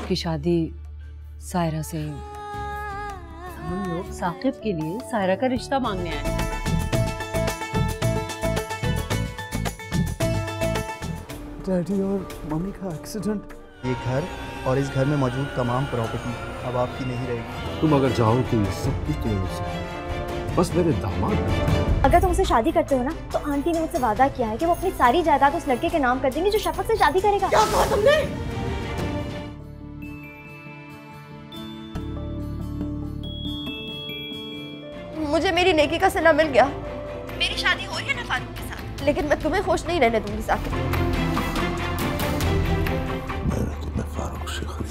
की शादी सायरा से। हम लोग साकिब के लिए सायरा का रिश्ता मांगने आए हैं। डैडी और मम्मी का एक्सीडेंट। ये घर और इस घर में मौजूद तमाम प्रॉपर्टी अब आपकी नहीं रहेगी। तुम अगर चाहो तो ये सब कुछ तुम्हें मिल सकता, बस मेरे दामाद बनो। अगर तुम उसे शादी करते हो ना तो आंटी ने मुझसे वादा किया है कि वो अपनी सारी जायदाद उस लड़के के नाम कर देंगी जो शफक से शादी करेगा। क्या कहा तुमने? मुझे मेरी नेकी का सिला मिल गया। मेरी शादी हो रही है ना फारूक के साथ, लेकिन मैं तुम्हें खुश नहीं रहने दूंगी साकिब। मैंने तुम्हें फारूक से खरीदा।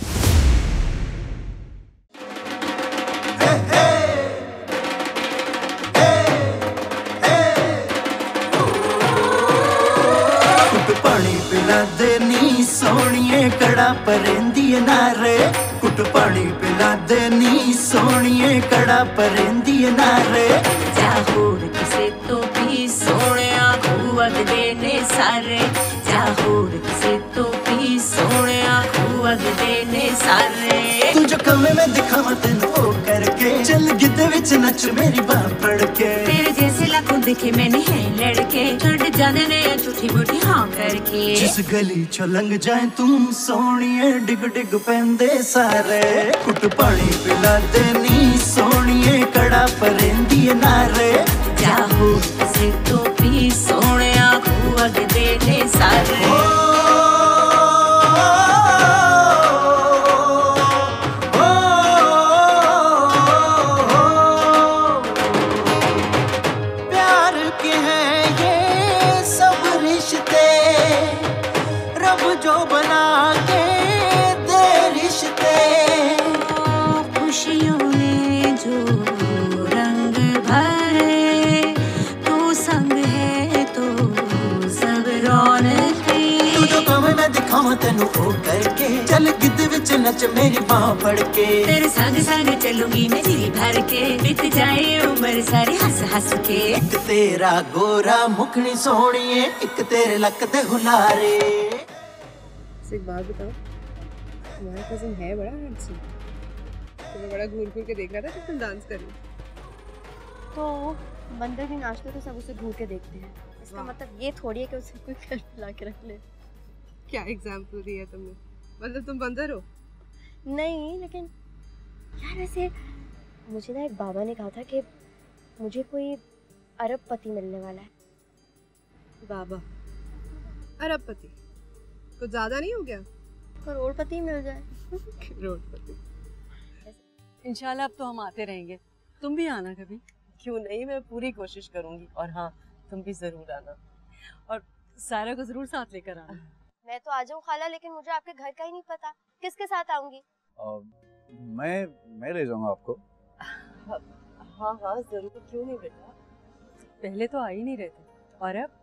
पानी पिला देनी सोनिए कड़ा परेंदी नारे। कुट पानी पिला देनी सोनिए कड़ा परेंदी नारे। जाहूर किसे तो भी सोने खुवग देने सारे। जाहूर किसे तो भी सोने खुवग देने सारे। तू जो कमे में दिखावा तेन ओ करके चल गिद्दे विच नच मेरी बाह पड़ के। तेरे जैसे लाखों देखे मैंने है लड़के छड़ जाने ने झूठी मूठी हाँ करके। जिस गली चो लंघ जाए तुम सोनिए डिग डिग पेंदे सारे। कुट पानी पिला देनी सोनिए कड़ा परेंदी नारे। जाहूर किसे तो भी सोने खुवग देने सारे। जो बना के दे रिश्ते। खुशियों ने जो रंग भरे तू संग है तो सब रौनक। तू जो कमे मैं दिखावा तेनू ओ करके चल गिद्दे विच नच मेरी बाह फड़ के। तेरे संग संग चलूंगी मैं जी भर के बीत जाए उम्र सारी हंस हंस के। एक तेरा गोरा मुखनी सोनिए एक तेरे लक दे हुलारे। एक बात बताओ, तुम्हारा कजिन है बड़ा हैंडसम। तुम्हें बड़ा घूर घूर के देख रहा था कि तुम डांस कर रही। तो बंदर भी नाचते तो सब उसे घूर के देखते हैं। इसका मतलब ये थोड़ी है कि उसे कोई घर ला के रख ले। क्या एग्जाम्पल दी है तुमने? मतलब तुम बंदर हो? नहीं, लेकिन यार वैसे मुझे ना एक बाबा ने कहा था कि मुझे कोई अरबपति मिलने वाला है। बाबा अरबपति कुछ ज्यादा नहीं हो गया? करोड़पति मिल जाए। करोड़पति। इंशाल्लाह अब तो हम आते रहेंगे, तुम भी आना कभी। क्यों नहीं, मैं पूरी कोशिश करूंगी। और हाँ, तुम भी जरूर आना और सायरा को जरूर साथ लेकर आना। मैं तो आ जाऊँ खाला, लेकिन मुझे आपके घर का ही नहीं पता, किसके साथ आऊंगी? मैं ले जाऊंगा आपको। हाँ हाँ जरूर, क्यों नहीं बेटा। पहले तो आ ही नहीं रहे थे और अब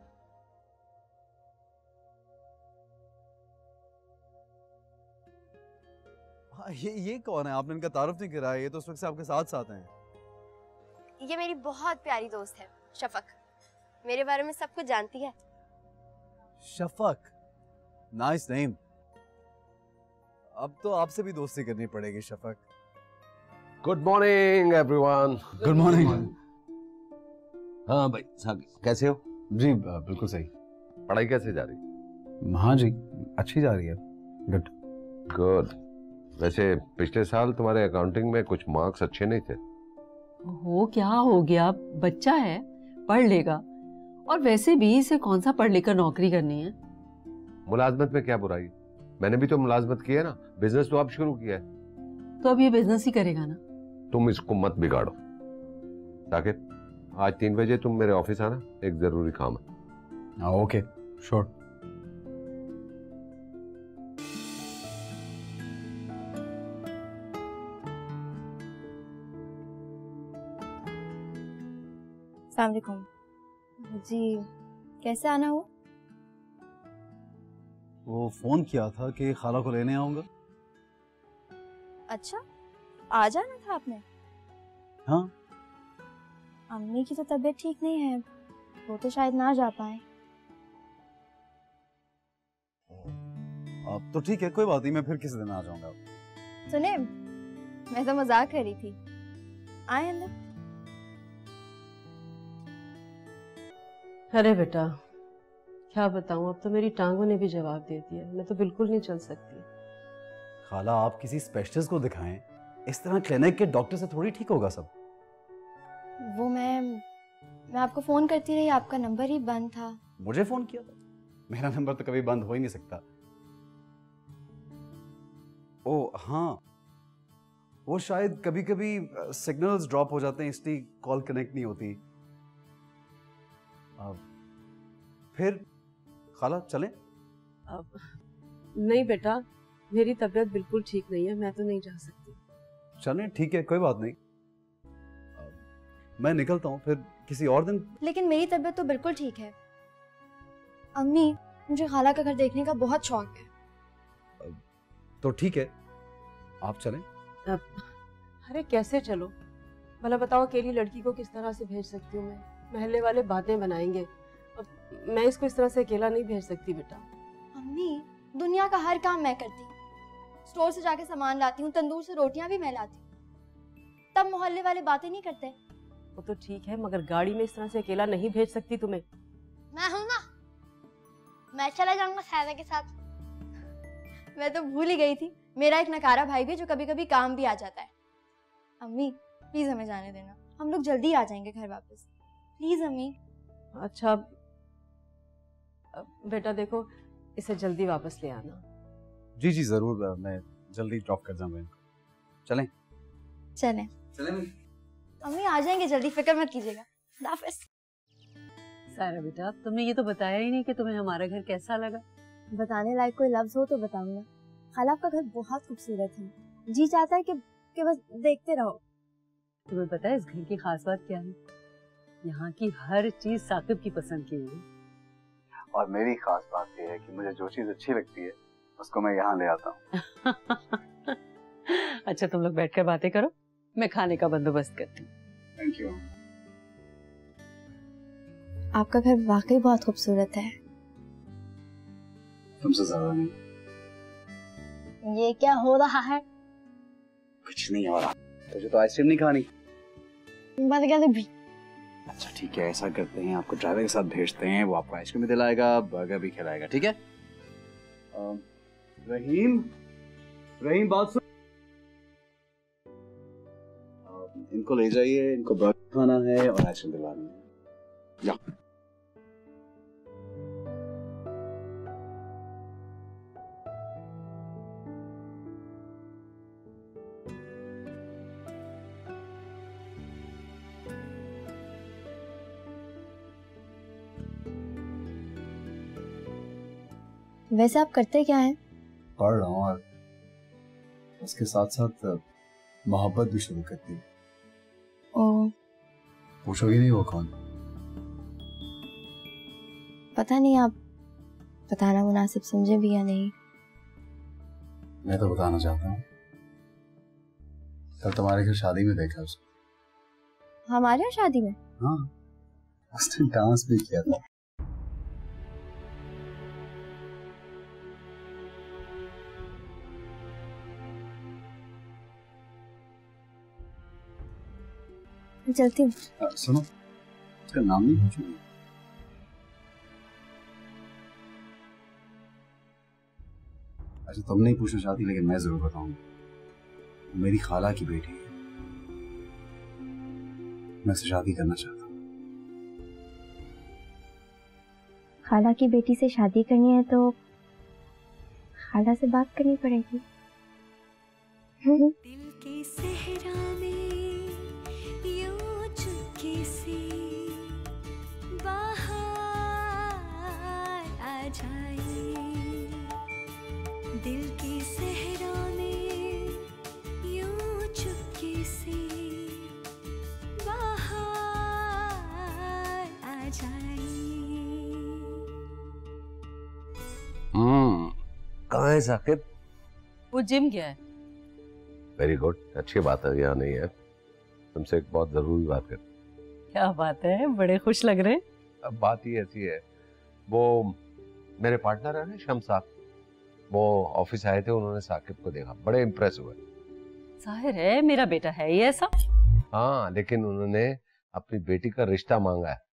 ये कौन है? आपने इनका तारुफ नहीं करा। ये तो उस वक्त से आपके साथ साथ हैं। ये मेरी बहुत प्यारी दोस्त है शफक, मेरे बारे में सब कुछ जानती है। Shafaq, nice name. अब तो आपसे भी दोस्ती करनी पड़ेगी Shafaq. Good morning everyone. Good morning. हाँ भाई कैसे हो? जी बिल्कुल सही। पढ़ाई कैसे जा रही? हाँ जी अच्छी जा रही है। Good good. वैसे पिछले साल तुम्हारे अकाउंटिंग में कुछ मार्क्स अच्छे नहीं थे। हो क्या हो गया, बच्चा है पढ़ लेगा। और वैसे भी इसे कौन सा पढ़ लेकर नौकरी करनी है। मुलाजमत में क्या बुराई? मैंने भी तो मुलाजमत की है ना, बिजनेस तो अब शुरू किया है। तो अब ये बिजनेस ही करेगा ना। तुम इसको मत बिगाड़ो। ताकि आज 3 बजे तुम मेरे ऑफिस आना, एक जरूरी काम है। Okay sure. अस्सलाम वालेकुम जी, कैसे आना हुआ? वो फोन किया था कि खाला को लेने आऊंगा। अच्छा, आ जाना था आपने। हाँ, अम्मी की तो तबीयत ठीक नहीं है, वो तो शायद ना जा पाए। अब तो ठीक है, कोई बात नहीं, मैं फिर किसी दिन आ जाऊंगा। सुने, मैं तो मजाक कर रही थी। आए अंदर। अरे बेटा, क्या बताऊं, अब तो मेरी टांगों ने भी जवाब दे दिया। मैं तो बिल्कुल नहीं चल सकती। खाला, आप किसी स्पेशलिस्ट को दिखाएं। इस तरह क्लिनिक के डॉक्टर से थोड़ी ठीक होगा सब। वो मैं आपको फोन करती रही, आपका नंबर ही बंद था। मुझे फोन किया था? मेरा नंबर तो कभी बंद हो ही नहीं सकता। ओ हाँ, वो शायद कभी कभी सिग्नल्स ड्रॉप हो जाते हैं, इसलिए कॉल कनेक्ट नहीं होती। फिर खाला चलें? अब नहीं बेटा, मेरी तबीयत बिल्कुल ठीक नहीं है, मैं तो नहीं जा सकती। चलें, ठीक है, कोई बात नहीं। मैं निकलता हूँ फिर किसी और दिन। लेकिन मेरी तबीयत तो बिल्कुल ठीक है। अम्मी, मुझे खाला का घर देखने का बहुत शौक है। तो ठीक है, आप चलें। अरे कैसे चलो, भला बताओ, अकेली लड़की को किस तरह से भेज सकती हूँ मैं? महल्ले वाले बातें बनाएंगे। अब मैं इसको इस तरह से अकेला नहीं भेज सकती बेटा। अम्मी, दुनिया का हर काम मैं करती हूँ। स्टोर से जाके सामान लाती हूँ, तंदूर से रोटियां भी मैं लाती हूँ। तब मोहल्ले वाले बातें नहीं करते। वो तो ठीक है, मगर गाड़ी में इस तरह से अकेला नहीं भेज सकती तुम्हें। मैं हूँ ना, मैं चला जाऊंगा सायरा के साथ। मैं तो भूल ही गई थी, मेरा एक नकारा भाई भी जो कभी कभी काम भी आ जाता है। अम्मी प्लीज हमें जाने देना, हम लोग जल्दी आ जाएंगे घर वापस। प्लीज अम्मी। अच्छा बेटा देखो, इसे जल्दी वापस ले आना। जी जी जरूर, मैं जल्दी ड्रॉप कर जाऊंगा इनको। चलें? चलें। अम्मी आ जाएंगे जल्दी, फिक्र मत कीजिएगा। खुदा हाफिज़। सायरा बेटा, तुमने ये तो बताया ही नहीं कि तुम्हें हमारा घर कैसा लगा। बताने लायक कोई लफ्ज हो तो बताऊंगा। खाला, आपका घर बहुत खूबसूरत है, जी चाहता है कि बस देखते रहो। तुम्हें पता है इस घर की खास बात क्या है? यहाँ की हर चीज साकिब की पसंद की हुई। और मेरी खास बात यह है कि मुझे जो चीज अच्छी लगती है उसको मैं यहाँ ले आता हूँ। अच्छा तुम लोग बैठकर बातें करो, मैं खाने का बंदोबस्त करती हूँ। Thank you. आपका घर वाकई बहुत खूबसूरत है। तुमसे ज्यादा नहीं। ये क्या हो रहा है? कुछ नहीं हो रहा। तुझे तो आइसक्रीम नहीं खानी? बंद कर दे। अच्छा ठीक है, ऐसा करते हैं, आपको ड्राइवर के साथ भेजते हैं, वो आपको आइसक्रीम भी दिलाएगा, बर्गर भी खिलाएगा, ठीक है? रहीम बात सुन। इनको ले जाइए, इनको बर्गर खाना है और आइसक्रीम दिलवानी है। या वैसे आप करते क्या हैं? पढ़ रहा हूँ और उसके साथ साथ मोहब्बत भी शुरू कर दी। ओ, पूछोगी नहीं वो कौन? पता नहीं, आप बताना मुनासिब समझे भी या नहीं। मैं तो बताना चाहता हूँ। कल तुम्हारे घर शादी में देखा उसको। हमारे यहाँ शादी में? हाँ, उसने डांस भी किया था। चलती हूँ। सुनो, उसका नाम नहीं पूछूंगी। अच्छा तुम नहीं पूछना चाहती, लेकिन मैं जरूर बताऊंगा। मेरी खाला की बेटी है, मैं उससे शादी करना चाहता हूँ। खाला की बेटी से शादी करनी है तो खाला से बात करनी पड़ेगी। दिल की सहरा में यूं चुपके से बाहर आ जाए, दिल की सहरा में यूं चुपके से बाहर आ जाए। कहाँ है साकिब? वो जिम गया है। वेरी गुड, अच्छी बात है, यहाँ नहीं है। तुमसे एक बहुत जरूरी बात कर। क्या बात है, बड़े खुश लग रहे हैं। अब बात ही ऐसी है, वो मेरे पार्टनर है ना शम्स साहब, वो ऑफिस आए थे, उन्होंने साकिब को देखा, बड़े इम्प्रेस हुए। जाहिर है मेरा बेटा है ही ऐसा। हाँ, लेकिन उन्होंने अपनी बेटी का रिश्ता मांगा है।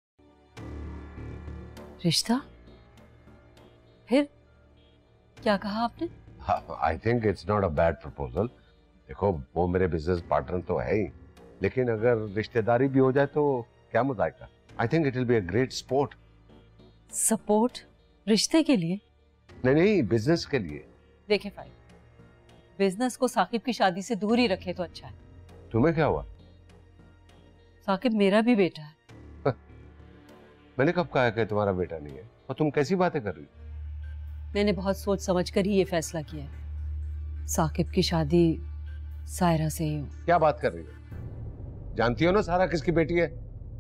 रिश्ता? फिर क्या कहा आपने? I think it's not a bad proposal. देखो, वो मेरे बिजनेस पार्टनर तो है ही, लेकिन अगर रिश्तेदारी भी हो जाए तो क्या मुद्दा? I think it will be a great sport. Support? रिश्ते के लिए? नहीं, बिजनेस के लिए। देखे फाइल, बिजनेस को साकिब की शादी से दूर ही रखे तो अच्छा है। तुम्हें क्या हुआ? साकिब मेरा भी बेटा है। मैंने कब कहा कि तुम्हारा बेटा नहीं है? और तुम कैसी बातें कर रही हो? मैंने बहुत सोच समझ कर ही ये फैसला किया है। साकिब की शादी सायरा से ही हो। क्या बात कर रही हो? जानती हो ना सारा किसकी बेटी है?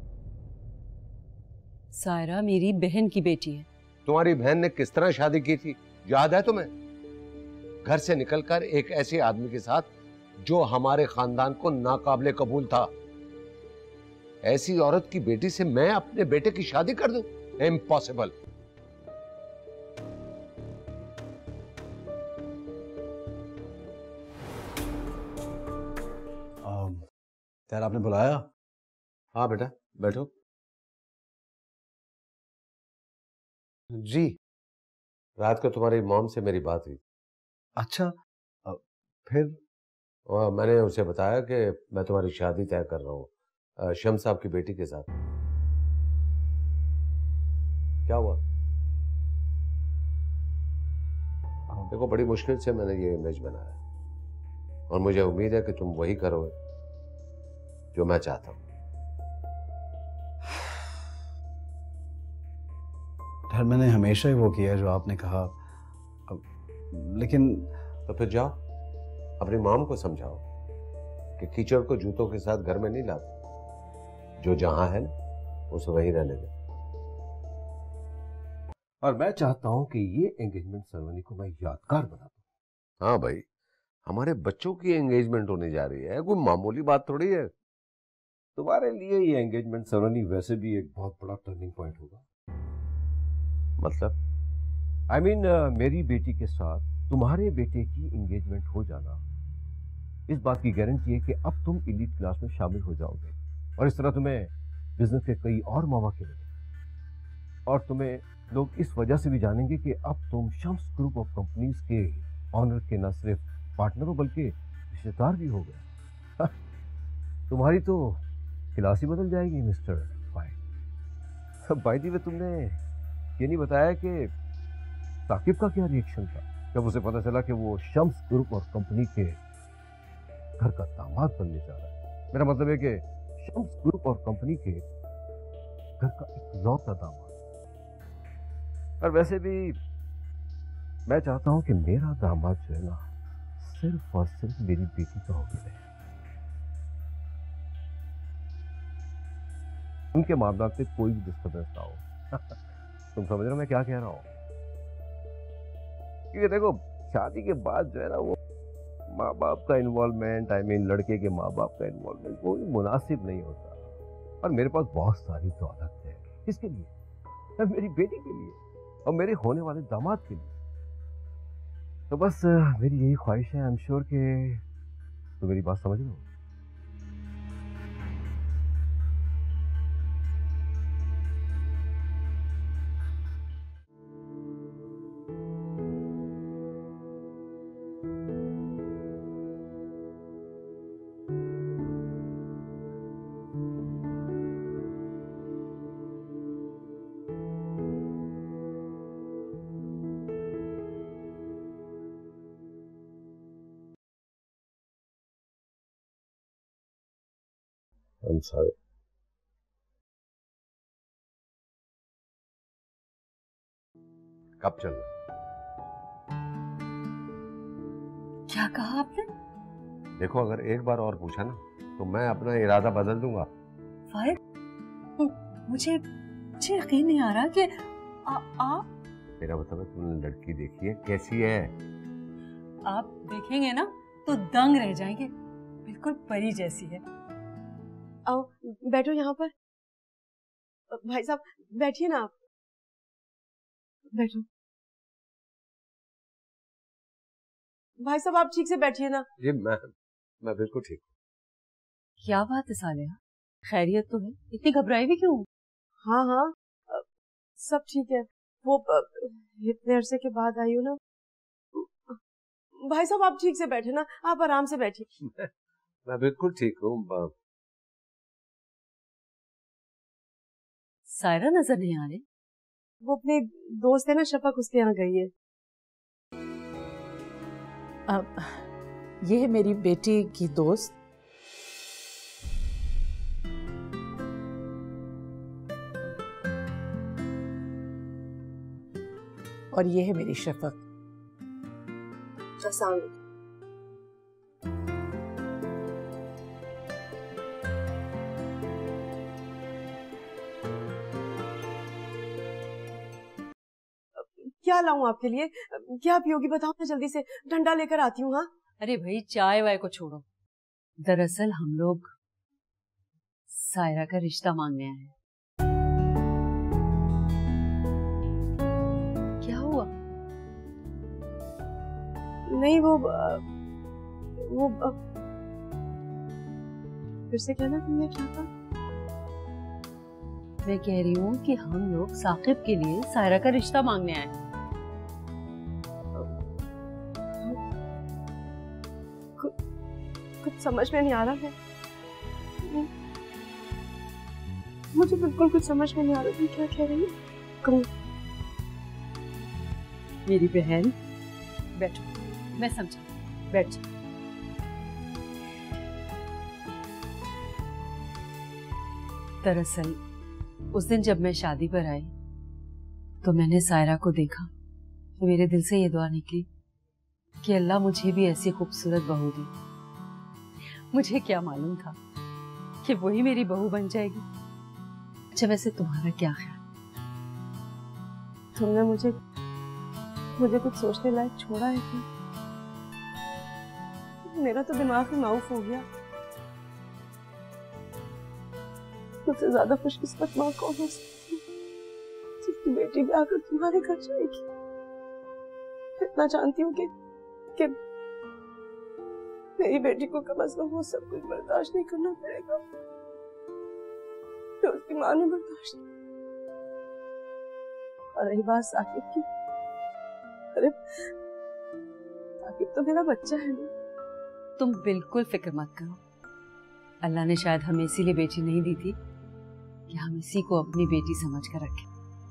सायरा मेरी बहन की बेटी है। तुम्हारी बहन ने किस तरह शादी की थी, याद है तुम्हें? घर से निकलकर एक ऐसे आदमी के साथ जो हमारे खानदान को नाकाबिले कबूल था। ऐसी औरत की बेटी से मैं अपने बेटे की शादी कर दूं? इम्पॉसिबल। यार, आपने बुलाया? हाँ बेटा, बैठो। जी, रात को तुम्हारी मॉम से मेरी बात हुई। अच्छा, फिर? और मैंने उसे बताया कि मैं तुम्हारी शादी तय कर रहा हूँ शम्स साहब की बेटी के साथ। क्या हुआ? देखो, बड़ी मुश्किल से मैंने ये इमेज बनाया और मुझे उम्मीद है कि तुम वही करोगे जो मैं चाहता हूँ। यार, मैंने हमेशा ही वो किया है जो आपने कहा। लेकिन तो फिर जाओ, अपनी मॉम को समझाओ कि कीचड़ को जूतों के साथ घर में नहीं लाते। जो जहां है ना, उसे वहीं रहने दे। और मैं चाहता हूं कि ये एंगेजमेंट सेरेमनी को मैं यादगार बना दूं। हाँ भाई, हमारे बच्चों की एंगेजमेंट होने जा रही है, कोई मामूली बात थोड़ी है। तुम्हारे लिए ये एंगेजमेंट सेरेमनी वैसे भी एक बहुत बड़ा टर्निंग पॉइंट होगा। मतलब? आई मीन, मेरी बेटी के साथ तुम्हारे बेटे की एंगेजमेंट हो जाना इस बात की गारंटी है कि अब तुम एलीट क्लास में शामिल हो जाओगे और इस तरह तुम्हें बिजनेस के कई और मौके मिलेंगे। और तुम्हें लोग इस वजह से भी जानेंगे कि अब तुम शम्स ग्रुप ऑफ कंपनीज के ऑनर के न सिर्फ पार्टनर हो बल्कि रिश्तेदार भी हो गए। तुम्हारी तो क्लास ही बदल जाएगी mister file. By the way, तुमने ये नहीं बताया कि साकिब का क्या रिएक्शन था जब उसे पता चला कि वो शम्स ग्रुप और कंपनी के घर का दामाद बनने जा रहा है। मेरा मतलब है कि शम्स ग्रुप और कंपनी के घर का इकलौता दामाद। और वैसे भी मैं चाहता हूं कि मेरा दामाद जो है ना, सिर्फ और सिर्फ मेरी बेटी का होकर रहे। उनके मामला में कोई भी डिस्टर्बेंस ना हो। तुम समझ रहे हो मैं क्या कह रहा हूं? क्योंकि देखो, शादी के बाद जो है ना, वो माँ बाप का इन्वॉल्वमेंट, आई मीन लड़के के माँ बाप का इन्वॉल्वमेंट, वो मुनासिब नहीं होता। और मेरे पास बहुत सारी दौलत है। किसके लिए? मेरी बेटी के लिए और मेरे होने वाले दामाद के लिए। तो बस मेरी यही ख्वाहिश है। आई एम श्योर कि तो मेरी बात समझ रहे हो। I'm sorry. कब चलना? क्या कहा आपने? देखो, अगर एक बार और पूछा ना तो मैं अपना इरादा बदल दूंगा। फाइल, मुझे यकीन नहीं आ रहा कि आप। मेरा मतलब है, तुमने लड़की देखी है? कैसी है? आप देखेंगे ना तो दंग रह जाएंगे। बिल्कुल परी जैसी है। आओ बैठो यहाँ पर। भाई साहब बैठिए ना, आप बैठो। भाई साहब आप ठीक से बैठिए ना। जी, मैं मैं बिल्कुल ठीक हूँ। क्या बात है सालेहा, खैरियत तो है? इतनी घबराई भी क्यों? हाँ हाँ सब ठीक है। वो इतने अरसे के बाद आई हूँ ना। भाई साहब आप ठीक से बैठे ना, आप आराम से बैठिए। मैं बिल्कुल ठीक हूँ। सायरा नजर नहीं आ रही। वो अपने दोस्त है ना शफक, उसके यहाँ गई है। ये है मेरी बेटी की दोस्त। और ये है मेरी शफक। क्या लाऊं आपके लिए? क्या पियोगी बताओ ना, जल्दी से ठंडा लेकर आती हूँ। हाँ अरे भाई चाय वाय को छोड़ो, दरअसल हम लोग सायरा का रिश्ता मांगने आए हैं। क्या हुआ? नहीं वो फिर से कहना, तुमने क्या कहा? मैं कह रही हूँ कि हम लोग साकिब के लिए सायरा का रिश्ता मांगने आए हैं। कुछ समझ में नहीं आ रहा है, मुझे बिल्कुल कुछ समझ में नहीं आ रहा। तुम क्या कह रही हो? मेरी बहन बैठो, मैं समझा, बैठ जाओ। दरअसल उस दिन जब मैं शादी पर आई तो मैंने सायरा को देखा तो मेरे दिल से ये दुआ निकली कि अल्लाह मुझे भी ऐसी खूबसूरत बहू दे। मुझे क्या मालूम था कि वही मेरी बहू बन जाएगी। अच्छा वैसे तुम्हारा क्या ख्याल? तुमने मुझे कुछ सोचने लायक छोड़ा है क्या? मेरा तो दिमाग ही माउफ हो गया। मुझसे ज्यादा खुशकिस्मत माँ कौन हो सकती है जिसकी बेटी भी आकर तुम्हारे घर जाएगी। इतना जानती हूँ कि मेरी बेटी को कम से कम वो सब कुछ बर्दाश्त नहीं करना पड़ेगा तो उसकी माँ ने बर्दाश्त। और रही बात साकिब की, अरे साकिब तो मेरा बच्चा है ना। तुम बिल्कुल फिक्र मत करो, अल्लाह ने शायद हमें इसीलिए बेटी नहीं दी थी कि हम इसी को अपनी बेटी समझ कर रखें।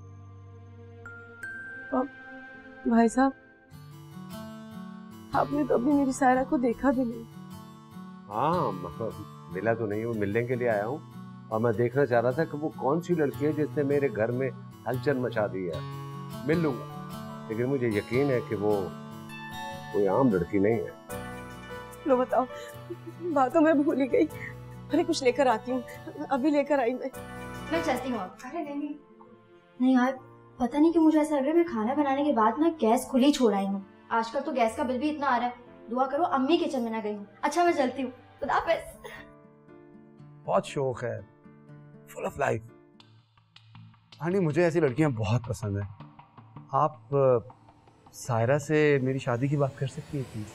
भाई साहब आपने तो अभी मेरी सायरा को देखा भी नहीं। हाँ मिला तो नहीं, वो मिलने के लिए आया हूँ और मैं देखना चाह रहा था कि वो कौन सी लड़की है जिसने मेरे घर में हलचल मचा दी है। मिल लूंगा, लेकिन मुझे यकीन है कि वो कोई आम लड़की नहीं है। लो बताओ, बातों में भूल ही गई। अरे कुछ लेकर आती हूँ, अभी लेकर आई मैं चलती हूँ। अरे नहीं यार, पता नहीं कि मुझे ऐसा लग रहा है मैं खाना बनाने के बाद ना गैस खुली छोड़ आई हूँ। आजकल तो गैस का बिल भी इतना आ रहा है। दुआ करो अम्मी किचन में ना गई हूँ। अच्छा मैं चलती हूँ, खुदा हाफिज़। बहुत शौक है, फुल ऑफ लाइफ। हानी मुझे ऐसी लड़कियां बहुत पसंद है। आप सायरा से मेरी शादी की बात कर सकती हैं प्लीज?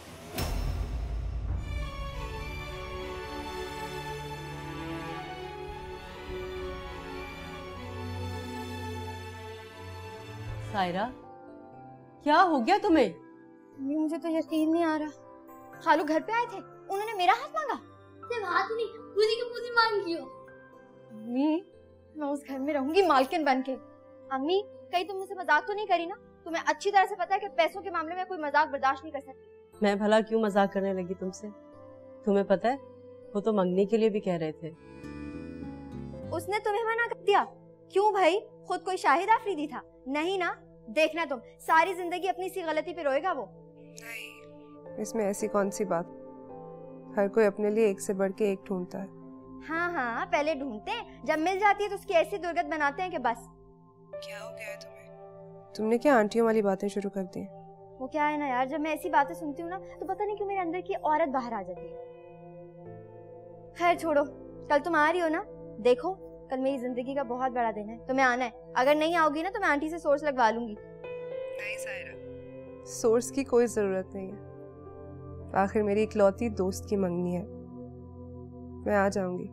सायरा क्या हो गया तुम्हें? मुझे तो यकीन नहीं आ रहा। खालू घर पे आए थे, उन्होंने मेरा हाथ मांगा। सिर्फ हाथ नहीं, पूरी की पूरी मांगी हो। अम्मी मैं उस घर में रहूंगी मालकिन बन के। अम्मी कहीं तुम मुझसे मजाक तो नहीं करी ना? तुम्हें अच्छी तरह से पता है कि पैसों के मामले में कोई मजाक बर्दाश्त नहीं कर सकती। मैं भला क्यों मजाक करने लगी तुमसे? तुम्हें पता है वो तो मंगनी के लिए भी कह रहे थे। उसने तुम्हें मना कर दिया? क्यों भाई, खुद कोई शाहिद आफरीदी था? नहीं ना, देखना तुम सारी जिंदगी अपनी सी गलती पे रोएगा वो। नहीं, इसमें ऐसी कौन सी बात? हर कोई अपने लिए एक से बढ़ के एक ढूंढता है। हाँ हाँ पहले ढूंढते हैं, जब मिल जाती है तो उसकी ऐसी दुर्गत बनाते हैं कि बस। क्या हो गया है तुम्हें? तुमने क्या आंटियों वाली बातें शुरू कर दी? वो क्या है ना यार, जब मैं ऐसी बातें सुनती हूँ ना तो पता नहीं क्यों मेरे अंदर की औरत बाहर आ जाती है। खैर छोड़ो, कल तुम आ रही हो ना? देखो कल मेरी जिंदगी का बहुत बड़ा दिन है, तुम्हें आना है। अगर नहीं आओगी ना तो मैं आंटी से सोर्स लगवा लूंगी। नहीं सायरा, सोर्स की कोई जरूरत नहीं है। आखिर मेरी इकलौती दोस्त की मंगनी है। मैं आ जाऊंगी।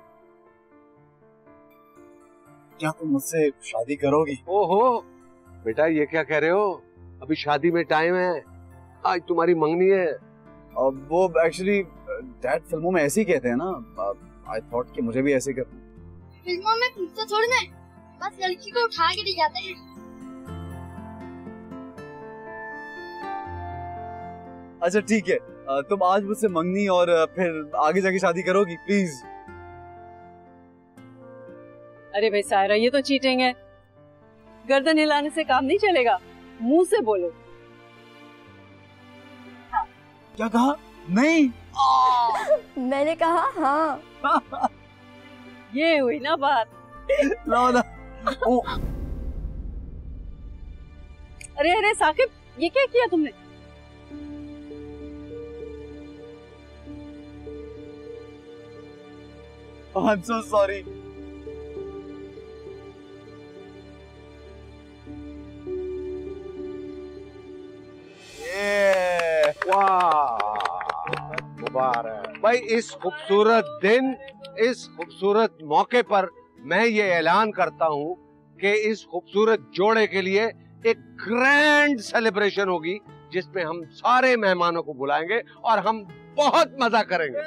क्या तुम मुझसे शादी करोगी? ओहो बेटा, ये क्या कह रहे हो? अभी शादी में टाइम है, आज तुम्हारी मंगनी है। अब वो एक्चुअली डैड फिल्मों में ऐसे ही कहते हैं ना, आई थॉट कि मुझे भी ऐसे करना। फिल्मों में पूछते थोड़ी ना, बस लड़की को उठा के ले जाते हैं। अच्छा ठीक है, तुम आज मुझसे मंगनी और फिर आगे जाके शादी करोगी प्लीज? अरे भाई सायरा, ये तो चीटिंग है। गर्दन हिलाने से काम नहीं चलेगा, मुंह से बोलो। क्या कहा? नहीं। मैंने कहा हाँ। ये हुई ना बात। लो ना। अरे अरे साकिब, ये क्या किया तुमने? I'm so sorry. मुबारक भाई। इस खूबसूरत दिन, इस खूबसूरत मौके पर मैं ये ऐलान करता हूँ कि इस खूबसूरत जोड़े के लिए एक ग्रैंड सेलिब्रेशन होगी, जिसमें हम सारे मेहमानों को बुलाएंगे और हम बहुत मजा करेंगे।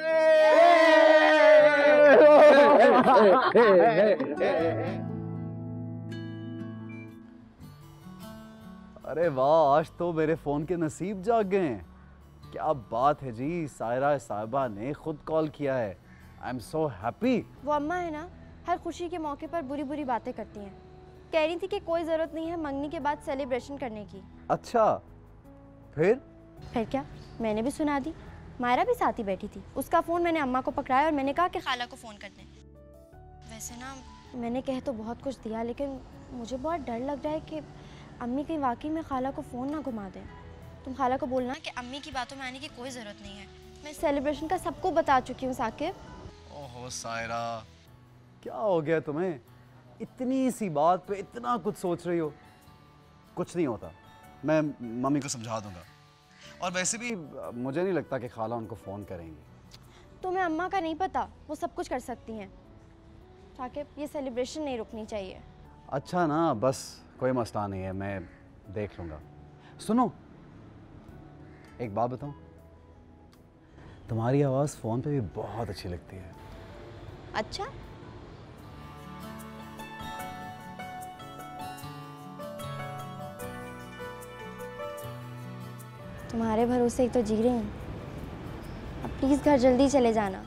अरे वाह, आज तो मेरे फोन के नसीब जाग गए हैं। क्या बात है जी, सायरा साहिबा ने खुद कॉल किया है। I am so happy. वो अम्मा है ना, हर खुशी के मौके पर बुरी बुरी बातें करती हैं। कह रही थी कि कोई जरूरत नहीं है मंगनी के बाद सेलिब्रेशन करने की। अच्छा, फिर क्या, मैंने भी सुना दी। मायरा भी साथ ही बैठी थी, उसका फ़ोन मैंने अम्मा को पकड़ाया और मैंने कहा कि खाला को फ़ोन कर दें। वैसे ना मैंने कह तो बहुत कुछ दिया, लेकिन मुझे बहुत डर लग रहा है कि अम्मी कहीं वाकई में खाला को फ़ोन ना घुमा दें। तुम खाला को बोलना कि अम्मी की बातों में आने की कोई ज़रूरत नहीं है। मैं सेलिब्रेशन का सबको बता चुकी हूँ साकिब। ओहो सायरा, क्या हो गया तुम्हें? इतनी सी बात पे इतना कुछ सोच रही हो। कुछ नहीं होता, मैं मम्मी को समझा दूंगा। और वैसे भी मुझे नहीं लगता कि खाला उनको फ़ोन करेंगी। तुम्हें अम्मा का नहीं पता, वो सब कुछ कर सकती हैं। साकिब, ये सेलिब्रेशन नहीं रुकनी चाहिए। अच्छा ना, बस कोई मसला नहीं है, मैं देख लूँगा। सुनो, एक बात बताऊँ, तुम्हारी आवाज़ फ़ोन पे भी बहुत अच्छी लगती है। अच्छा, तुम्हारे भरोसे ही तो जी रही हूँ। अब प्लीज़ घर जल्दी चले जाना।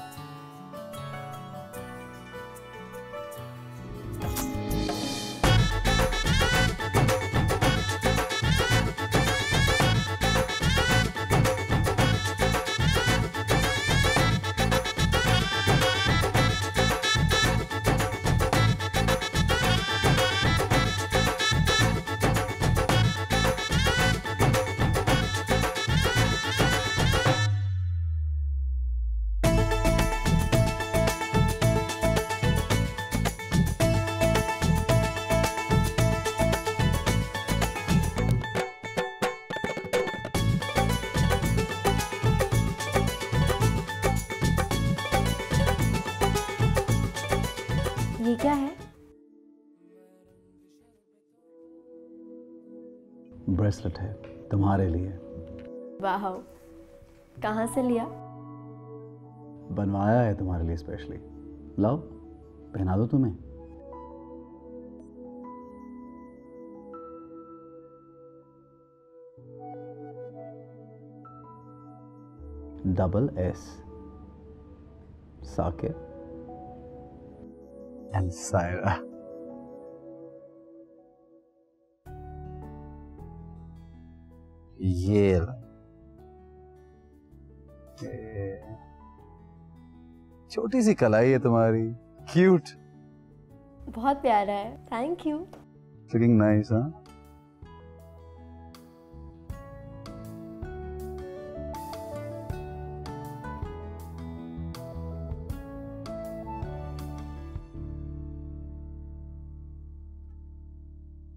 ये क्या है? ब्रेसलेट है तुम्हारे लिए। वाह, कहाँ से लिया? बनवाया है तुम्हारे लिए स्पेशली। लाओ, पहना दो तुम्हें। SS Saqib and Saira. ये छोटी सी कलाई है तुम्हारी, क्यूट। बहुत प्यारा है, थैंक यू। लुकिंग नाइस, हाँ?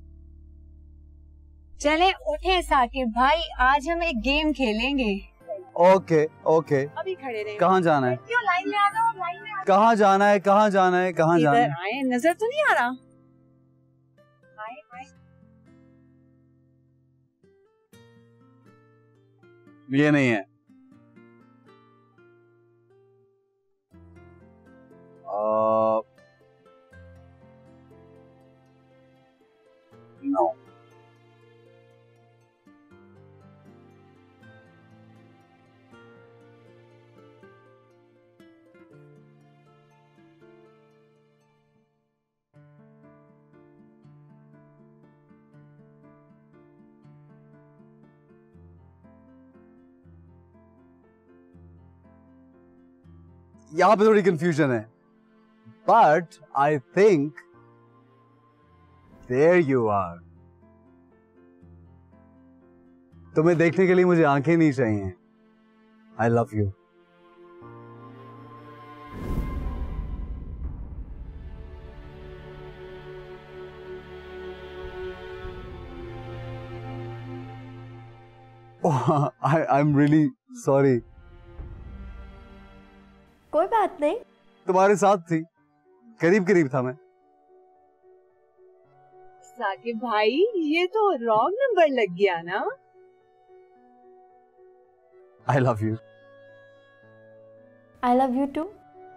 चले उठे साकिब भाई, आज हम एक गेम खेलेंगे। Okay okay. अभी खड़े रहे। कहाँ जाना है? क्यों लाइन में आ जाओ, लाइन में आ जाओ। कहाँ जाना है? कहाँ जाना है? कहाँ जाना है? इधर आए, नजर तो नहीं आ रहा? आए आए। ये नहीं है। नो। यहाँ पे थोड़ी कंफ्यूजन है, but I think there you are. तुम्हें देखने के लिए मुझे आंखें नहीं चाहिए। I love you. I am really sorry. कोई बात नहीं। तुम्हारे साथ थी, करीब करीब था मैं। साकिब भाई, ये तो रॉन्ग नंबर लग गया ना? I love you. I love you too.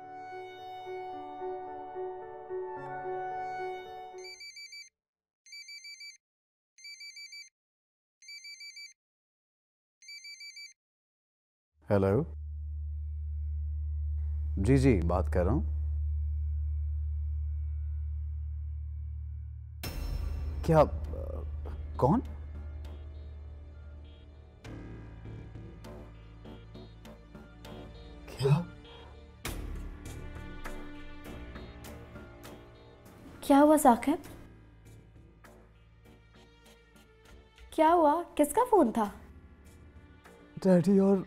Hello जी जी, बात कर रहा हूँ। क्या? कौन? क्या? क्या हुआ साकिब? क्या हुआ? किसका फोन था? डैडी और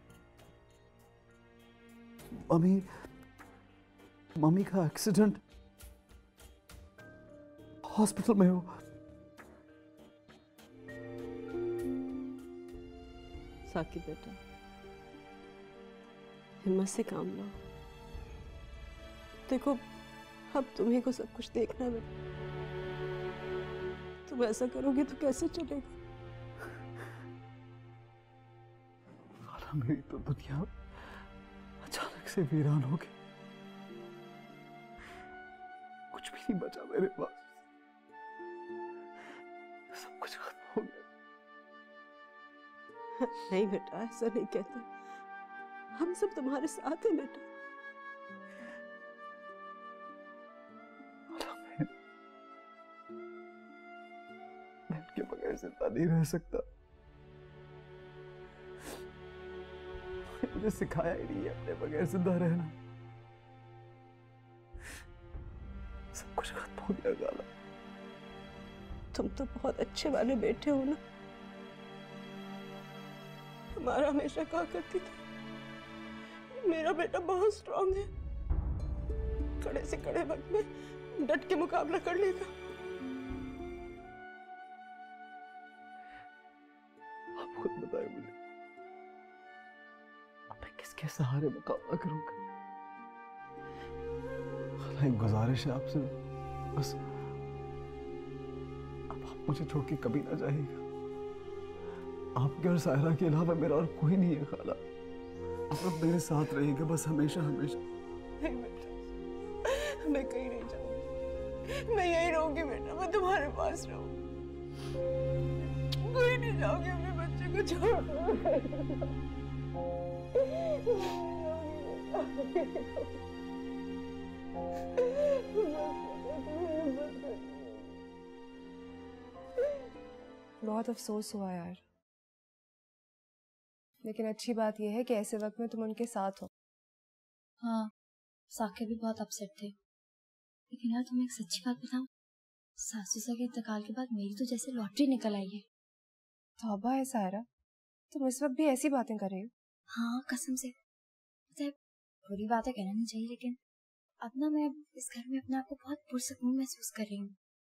मम्मी का एक्सीडेंट, हॉस्पिटल में हो। साकिब बेटा, हिम्मत से काम लो। देखो, अब तुम्हें को सब कुछ देखना है। तुम ऐसा करोगे तो कैसे चलेगा? मेरी तो दुनिया अचानक से वीरान हो गई। कुछ भी नहीं बचा मेरे पास, सब कुछ खत्म हो गया। नहीं बेटा, ऐसा नहीं कहते। हम सब तुम्हारे साथ हैं बेटा। मैं इनके बगैर जिंदा नहीं रह सकता। मुझे सिखाया ही नहीं है अपने बगैर जिंदा रहना। सब कुछ खत्म हो गया गाला। तुम तो बहुत अच्छे वाले बेटे हो ना। हमारा हमेशा कहा करती थी, मेरा बेटा बहुत स्ट्रांग है, कड़े से कड़े वक्त में डट के मुकाबला कर लेगा। आप खुद बताए मुझे, मैं किसके सहारे मुकाबला करूंगा? एक गुजारिश है आपसे, बस अब आप मुझे छोड़ के कभी ना जाइएगा। आपके और सायरा के अलावा मेरा और कोई नहीं है खाला। आप मेरे साथ रहिएगा बस, हमेशा हमेशा। नहीं बेटा, मैं कहीं नहीं जाऊंगी, मैं यहीं रहूंगी बेटा, मैं तुम्हारे पास रहूंगी, कोई नहीं जाऊंगी अपने बच्चे को छोड़। बहुत अफसोस हुआ यार, लेकिन अच्छी बात यह है कि ऐसे वक्त में तुम उनके साथ हो। हाँ, साकिब भी बहुत अपसेट थे, लेकिन यार तुम्हें एक सच्ची बात बताऊं, सासू के इंतकाल के बाद मेरी तो जैसे लॉटरी निकल आई है। तौबा है सायरा, तुम इस वक्त भी ऐसी बातें कर रही हो? हाँ कसम से, बुरी बातें कहना नहीं चाहिए, लेकिन अब ना मैं इस घर में अपने आप को बहुत पुरसकून महसूस कर रही हूँ।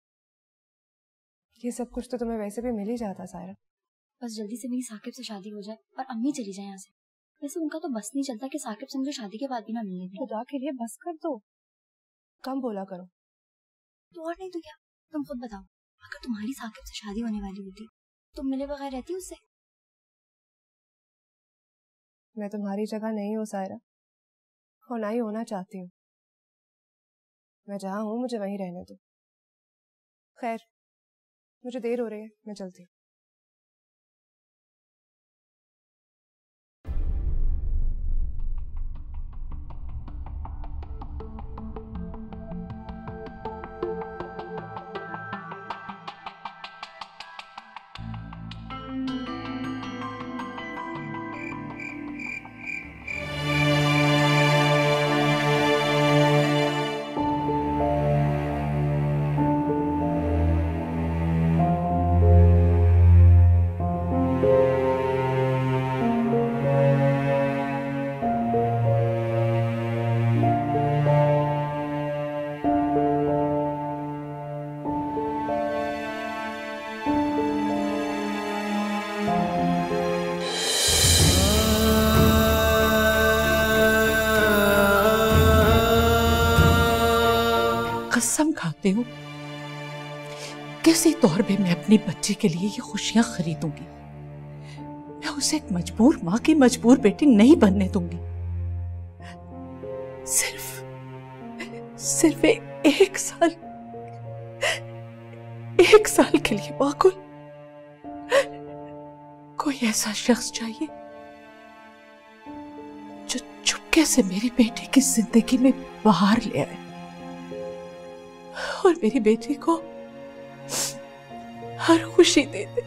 ये सब कुछ तो तुम्हें वैसे भी मिल ही जाता सायरा। बस जल्दी से मेरी साकिब से शादी हो जाए और अम्मी चली जाए यहाँ से। वैसे उनका तो बस नहीं चलता कि साकिब से मुझे शादी के बाद भी ना मिलने दें। खुदा के लिए बस कर दो, कम बोला करो। तो और नहीं तो क्या, तुम खुद बताओ, अगर तुम्हारी साकिब से शादी होने वाली होती तुम मिले बगैर रहती उससे? मैं तुम्हारी जगह नहीं हूँ सायरा, और ना ही होना चाहती हूँ। मैं जहाँ हूँ मुझे वहीं रहने दो। खैर, मुझे देर हो रही है, मैं चलती हूँ। कसम खाते हो किसी तौर पे मैं अपनी बच्ची के लिए ये खुशियां खरीदूंगी। मैं उसे एक मजबूर माँ की मजबूर बेटी नहीं बनने दूंगी। सिर्फ एक साल के लिए माकुल कोई ऐसा शख्स चाहिए जो चुपके से मेरी बेटी की जिंदगी में बाहर ले आए और मेरी बेटी को हर खुशी दे दे।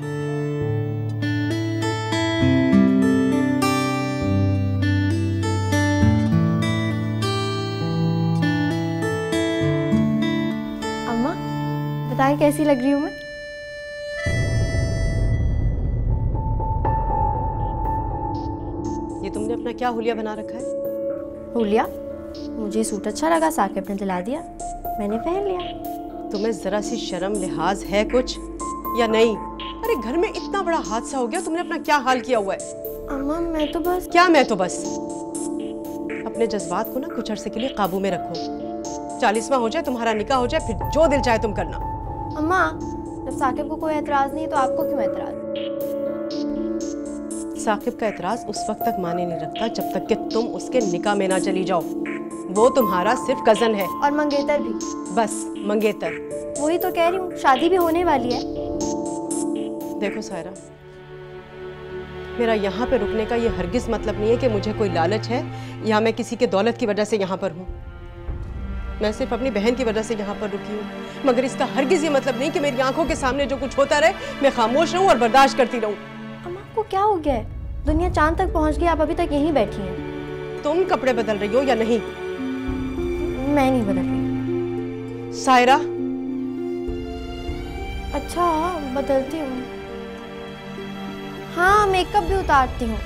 अम्मा बताएं कैसी लग रही हूँ मैं? ये तुमने अपना क्या हुलिया बना रखा है? हुलिया? मुझे सूट अच्छा लगा, साकिब ने दिला दिया, मैंने पहन लिया। तुम्हें जरा सी शर्म लिहाज है कुछ या नहीं? अरे घर में इतना बड़ा हादसा हो गया, तुमने अपना क्या हाल किया हुआ है? अम्मा मैं तो बस। क्या मैं तो बस? अपने जज्बात को ना कुछ अरसे के लिए काबू में रखो। 40वां हो जाए, तुम्हारा निकाह हो जाए, फिर जो दिल चाहे तुम करना। अम्मा जब साकिब को कोई एतराज नहीं तो आपको क्यों एतराज? साकिब का एतराज उस वक्त तक माने नहीं रखता जब तक कि तुम उसके निकाह में ना चली जाओ। वो तुम्हारा सिर्फ कजन है। और मंगेतर भी। बस मंगेतर। वही तो कह रही हूँ, शादी भी होने वाली है। देखो सायरा, मेरा यहाँ पे रुकने का ये हरगिज मतलब नहीं है कि मुझे कोई लालच है या मैं किसी के दौलत की वजह से यहाँ पर हूँ। मैं सिर्फ अपनी बहन की वजह से यहाँ पर रुकी हूँ, मगर इसका हरगिज ये मतलब नहीं कि मेरी आंखों के सामने जो कुछ होता रहे मैं खामोश रहूँ और बर्दाश्त करती रहूँ। अम्मा आपको क्या हो गया है? दुनिया चांद तक पहुँच गई, आप अभी तक यहीं बैठी हैं। तुम कपड़े बदल रही हो या नहीं? मैं नहीं बदल रही। सायरा। अच्छा बदलती हूँ। हाँ मेकअप भी उतारती हूँ।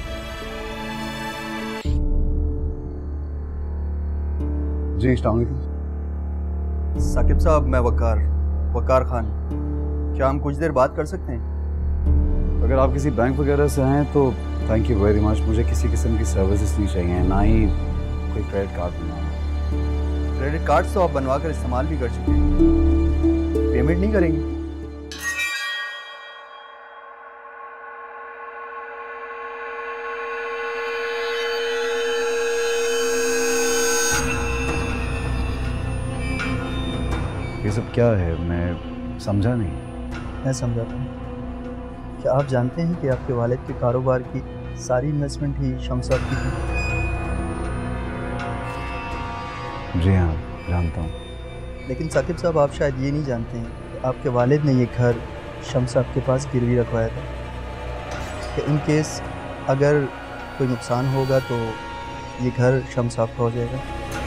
जी अस्सलाम वालेकुम। साकिब साहब, मैं वकार खान, क्या हम कुछ देर बात कर सकते हैं? अगर आप किसी बैंक वगैरह से हैं तो थैंक यू वेरी मच। मुझे किसी किस्म की सर्विसेज नहीं चाहिए, ना ही कोई क्रेडिट कार्ड बनवाना। क्रेडिट कार्ड तो आप बनवा कर इस्तेमाल भी कर चुके हैं, पेमेंट नहीं करेंगे? ये सब क्या है? मैं समझा नहीं। मैं समझाता हूँ। क्या आप जानते हैं कि आपके वालिद के कारोबार की सारी इन्वेस्टमेंट ही शम्स साहब की थी? जी हाँ जानता हूँ। लेकिन साकिब साहब, आप शायद ये नहीं जानते हैं कि आपके वालिद ने ये घर शम्स साहब के पास गिरवी रखवाया था कि इन केस अगर कोई नुकसान होगा तो ये घर शम्स साहब का हो जाएगा।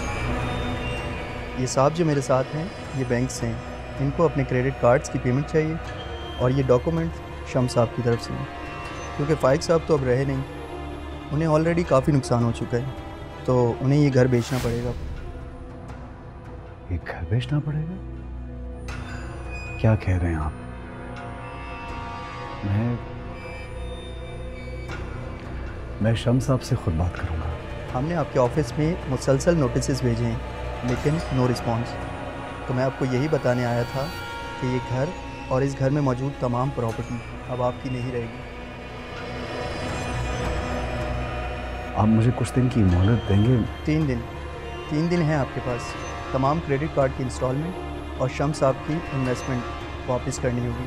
ये साहब जो मेरे साथ हैं ये बैंक से हैं, इनको अपने क्रेडिट कार्ड्स की पेमेंट चाहिए और ये डॉक्यूमेंट शम्स साहब की तरफ से हैं, क्योंकि फाइक साहब तो अब रहे नहीं, उन्हें ऑलरेडी काफ़ी नुकसान हो चुका है, तो उन्हें ये घर बेचना पड़ेगा। ये घर बेचना पड़ेगा? क्या कह रहे हैं आप? मैं शम्स साहब से खुद बात करूंगा। हमने आपके ऑफिस में मुसलसल नोटिस भेजे हैं लेकिन नो रिस्पांस। तो मैं आपको यही बताने आया था कि ये घर और इस घर में मौजूद तमाम प्रॉपर्टी अब आपकी नहीं रहेगी। आप मुझे कुछ दिन की मोहलत देंगे? 3 दिन है आपके पास। तमाम क्रेडिट कार्ड की इंस्टॉलमेंट और शम्स साहब की इन्वेस्टमेंट वापस करनी होगी।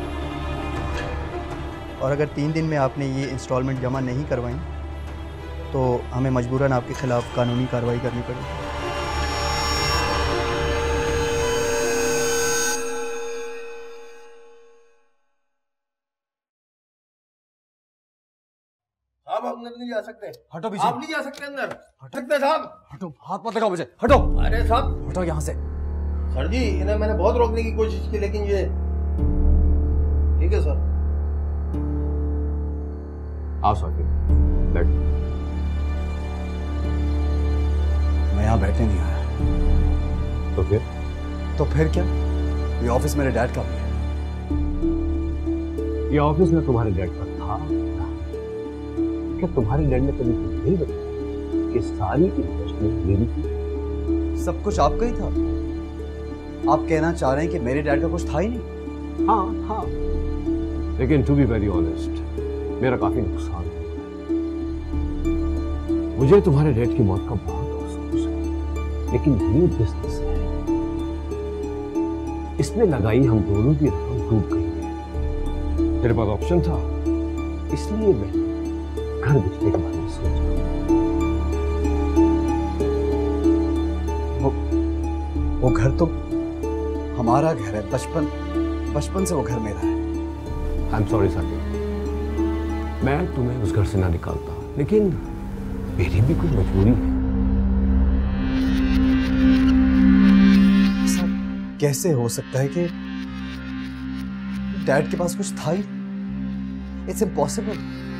और अगर 3 दिन में आपने ये इंस्टॉलमेंट जमा नहीं करवाई तो हमें मजबूरन आपके खिलाफ कानूनी कार्रवाई करनी पड़ेगी। आप अंदर नहीं जा सकते। हटो पीछे। आप नहीं जा सकते अंदर। हट सकते साहब। हटो, हाथ मत लगाओ मुझे, हटो। अरे साहब हटो यहाँ से। सर जी इन्हें मैंने बहुत रोकने की कोशिश की लेकिन ये ठीक है सर। आओ साकिब, बैठो। मैं यहाँ बैठने नहीं आया। तो फिर क्या? ये ऑफिस मेरे डैड का भी है। ये ऑफिस में तुम्हारे डैड का था? क्या तुम्हारे डैड ने कभी तुम्हें नहीं बताया कि सारी इन्वेस्टमेंट मेरी थी? सब कुछ आपका ही था। आप कहना चाह रहे हैं कि मेरे डैड का कुछ था ही नहीं? हाँ। लेकिन टू बी वेरी ऑनेस्ट, मेरा काफी नुकसान हुआ। मुझे तुम्हारे डैड की मौत का बहुत अफसोस है, लेकिन ये बिजनेस है, इसमें लगाई हम दोनों की रकम डूब गई है। तेरे पास ऑप्शन था, इसलिए मैं घर बेचने के बारे में सोचा। वो घर तो हमारा घर है। बचपन से वो घर मेरा है। आई एम सॉरी साकिब, मैं तुम्हें उस घर से ना निकालता, लेकिन मेरी भी कुछ मजबूरी है। कैसे हो सकता है कि डैड के पास कुछ था ही? It's impossible.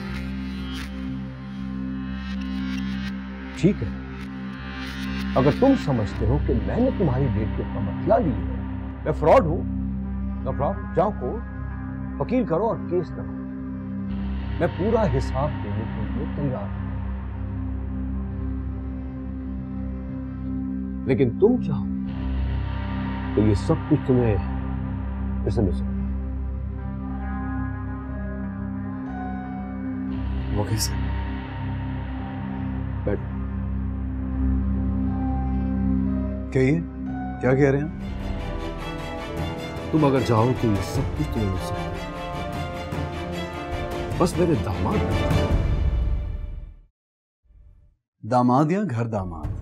ठीक है, अगर तुम समझते हो कि मैंने तुम्हारी डेट के बदला ली है, मैं फ्रॉड हूं, नो प्रॉब्लम, जाओ कोर्ट, वकील करो और केस करो। मैं पूरा हिसाब देने के लिए तैयार हूं। लेकिन तुम चाहो तो ये सब कुछ तुम्हें फिर से मिल सकता। वो कैसे? बैठो। क्या कह रहे हैं? तुम अगर चाहो तो ये सब कुछ तुम्हें मिल सकता है, बस मेरे दामाद या घर दामाद?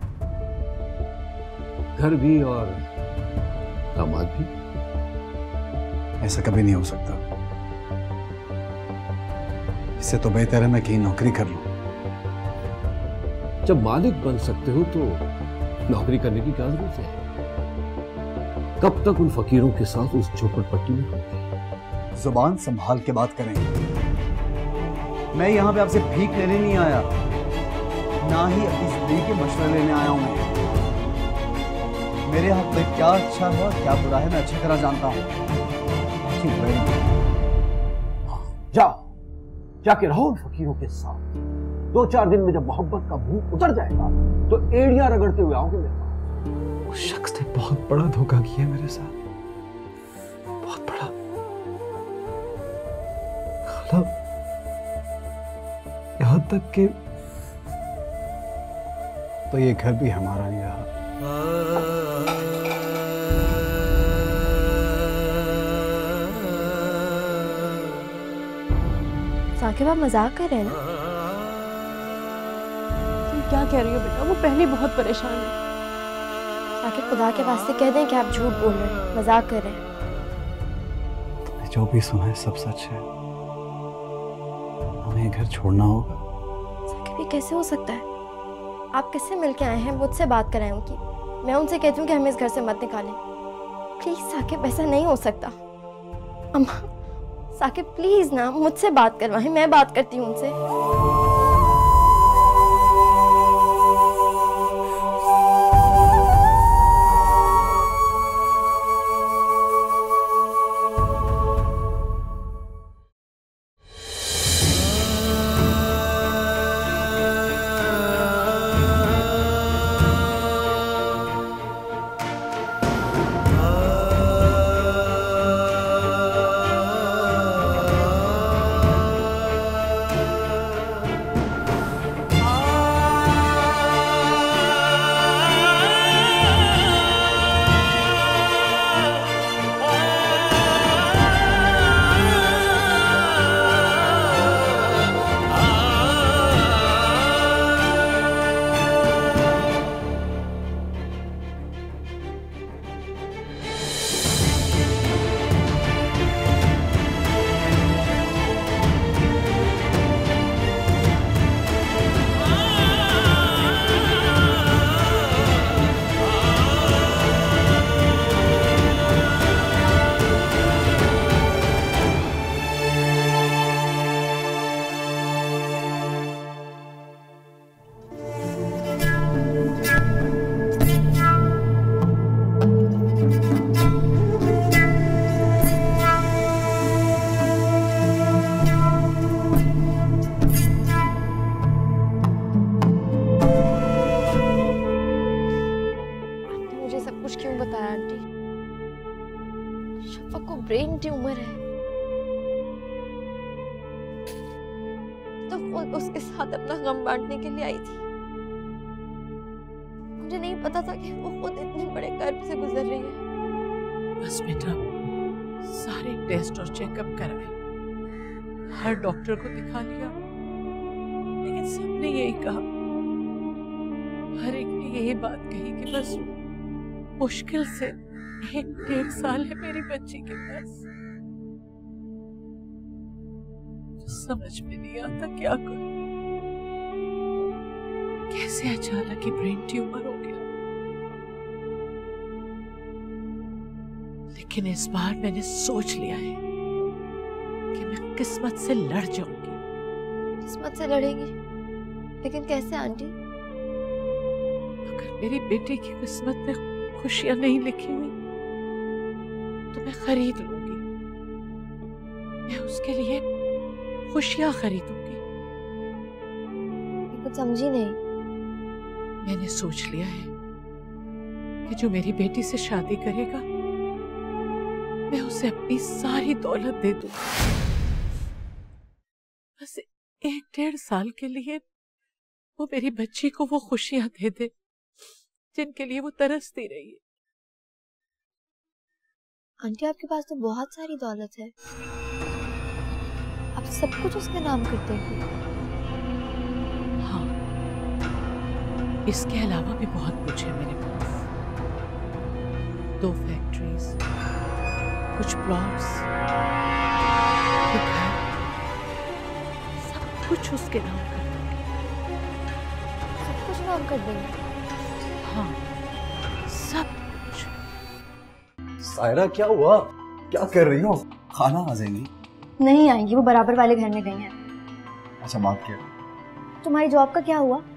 घर भी और दामाद भी। ऐसा कभी नहीं हो सकता। इससे तो बेहतर है मैं कहीं नौकरी कर लूं। जब मालिक बन सकते हो तो नौकरी करने की क्या जरूरत है? कब तक उन फकीरों के साथ उस झोपड़पट्टी में रहते? जुबान संभाल के बात करें। मैं यहाँ पे आपसे भीख लेने नहीं आया, ना ही अपनी जिंदगी के मशवरे लेने आया हूं। मेरे हक में क्या अच्छा है और क्या बुरा है मैं अच्छी तरह जानता हूँ। जाके रहो उन फकीरों के साथ। 2-4 दिन में जब मोहब्बत का भूख उतर जाएगा तो एड़ियां रगड़ते हुए आओगे मेरे पास। उस शख्स ने बहुत बड़ा धोखा किया मेरे साथ, बहुत बड़ा। खाला, यहां तक कि तो ये घर भी हमारा नहीं रहा। साकिब, आप मजाक कर रहे हैं ना? तुम क्या कह रही हो बेटा? वो पहले बहुत परेशान है। साकिब, खुदा के वास्ते कह दें कि आप झूठ बोल रहे हैं, मजाक कर रहे हैं। जो भी सुना है सब सच है। हमें घर छोड़ना होगा। साकिब, ये कैसे हो सकता है? आप किससे मिलके आए हैं? मुझसे बात कराएं उनकी। मैं उनसे कहती हूँ कि हमें इस घर से मत निकालें। प्लीज साकिब, ऐसा नहीं हो सकता। अम्मा, साकिब प्लीज ना, मुझसे बात करवाएं, मैं बात करती हूँ उनसे। शफक को ब्रेन ट्यूमर है, तो खुद उसके साथ अपना गम बांटने के लिए आई थी। मुझे नहीं पता था कि वो खुद इतने बड़े कर्ब से गुजर रही है। बस बेटा, सारे टेस्ट और चेकअप कराए, हर डॉक्टर को दिखा लिया, लेकिन सबने यही कहा, हर एक ने यही बात कही कि बस मुश्किल से 1-1.5 साल है मेरी बच्ची के पास। समझ में नहीं आता क्या करूं, कैसे अचानक ही ब्रेन ट्यूमर हो गया। लेकिन इस बार मैंने सोच लिया है कि मैं किस्मत से लड़ जाऊंगी। किस्मत से लड़ेगी? लेकिन कैसे आंटी? अगर मेरी बेटी की किस्मत में खुशियां नहीं लिखी हुई तो मैं खरीद लूंगी, मैं उसके लिए खुशियां खरीदूंगी। कुछ समझी नहीं। मैंने सोच लिया है कि जो मेरी बेटी से शादी करेगा मैं उसे अपनी सारी दौलत दे दूंगी। बस 1-1.5 साल के लिए वो मेरी बच्ची को वो खुशियां दे दे जिनके लिए वो तरसती रही है। आंटी आपके पास तो बहुत सारी दौलत है, आप सब कुछ उसके नाम कर देंगे। हाँ, इसके अलावा भी बहुत कुछ है मेरे पास। 2 फैक्ट्रीज, कुछ प्लॉट्स, एक घर, सब कुछ उसके नाम कर देंगे। सब कुछ नाम कर देंगे? हाँ, सब कुछ। सायरा क्या हुआ? क्या कर रही हो? खाना आ जाएंगी? नहीं आएंगी, वो बराबर वाले घर में गई हैं। अच्छा, बात क्या? तुम्हारी जॉब का क्या हुआ?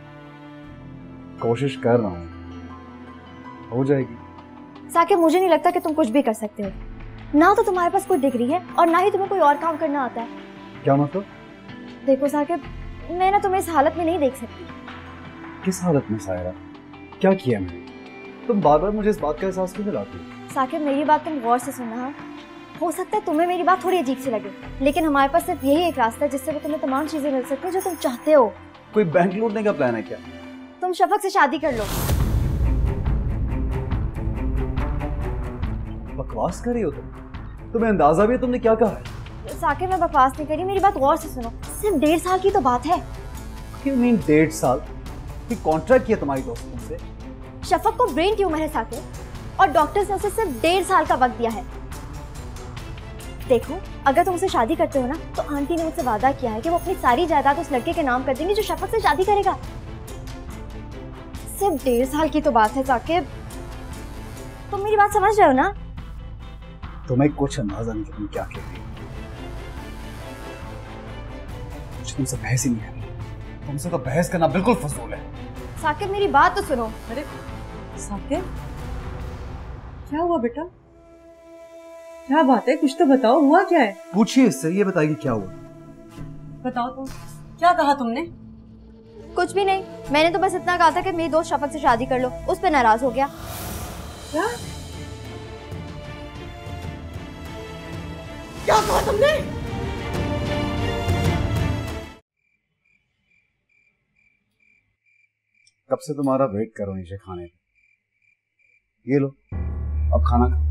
कोशिश कर रहा हूँ, हो जाएगी। साकिब, मुझे नहीं लगता कि तुम कुछ भी कर सकते हो। ना तो तुम्हारे पास कोई डिग्री है और ना ही तुम्हें कोई और काम करना आता है। क्या मतलब? देखो साकिब, मैं ना तुम्हें इस हालत में नहीं देख सकती। किस हालत में सायरा? क्या किया मैंने? तुम बार बार मुझे इस बात का एहसास क्यों दिलाती हो? साकिब, मेरी बात तुम गौर से सुनना। हो सकता है तुम्हें मेरी बात थोड़ी अजीब सी लगे, लेकिन हमारे पास सिर्फ यही एक रास्ता है जिससे वो तुम्हें तमाम चीजें मिल सकती है जो तुम चाहते हो। कोई बैंक लूटने का प्लान है क्या? तुम शफक से शादी कर लो। बकवास कर रही हो तुम? तुम्हें अंदाजा भी है तुमने क्या कहा है? साकिब, मैं बकवास नहीं करी, मेरी बात गौर से सुनो। सिर्फ 1.5 साल की तो बात है। क्यों नहीं 1.5 साल? कॉन्ट्रैक्ट किया तुम्हारी दोस्तों से? शफक को ब्रेन ट्यूमर है साकिब, और डॉक्टर्स ने उसे सिर्फ 1.5 साल का वक्त दिया है। देखो, अगर तुम उसे शादी करते हो ना, तो आंटी ने मुझसे वादा किया है कि वो अपनी सारी जायदाद उस लड़के के नाम कर देंगी जो शफक से शादी करेगा। सिर्फ 1.5 साल की तो बात है साकिब, तुम मेरी बात समझ रहे हो ना? तुम्हें कुछ अंदाजा नहीं कि तुम क्या कह रही हो। मुझे तुमसे बहस ही नहीं है, तुमसे तो बहस करना बिल्कुल फजूल है। साकिब, मेरी बात तो सुनो। अरे साकिब, क्या हुआ बेटा? क्या बात है, कुछ तो बताओ, हुआ क्या है? पूछिए इससे, ये बताइए क्या हुआ। बताओ तुम, क्या कहा तुमने? कुछ भी नहीं, मैंने तो बस इतना कहा था कि मेरी दोस्त शफक से शादी कर लो। उस पे नाराज हो गया। क्या क्या कहा तुमने? कब से तुम्हारा वेट करो नीचे खाने का। ये लो, अब खाना खा।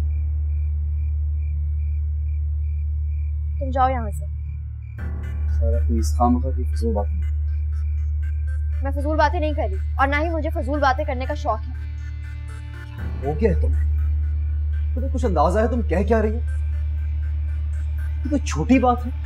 तुम जाओ यहाँ से। सारा प्लीज, खामखा की फजूल बात नहीं। मैं फजूल बातें नहीं कर रही, और ना ही मुझे फजूल बातें करने का शौक है। वो क्या है तुम्हें कुछ अंदाजा है तुम कह क्या रही हो? ये तो छोटी बात है।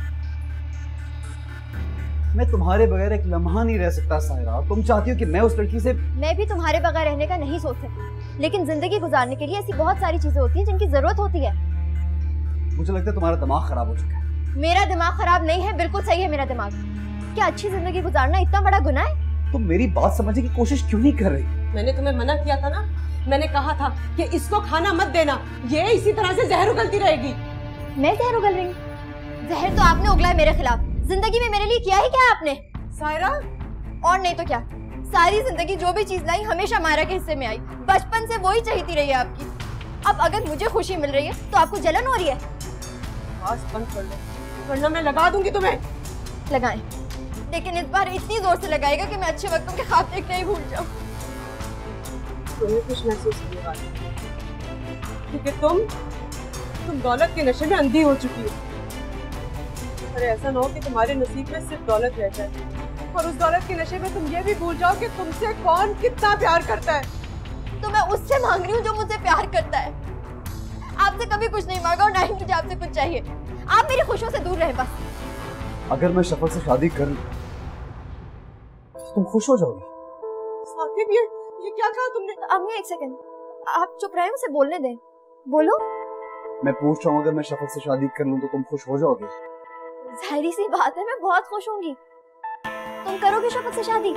मैं तुम्हारे बगैर एक लम्हा नहीं रह सकता सायरा। तुम चाहती हो कि मैं उस लड़की से? मैं भी तुम्हारे बगैर रहने का नहीं सोच सकती, लेकिन जिंदगी गुजारने के लिए ऐसी बहुत सारी चीजें होती हैं जिनकी जरूरत होती है। मुझे लगता है तुम्हारा दिमाग खराब हो चुका है। मेरा दिमाग खराब नहीं है, बिल्कुल सही है मेरा दिमाग। क्या अच्छी जिंदगी गुजारना इतना बड़ा गुनाह है? तुम मेरी बात समझने की कोशिश क्यों नहीं कर रही? मैंने तुम्हें मना किया था ना, मैंने कहा था कि इसको खाना मत देना, ये इसी तरह से जहर उगलती रहेगी। मैं जहर उगल रही हूँ? जहर तो आपने उगला है मेरे खिलाफ। जिंदगी में मेरे लिए किया ही क्या आपने? सायरा, और नहीं तो क्या, सारी जिंदगी जो भी चीज लाई हमेशा मायरा के हिस्से में आई। बचपन से वही चाहती रही है आपकी। अब अगर मुझे खुशी मिल रही है तो आपको जलन हो रही है? बस बंद कर लो, वरना मैं लगा दूंगी तुम्हें। लगाएं, लेकिन इस बार इतनी जोर से लगाएगा कि मैं अच्छे वक्तों के ख्वाब देखना ही भूल जाऊं। तुम्हें कुछ महसूस होने वाला है, क्योंकि तुम दौलत के नशे में अंधी हो चुकी हो। अरे ऐसा ना हो कि तुम्हारे नसीब में सिर्फ दौलत रह जाए और उस दौलत के नशे में तुम ये भी भूल जाओ कि तुमसे कौन कितना प्यार करता है। तो मैं उससे मांग रही हूँ जो मुझसे प्यार करता है। आपसे कभी कुछ नहीं मांगा और ना ही मुझे आपसे कुछ चाहिए। आप मेरी खुशियों से दूर रहे बस। अगर मैं शफक से शादी कर लूं तो तुम खुश हो जाओगी? साकिब, ये क्या कहा तुमने? अम्मी एक सेकंड, आप चुप रहे, उसे बोलने दें। बोलो। मैं पूछ रहा हूँ, अगर मैं शफक से शादी कर लूं तो तुम खुश हो जाओगे? जाहिर सी बात है, मैं बहुत खुश होंगी। तुम करोगे शफक से शादी?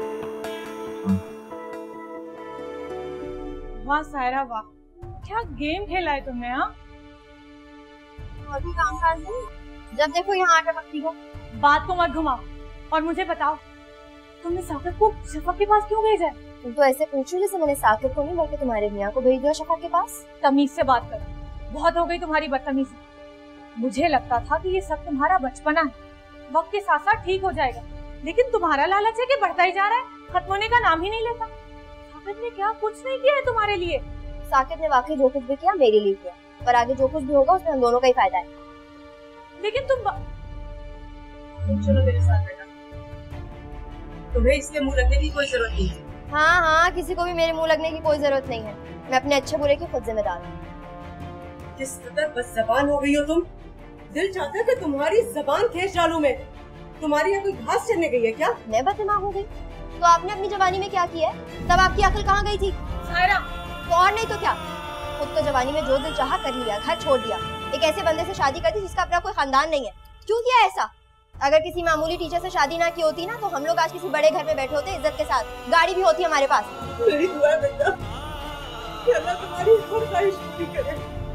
वाह सायरा वाह, क्या गेम खेला है तुमने। हाँ, और भी काम काज नहीं, जब देखो यहाँ आटा पकती हो। बात को मत घुमाओ और मुझे बताओ, तुमने साकिब को शफक के पास क्यों भेजा? तुम तो ऐसे पूछो जैसे मैंने साकिब को नहीं बल्कि तुम्हारे मियाँ को भेज दिया शफक के पास। तमीज से बात करो, बहुत हो गई तुम्हारी बदतमीजी। मुझे लगता था कि ये सब तुम्हारा बचपना है, वक्त के साथ साथ ठीक हो जाएगा, लेकिन तुम्हारा लालच है कि बढ़ता ही जा रहा है, खत्म होने का नाम ही नहीं लेता। साकिब ने क्या कुछ नहीं किया है तुम्हारे लिए? साकिब ने वाकई जो कुछ भी किया मेरे लिए किया, पर आगे जो कुछ भी होगा उसमें हम दोनों का ही फायदा है। लेकिन तुम चलो मेरे साथ बेटा, तुम्हें इसके मुंह लगने की कोई जरूरत नहीं है। हाँ हाँ, किसी को भी मेरे मुंह लगने की कोई जरूरत नहीं है। मैं अपने अच्छे बुरे की खुद जिम्मेदार हूँ। जिस कदर बदज़बान हो गई हो तुम, दिल चाहता है कि तुम्हारी जबान खींच डालूं मैं। तुम्हारी यहाँ कोई घास चरने गई है क्या? मैं बददिमाग हो गई? तो आपने अपनी जवानी में क्या किया है? तब आपकी अकल कहाँ गई थी? सायरा, तो और नहीं तो क्या, खुद तो जवानी में जो दिल चाहा कर लिया, घर छोड़ दिया, एक ऐसे बंदे से शादी कर दी जिसका अपना कोई खानदान नहीं है। क्यों किया ऐसा? अगर किसी मामूली टीचर से शादी ना की होती ना तो हम लोग आज किसी बड़े घर में बैठे होते, इज्जत के साथ, गाड़ी भी होती हमारे पास। मेरी दुआ है बेटा कि अल्लाह तुम्हारी हर ख्वाहिश पूरी करे।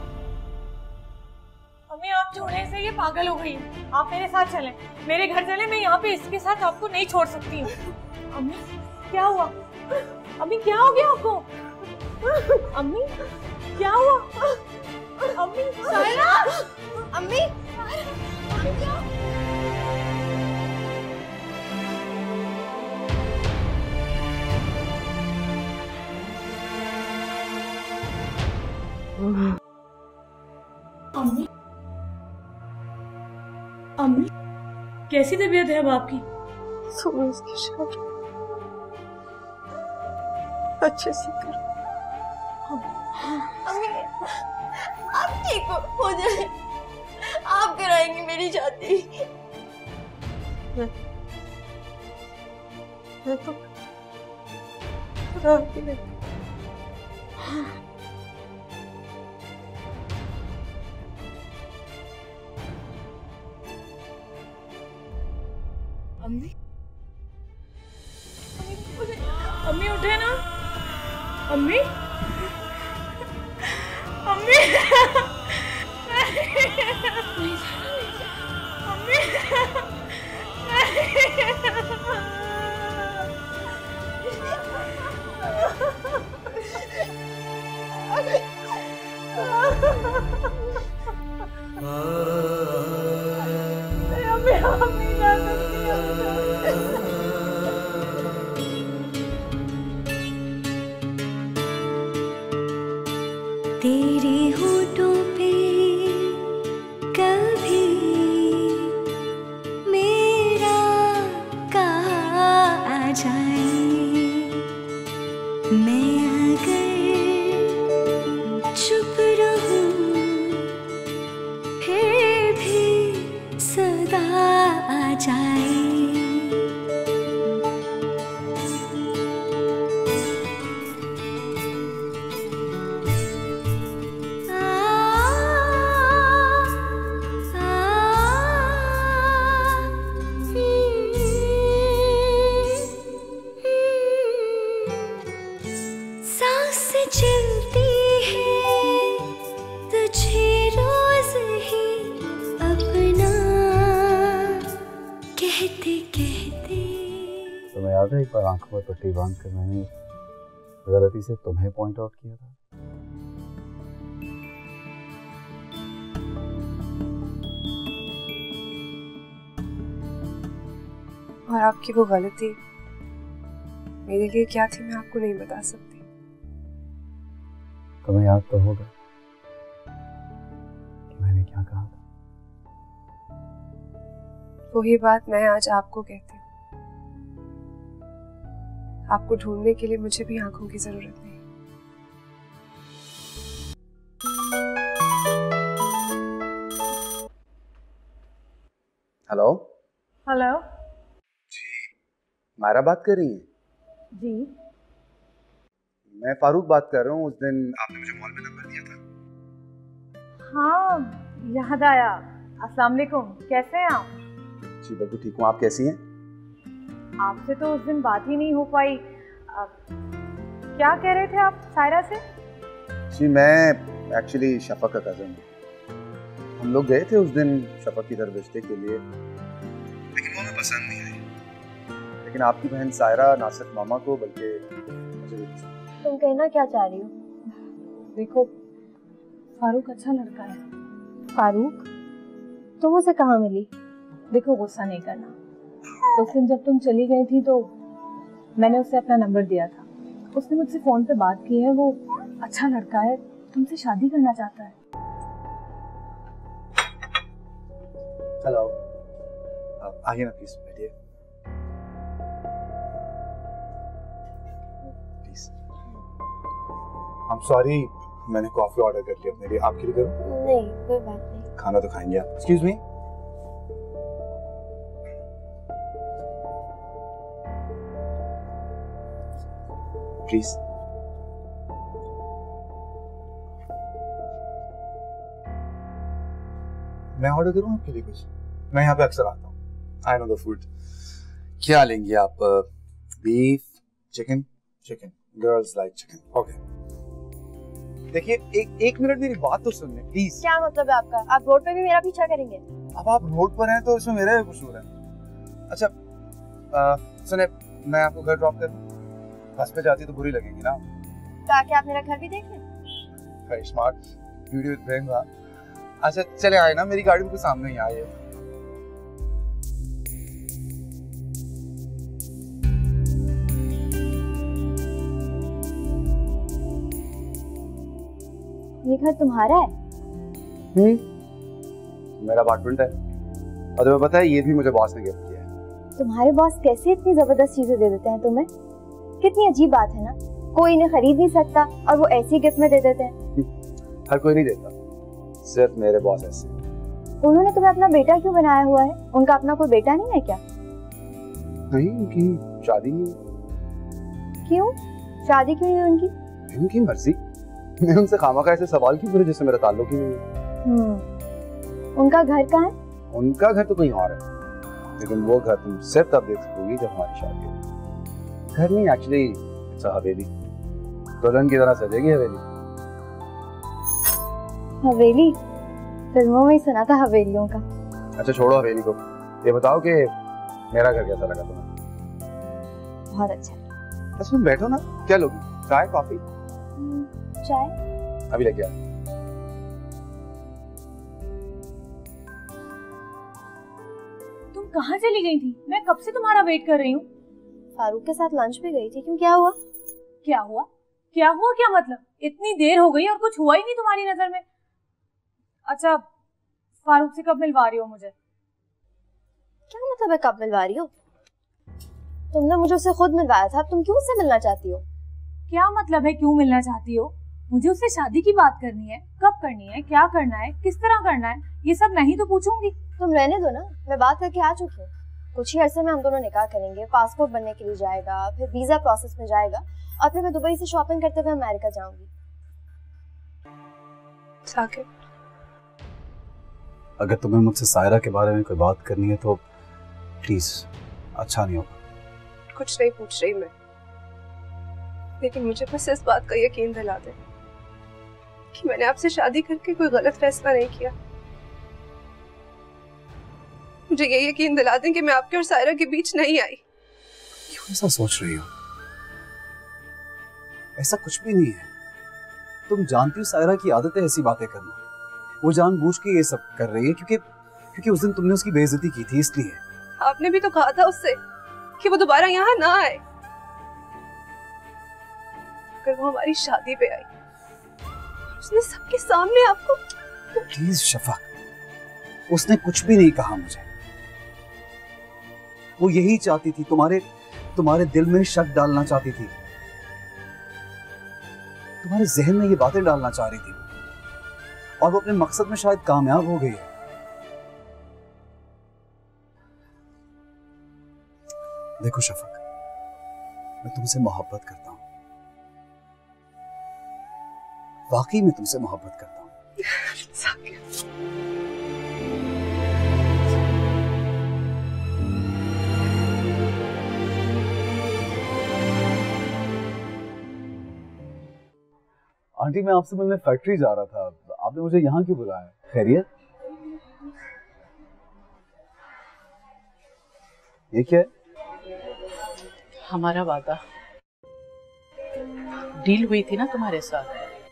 अम्मी, आप छोड़ने से ये पागल हो गई, आप मेरे साथ चलें, मेरे घर चलें, मैं यहाँ पे इसके साथ आपको नहीं छोड़ सकती हूँ। अम्मी क्या हुआ? अम्मी क्या हो गया आपको? अम्मी क्या हुआ? अम्मी, सायरा, अम्मी, अम्मी, अम्मी कैसी तबीयत है अब आपकी? सूरज की शादी अच्छे से कर। अम्मी, आप ठीक हो जाए, आप कराएंगे मेरी शादी। मैं तो अम्मी, अम्मी उठे ना। अम्मी, अम्मी, तेरे होठों पे कभी मेरा कहा आ जाए, मैं अगर चुप रहूं फिर भी सदा आ जाए। चलती है तुझे रोज ही अपना कहते कहते। तुम्हें याद है एक बार आंखों पर पट्टी बांध कर मैंने गलती से तुम्हें पॉइंट आउट किया था? और आपकी वो गलती मेरे लिए क्या थी मैं आपको नहीं बता सकती। तुम्हें याद तो होगा कि मैंने क्या कहा था। वही बात मैं आज आपको कहती हूँ। आपको ढूंढने के लिए मुझे भी आंखों की जरूरत नहीं। हेलो हेलो मायरा बात कर रही हैं? जी मैं फारूक बात कर रहा हूँ। उस दिन आपने मुझे मॉल में नंबर दिया था। हाँ याद आया। अस्सलाम वालेकुम, कैसे हैं आप? जी बिल्कुल ठीक हूँ, आप कैसी हैं? आपसे तो उस दिन बात ही नहीं हो पाई। क्या कह रहे थे आप सायरा से? जी मैं एक्चुअली शफक का कज़न हूँ। हम लोग गए थे उस दिन शफक की तरफ रिश्ते के लिए, लेकिन वो हमें पसंद नहीं आई। लेकिन आपकी बहन सायरा ना सिर्फ मामा को बल्कि मुझे भी पसंद। तुम कहना क्या चाह रही हो? देखो फारूक अच्छा लड़का है। फारूक? तुम उसे कहाँ मिली? देखो गुस्सा नहीं करना। उस दिन जब तुम चली गई थी तो मैंने उसे अपना नंबर दिया था। उसने मुझसे फोन पे बात की है। वो अच्छा लड़का है, तुमसे शादी करना चाहता है। हेलो आइए ना प्लीज, बैठिए प्लीज। आई एम सॉरी, मैंने कॉफी ऑर्डर कर लिया अपने लिए। आपके लिए करूं? नहीं कोई बात नहीं। खाना तो खाएंगे आप। Excuse me. प्लीज। मैं ऑर्डर करूं आपके लिए कुछ? मैं यहाँ पे अक्सर आता हूँ। I know the food. क्या लेंगे आप? Beef, chicken? Chicken, girls like chicken. Okay. देखिए एक मिनट मेरी बात तो सुन लें प्लीज। क्या मतलब है आपका? आप रोड पे भी मेरा पीछा करेंगे? अब आप रोड पर हैं तो इसमें मेरा भी कसूर है। अच्छा सुने, मैं आपको घर ड्रॉप कर दूं? बस पे जाती तो बुरी लगेगी ना। ताकि आप मेरा घर भी देख लें। Very smart, video with brain. अच्छा चले आए ना, मेरी गाड़ी के सामने ही आए। ये घर तुम्हारा है? मेरा अपार्टमेंट है। और तुम्हें पता है ये भी मुझे बॉस ने गिफ्ट किया है। तुम्हारे बॉस कैसे इतनी जबरदस्त चीजें दे देते हैं तुम्हें? कितनी अजीब बात है ना, कोई इन्हें खरीद नहीं सकता और वो ऐसी गिफ्ट में दे देते हैं। हर कोई नहीं देता, सिर्फ मेरे बॉस ऐसे। उन्होंने तुम्हें अपना बेटा क्यों बनाया हुआ है? उनका अपना कोई बेटा नहीं है क्या? नहीं, उनकी शादी नहीं। क्यों शादी क्यों नहीं उनकी? उनकी मर्जी। मैं उनसे खामखा ऐसे सवाल क्यों करूं जिससे मेरा ताल्लुक ही नहीं है। उनका घर कहाँ है? उनका घर तो कहीं और है, लेकिन वो घर तुम सिर्फ तब देख सकोगी जब हमारी शादी हो। घर नहीं, एक्चुअली इट्स अ हवेली। दुल्हन की तरह सजेगी हवेली। हवेली? फिल्मों में ही सुना था हवेलियों का। अच्छा छोड़ो हवेली को, ये बताओ कि मेरा घर कैसा लगा तुम्हें? बहुत अच्छा। अच्छा तुम बैठो ना, क्या लोगी? चाय कॉफी? चाय अभी लेके आ। तुम कहाँ चली गई थी? मैं कब से तुम्हारा वेट कर रही हूँ। फारूक के साथ लंच पे गई थी। क्यों, क्या हुआ? क्या हुआ? क्या हुआ क्या मतलब? इतनी देर हो गई और कुछ हुआ ही नहीं तुम्हारी नजर में। अच्छा फारूक से कब मिलवा रही हो मुझे? क्या मतलब है कब मिलवा रही हो? तुमने मुझे उससे खुद मिलवाया था, अब तुम क्यों उससे मिलना चाहती हो? क्या मतलब है क्यों मिलना चाहती हो? मुझे उससे शादी की बात करनी है। कब करनी है, क्या करना है, किस तरह करना है, ये सब मैं ही तो पूछूंगी। तुम रहने दो ना, मैं बात करके आ चुकी हूँ। कुछ ही अरसे में हम दोनों निकाह करेंगे, पासपोर्ट बनने के लिए जाएगा, फिर वीजा प्रोसेस में जाएगा और फिर मैं दुबई से शॉपिंग करते हुए अमेरिका जाऊंगी। साकिब, अगर तुम्हें मुझसे सायरा के बारे में कोई बात करनी है तो प्लीज, अच्छा नहीं होगा। कुछ नहीं पूछ रही मैं, लेकिन मुझे बस इस बात का यकीन दिला दे कि मैंने आपसे शादी करके कोई गलत फैसला नहीं किया। मुझे ये यकीन दिला दें कि मैं आपके और सायरा के बीच नहीं आई। क्यों ऐसा सोच रही हो? ऐसा कुछ भी नहीं है। तुम जानती हो सायरा की आदत है ऐसी बातें करना। वो जानबूझ के ये सब कर रही है क्योंकि उस दिन तुमने उसकी बेइज्जती की थी, इसलिए। आपने भी तो कहा था उससे कि वो दोबारा यहाँ ना आए। अगर वो हमारी शादी पे आई, उसने सबके सामने आपको। प्लीज शफक, उसने कुछ भी नहीं कहा मुझे। वो यही चाहती थी, तुम्हारे दिल में शक डालना चाहती थी, तुम्हारे जहन में ये बातें डालना चाह रही थी, और वो अपने मकसद में शायद कामयाब हो गई है। देखो शफक, मैं तुमसे मोहब्बत करता हूं, वाकई में तुमसे मोहब्बत करता हूं। आंटी, मैं आपसे मिलने फैक्ट्री जा रहा था, आपने मुझे यहाँ क्यों बुलाया? खैरियत? ये क्या है? हमारा वादा, डील हुई थी ना तुम्हारे साथ।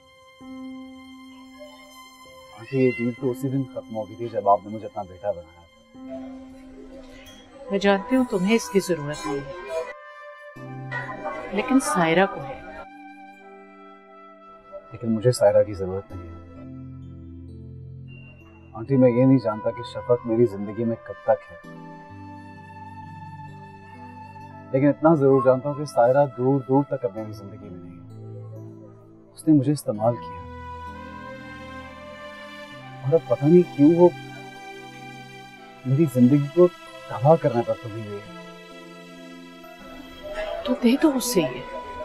आंटी, ये डील तो उसी दिन खत्म हो गई थी जब आपने मुझे अपना बेटा बनाया था। मैं जानती हूँ तुम्हें इसकी जरूरत नहीं है, लेकिन सायरा को है। लेकिन मुझे सायरा की जरूरत नहीं है। आंटी, मैं ये नहीं जानता कि शफक मेरी जिंदगी में कब तक है, लेकिन इतना जरूर जानता हूँ कि सायरा दूर दूर तक अब मेरी जिंदगी में नहीं है। उसने मुझे इस्तेमाल किया, और अब पता नहीं क्यों वो मेरी जिंदगी को तबाह करने पर तुली हुई है। तो दे दो उससे ये,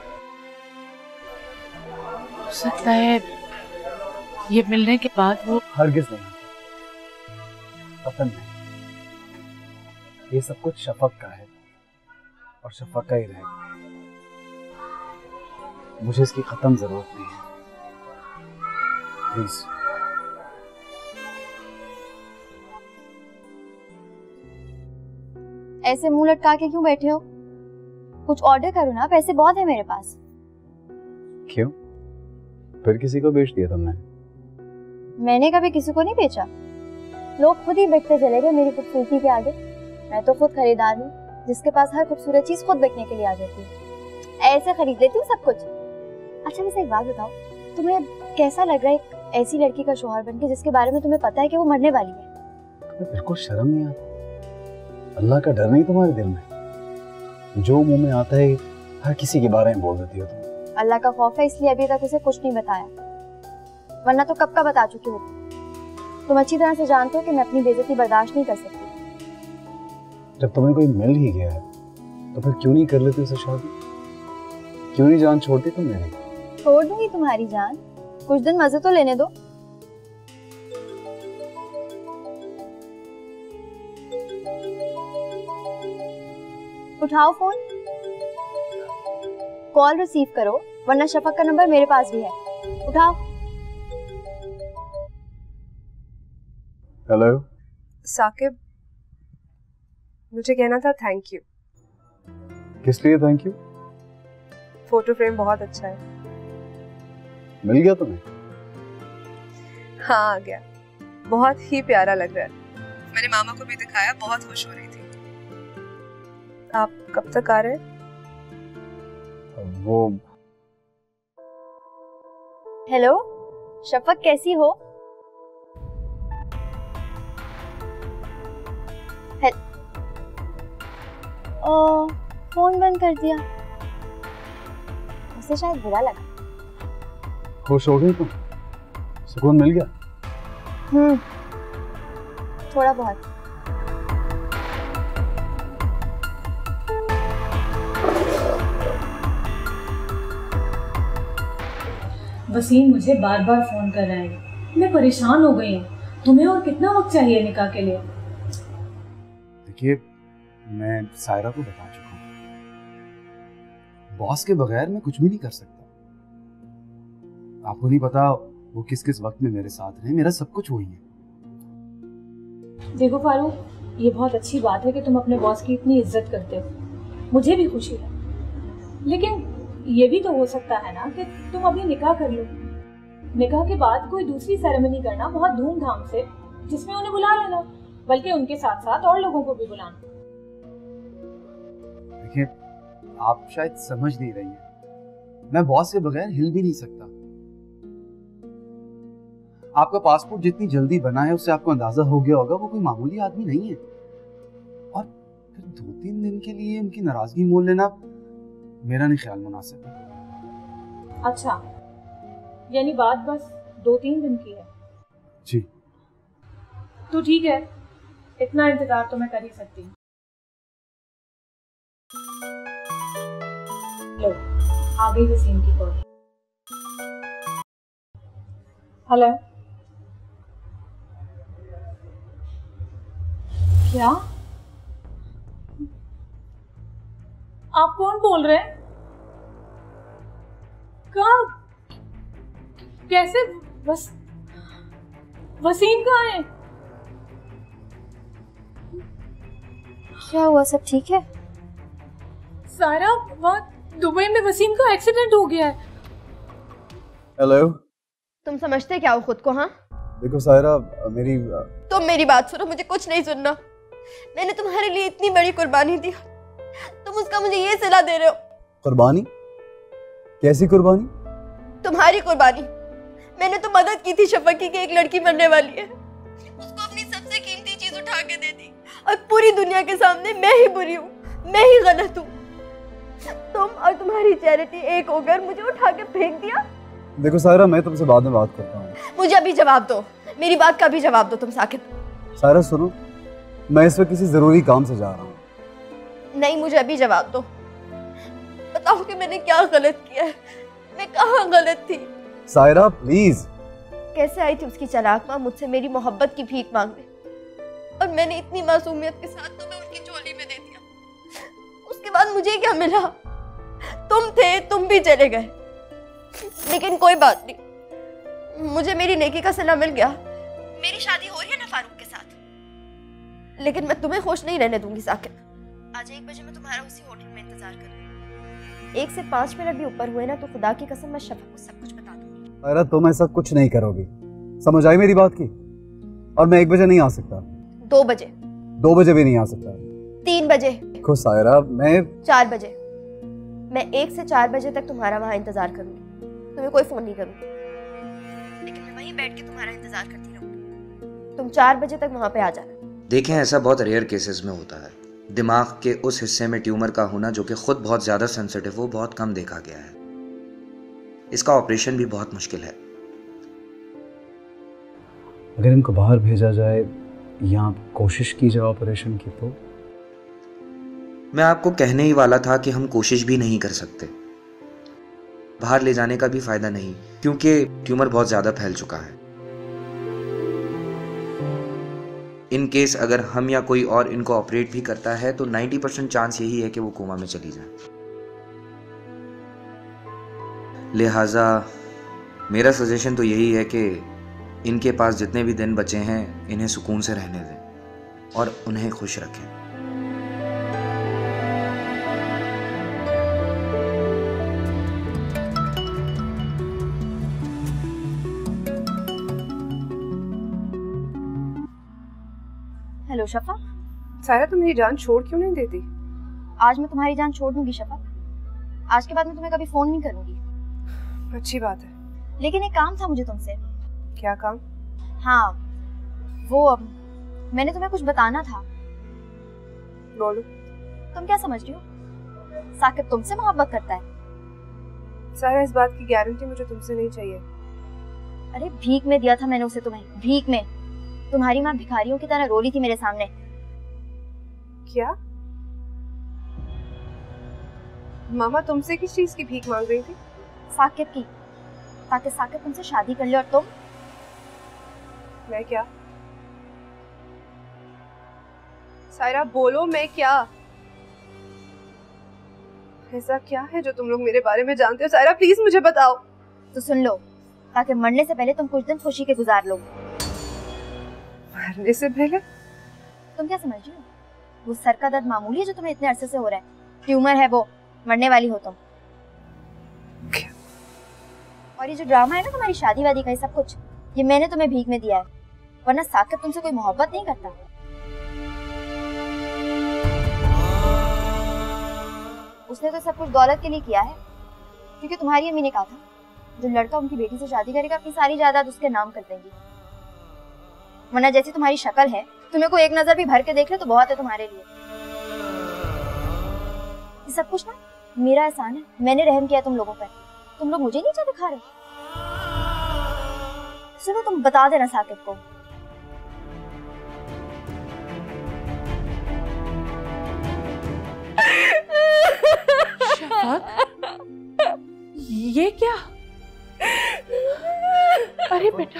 हो सकता है ये मिलने के बाद वो। हरगिज नहीं, पसंद नहीं। ये सब कुछ शफक का है और शफक का ही रहेगा। मुझे इसकी खत्म जरूरत नहीं है, प्लीज। ऐसे मुंह लटका के क्यों बैठे हो? कुछ ऑर्डर करो ना, पैसे बहुत है मेरे पास। क्यों? फिर किसी को बेच दिया तुमने? मैंने कभी किसी को नहीं बेचा, लोग खुद ही बिकते चले गए मेरी खूबसूरती के आगे। मैं तो खुद खरीदार हूँ, जिसके पास हर खूबसूरत चीज खुद बिकने के लिए आ जाती है। ऐसे खरीद लेती हूँ सब कुछ। अच्छा वैसे एक बात बताओ, तुम्हें कैसा लग रहा है एक ऐसी लड़की का शौहर बनके जिसके बारे में तुम्हें पता है कि वो मरने वाली है? तुम्हें बिल्कुल शर्म नहीं आती? अल्लाह का डर नहीं तुम्हारे दिल में? जो मुंह में आता है हर किसी के बारे में बोल देती हो तुम। अल्लाह का खौफ है इसलिए अभी तक उसे कुछ नहीं बताया, वरना तो कब का बता चुकी हो। तुम अच्छी तरह से जानते हो कि मैं अपनी बेइज्जती बर्दाश्त नहीं कर सकती। जब तुम्हें कोई मिल ही गया है तो फिर क्यों नहीं कर लेती उसे शादी? क्यों नहीं जान छोड़ती तुम मेरी? छोड़ दूंगी तुम्हारी जान, कुछ दिन मजे तो लेने दो। उठाओ फोन, कॉल रिसीव करो, वरना शफक का नंबर मेरे पास भी है। उठाओ। हेलो साकिब, मुझे कहना था थैंक यू। किस लिए थैंक यू? फोटो फ्रेम बहुत अच्छा है। मिल गया तुम्हें? हाँ आ गया, बहुत ही प्यारा लग रहा है। मेरे मामा को भी दिखाया, बहुत खुश हो रही थी। आप कब तक आ रहे हैं? वो हेलो शफक, कैसी हो? फोन बंद कर दिया, उसे शायद बुरा लगा। खुश हो गई तुम? सुकून मिल गया? थोड़ा बहुत। वसीम मुझे बार बार फोन कर रहे हैं, मैं परेशान हो गई हूँ। तुम्हें और कितना वक्त चाहिए निकाह के लिए? देखिए, मैं सायरा को बता चुका हूँ, बॉस के बगैर मैं कुछ भी नहीं कर सकता। आपको नहीं पता वो किस किस वक्त में मेरे साथ रहे, मेरा सब कुछ वही है। देखो फारूक, ये बहुत अच्छी बात है कि तुम अपने बॉस की इतनी इज्जत करते हो, मुझे भी खुशी है। लेकिन ये भी तो हो सकता है ना कि तुम अभी निकाह कर लो, निकाह के बाद कोई दूसरी सेरेमनी करना बहुत धूमधाम से, जिसमें उन्हें बुला लेना, बल्कि उनके साथ साथ और लोगों को भी बुलाना। देखिए, आप शायद समझ नहीं रही हैं, मैं बॉस के बगैर हिल भी नहीं सकता। आपका पासपोर्ट जितनी जल्दी बना है उससे आपको अंदाजा हो गया होगा वो कोई मामूली आदमी नहीं है। और फिर 2-3 दिन के लिए उनकी नाराजगी मोल लेना मेरा नहीं ख्याल मुनासिब है। अच्छा, यानी बात बस 2-3 दिन की है? जी। तो ठीक है, इतना इंतजार तो मैं कर ही सकती हूँ। लो, आ गई वसीम की कॉल। हेलो, क्या आप कौन बोल रहे हैं? कब? कैसे? वसीम कहाँ है? क्या हुआ, सब ठीक है? सारा, वहाँ दुबई में वसीम का एक्सीडेंट हो गया है। हेलो। तुम समझते क्या हो खुद को? हाँ देखो सायरा, मेरी तुम मेरी बात सुनो, मुझे कुछ नहीं सुनना। मैंने तुम्हारे लिए इतनी बड़ी कुर्बानी दी, तुम उसका मुझे ये सिला दे रहे हो। कुर्बानी? कैसी कुर्बानी? तुम्हारी कुर्बानी। मैंने तो मदद की थी शफकी की एक लड़की मरने वाली है, उसको अपनी सबसे कीमती चीज उठा के दे दी, और पूरी दुनिया के सामने मैं ही बुरी हूँ, मैं ही गलत हूँ। तुम और तुम्हारी चैरिटी एक होकर मुझे उठा के फेंक दिया। देखो सायरा, मैं तुमसे बाद में बात करता हूँ। मुझे अभी जवाब दो, मेरी बात का भी जवाब दो तुम साकिब। सायरा सुनो, मैं इस वक्त किसी जरूरी काम से जा रहा हूँ। नहीं, मुझे अभी जवाब दो। बताओ कि मैंने क्या गलत किया है, मैं कहाँ गलत थी? सायरा प्लीज। कैसे आई थी उसकी चालाक माँ मुझसे मेरी मोहब्बत की भीख मांगने, और मैंने इतनी मासूमियत के साथ तुम्हें उनकी झोली में दे दिया। उसके बाद मुझे क्या मिला? तुम थे, तुम भी चले गए। लेकिन कोई बात नहीं, मुझे मेरी नेकी का सिला मिल गया। मेरी शादी हो रही है ना फारूक के साथ, लेकिन मैं तुम्हें खुश नहीं रहने दूंगी साकिब। आज 1 बजे मैं तुम्हारा उसी होटल में इंतजार कर रही हूँ। 1 से 5 मिनट भी ऊपर हुए ना तो खुदा की कसम मैं शफक को सब कुछ बता दूंगी। सायरा तुम ऐसा कुछ नहीं करोगी, समझ आई मेरी बात की? और मैं 1 बजे नहीं आ सकता। 2 बजे? 2 बजे भी नहीं आ सकता। 3 बजे? देखो सायरा, मैं 4 बजे। मैं 1 से 4 बजे तक तुम्हारा वहाँ इंतजार करूंगी, तुम्हें कोई फोन नहीं करूंगी, लेकिन मैं वहीं बैठ के तुम्हारा इंतजार करती रहूंगी। तुम 4 बजे तक वहाँ पे आ जाना। देखें, ऐसा बहुत रेयर केसेस में होता है। दिमाग के उस हिस्से में ट्यूमर का होना जो कि खुद बहुत ज़्यादा सेंसिटिव, वो बहुत कम देखा गया है। इसका ऑपरेशन भी बहुत मुश्किल है। अगर इनको बाहर भेजा जाए या कोशिश की जाए ऑपरेशन की, तो मैं आपको कहने ही वाला था कि हम कोशिश भी नहीं कर सकते। बाहर ले जाने का भी फायदा नहीं, क्योंकि ट्यूमर बहुत ज़्यादा फैल चुका है। इन केस अगर हम या कोई और इनको ऑपरेट भी करता है तो 90% चांस यही है कि वो कोमा में चली जाए। लिहाजा मेरा सजेशन तो यही है कि इनके पास जितने भी दिन बचे हैं इन्हें सुकून से रहने दें और उन्हें खुश रखें। हेलो शफक। सायरा, तुम मेरी जान छोड़ क्यों नहीं देती? आज मैं तुम्हारी जान छोड़ दूंगी शफक। आज के बाद मैं तुम्हें कभी फोन नहीं करूंगी। अच्छी बात है, लेकिन एक काम था मुझे तुमसे। क्या काम? हाँ, वो मैंने तुम्हें कुछ बताना था। बोलो। तुम क्या समझ रही हो? साकिब तुमसे मोहब्बत करता है। सायरा, इस बात की गारंटी मुझे तुमसे नहीं चाहिए। अरे भीख में दिया था मैंने उसे तुम्हें, भीख में। तुम्हारी माँ भिखारियों की तरह रोली थी मेरे सामने। क्या? मामा तुमसे किस चीज की भीख मांग रही थी? साकिब की, ताकि साकिब तुमसे शादी कर ले। और तुम? मैं क्या? सायरा बोलो, मैं क्या? ऐसा क्या है जो तुम लोग मेरे बारे में जानते हो? सायरा प्लीज मुझे बताओ। तो सुन लो, ताकि मरने से पहले तुम कुछ दिन खुशी के गुजार लो। मरने से पहले? तुम क्या समझ रही हो? वो सर का दर्द मामूली है जो तुम्हें इतने अरसे से हो रहा है? ट्यूमर है वो, मरने वाली हो तुम। और ये जो ड्रामा है ना तुम्हारी शादी वादी का, सब कुछ ये मैंने तुम्हें भीख में दिया है, वरना साकिब तुमसे कोई मोहब्बत नहीं करता। उसने तो सब कुछ दौलत के लिए किया है, क्योंकि तुम्हारी अम्मी ने कहा था जो लड़का उनकी बेटी से शादी करेगा अपनी सारी जायदाद उसके नाम कर देंगी। वरना जैसी तुम्हारी शक्ल है, तुम्हें को एक नजर भी भर के देख ले तो बहुत है तुम्हारे लिए। ये सब कुछ ना मेरा एहसान है, मैंने रहम किया तुम लोगों पर, तुम लोग मुझे नीचा दिखा रहे। सुनो, तुम बता देना साकिब को। ये क्या? अरे बेटा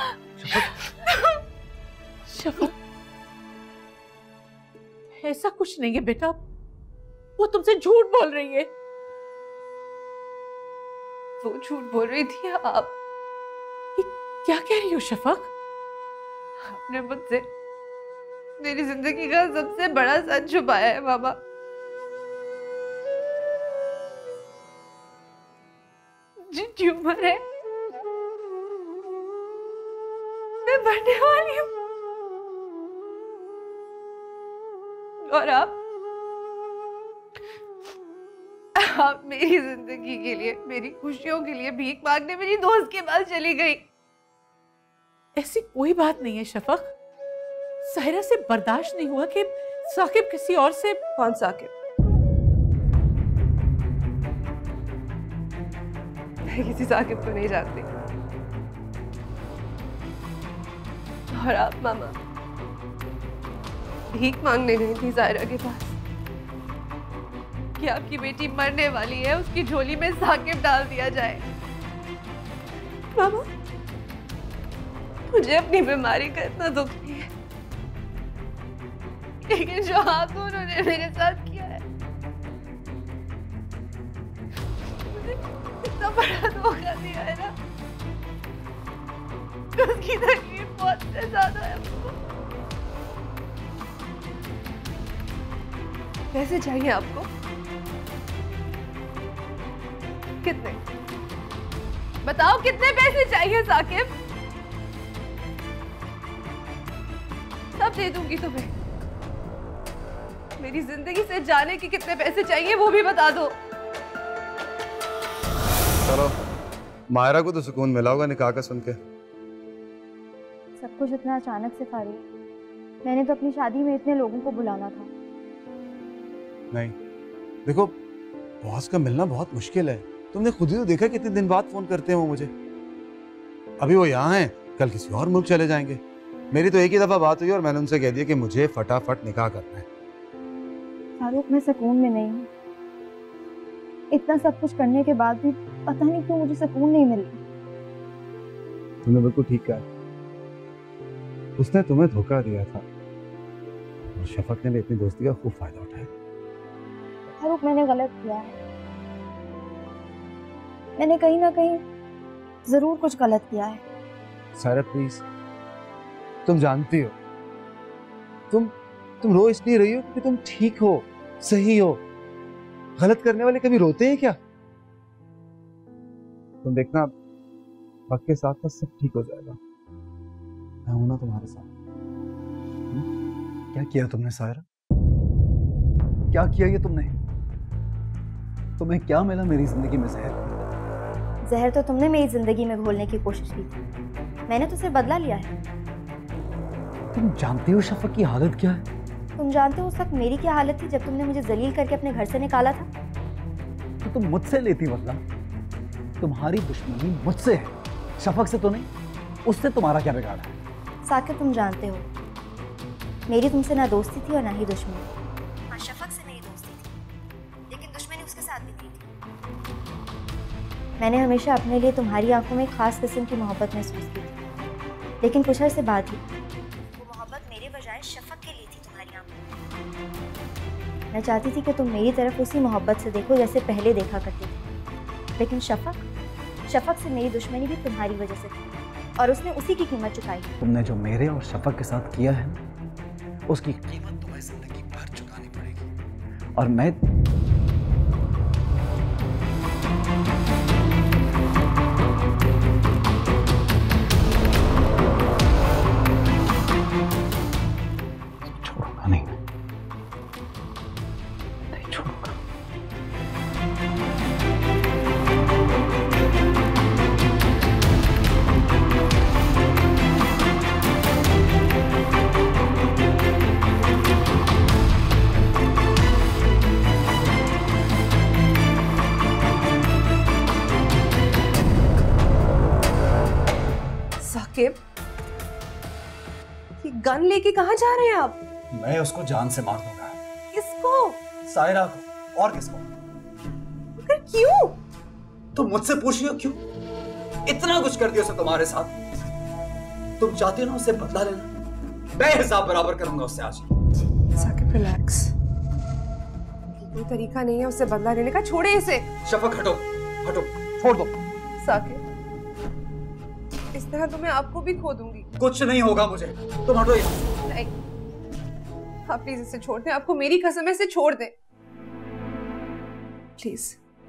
शफक, ऐसा कुछ नहीं है बेटा, वो तुमसे झूठ बोल रही है। वो झूठ बोल रही थी आप? क्या कह रही हो शफक? आपने मुझसे मेरी जिंदगी का सबसे बड़ा सच छुपाया है मामा। जो ट्यूमर है, मैं मरने वाली हूँ और आप मेरी जिंदगी के लिए, मेरी खुशियों के लिए भीख मांगने मेरी दोस्त के पास चली गई। ऐसी कोई बात नहीं है शफक, साहिरा से बर्दाश्त नहीं हुआ कि साकिब किसी और से। कौन साकिब? मैं किसी साकिब को नहीं जानती। और आप मामा भीख मांगने गई थी साहिरा के पास कि आपकी बेटी मरने वाली है, उसकी झोली में साकिब डाल दिया जाए। मामा, मुझे अपनी बीमारी का इतना दुख नहीं है, लेकिन जो आपको उन्होंने मेरे साथ किया है, मुझे इतना बड़ा धोखा दिया है ना, उसकी तकलीफ बहुत से ज्यादा है आपको। पैसे चाहिए आपको? कितने? बताओ कितने पैसे चाहिए साकिब? सब दे दूंगी तुम्हें। मेरी जिंदगी से जाने के कितने पैसे चाहिए वो भी बता दो। चलो, मायरा को तो सुकून मिला होगा निकाह का सुन के। सब कुछ इतना अचानक से फारूक, मैंने तो अपनी शादी में इतने लोगों को बुलाना था। नहीं देखो, बॉस का मिलना बहुत मुश्किल है। तुमने खुद ही तो देखा कितने दिन बाद फोन करते हैं वो मुझे। अभी वो यहाँ हैं, कल किसी और मुल्क चले जाएंगे। मेरी तो एक ही दफा बात हुई और मैंने उनसे कह दिया कि मुझे फटाफट निकाह करना है। फारूक, मैं सुकून में नहीं हूँ। इतना सब कुछ करने के बाद भी पता नहीं क्यों मुझे सुकून नहीं मिल रहा। तुमने बिल्कुल ठीक कहा, उसने तुम्हें धोखा दिया था और शफक ने भी अपनी दोस्ती का खूब फायदा उठाया। फारूक, मैंने गलत किया है। मैंने कहीं ना कहीं जरूर कुछ गलत किया है। सारा प्लीज, तुम जानती हो, तुम रो इसलिए रही हो क्योंकि तुम ठीक हो, सही हो। गलत करने वाले कभी रोते हैं क्या? तुम देखना, वक्त के साथ सब ठीक हो जाएगा। मैं हूं ना तुम्हारे साथ। क्या किया तुमने सायरा? क्या किया ये तुमने? तुम्हें क्या मिला मेरी जिंदगी में? जहर तो तुमने मेरी जिंदगी में घोलने की कोशिश की थी, मैंने तो सिर्फ बदला लिया है। तुम जानती हो शफक की हालत क्या है? तुम जानते हो उस वक्त मेरी क्या हालत थी जब तुमने मुझे जलील करके अपने घर से निकाला था? तो तुम मुझसे लेती बदला? तुम्हारी दुश्मनी मुझसे है, शफक से तो नहीं। उससे तुम्हारा क्या बिगाड़ा है? साकिब, तुम जानते हो मेरी तुमसे ना दोस्ती थी और ना ही दुश्मनी। हाँ, शफक से मेरी दोस्ती थी, लेकिन दुश्मनी उसके साथ भी थी। मैंने हमेशा अपने लिए तुम्हारी आंखों में खास किस्म की मोहब्बत महसूस की थी, लेकिन कुछ अर्से बाद ही वो मोहब्बत मेरे बजाय शफक के लिए थी तुम्हारी आंखों में। मैं चाहती थी कि तुम मेरी तरफ उसी मोहब्बत से देखो जैसे पहले देखा करती थी, लेकिन शफक से मेरी दुश्मनी भी तुम्हारी वजह से थी और उसने उसी की कीमत चुकाई। तुमने जो मेरे और शफक के साथ किया है, उसकी कीमत तुम्हें जिंदगी भर चुकानी पड़ेगी। और मैं छोड़ूंगा नहीं छोड़ूंगा। गन लेके कहाँ जा रहे हैं आप? मैं उसको जान से मार दूंगा। किसको? सायरा को। और किसको? मगर क्यों? तुम मुझसे पूछ रही हो क्यों? इतना कुछ कर दिया उसने तुम्हारे साथ। तुम चाहते हो ना उससे बदला लेना? मैं हिसाब बराबर करूंगा उससे आज। साकिब रिलैक्स, कोई तरीका नहीं है उससे बदला लेने का। छोड़े इसे। शफक हटो, हटो, छोड़ दो। साकिब, इस तरह तो मैं आपको भी खो दूंगी। कुछ नहीं होगा मुझे, तुम हटो यहाँ से। नहीं, आप प्लीज इसे छोड़ दें। आपको मेरी कसम है, इसे छोड़ दें प्लीज।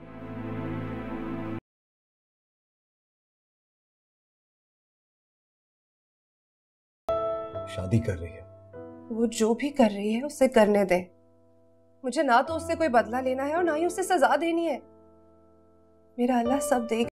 शादी कर रही है वो, जो भी कर रही है उसे करने दे। मुझे ना तो उससे कोई बदला लेना है और ना ही उसे सजा देनी है। मेरा अल्लाह सब देख।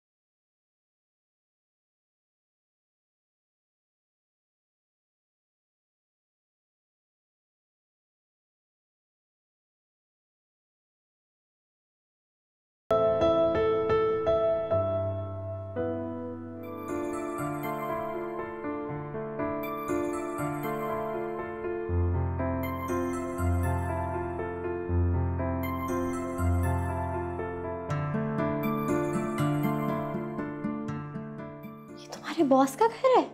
बॉस का घर है?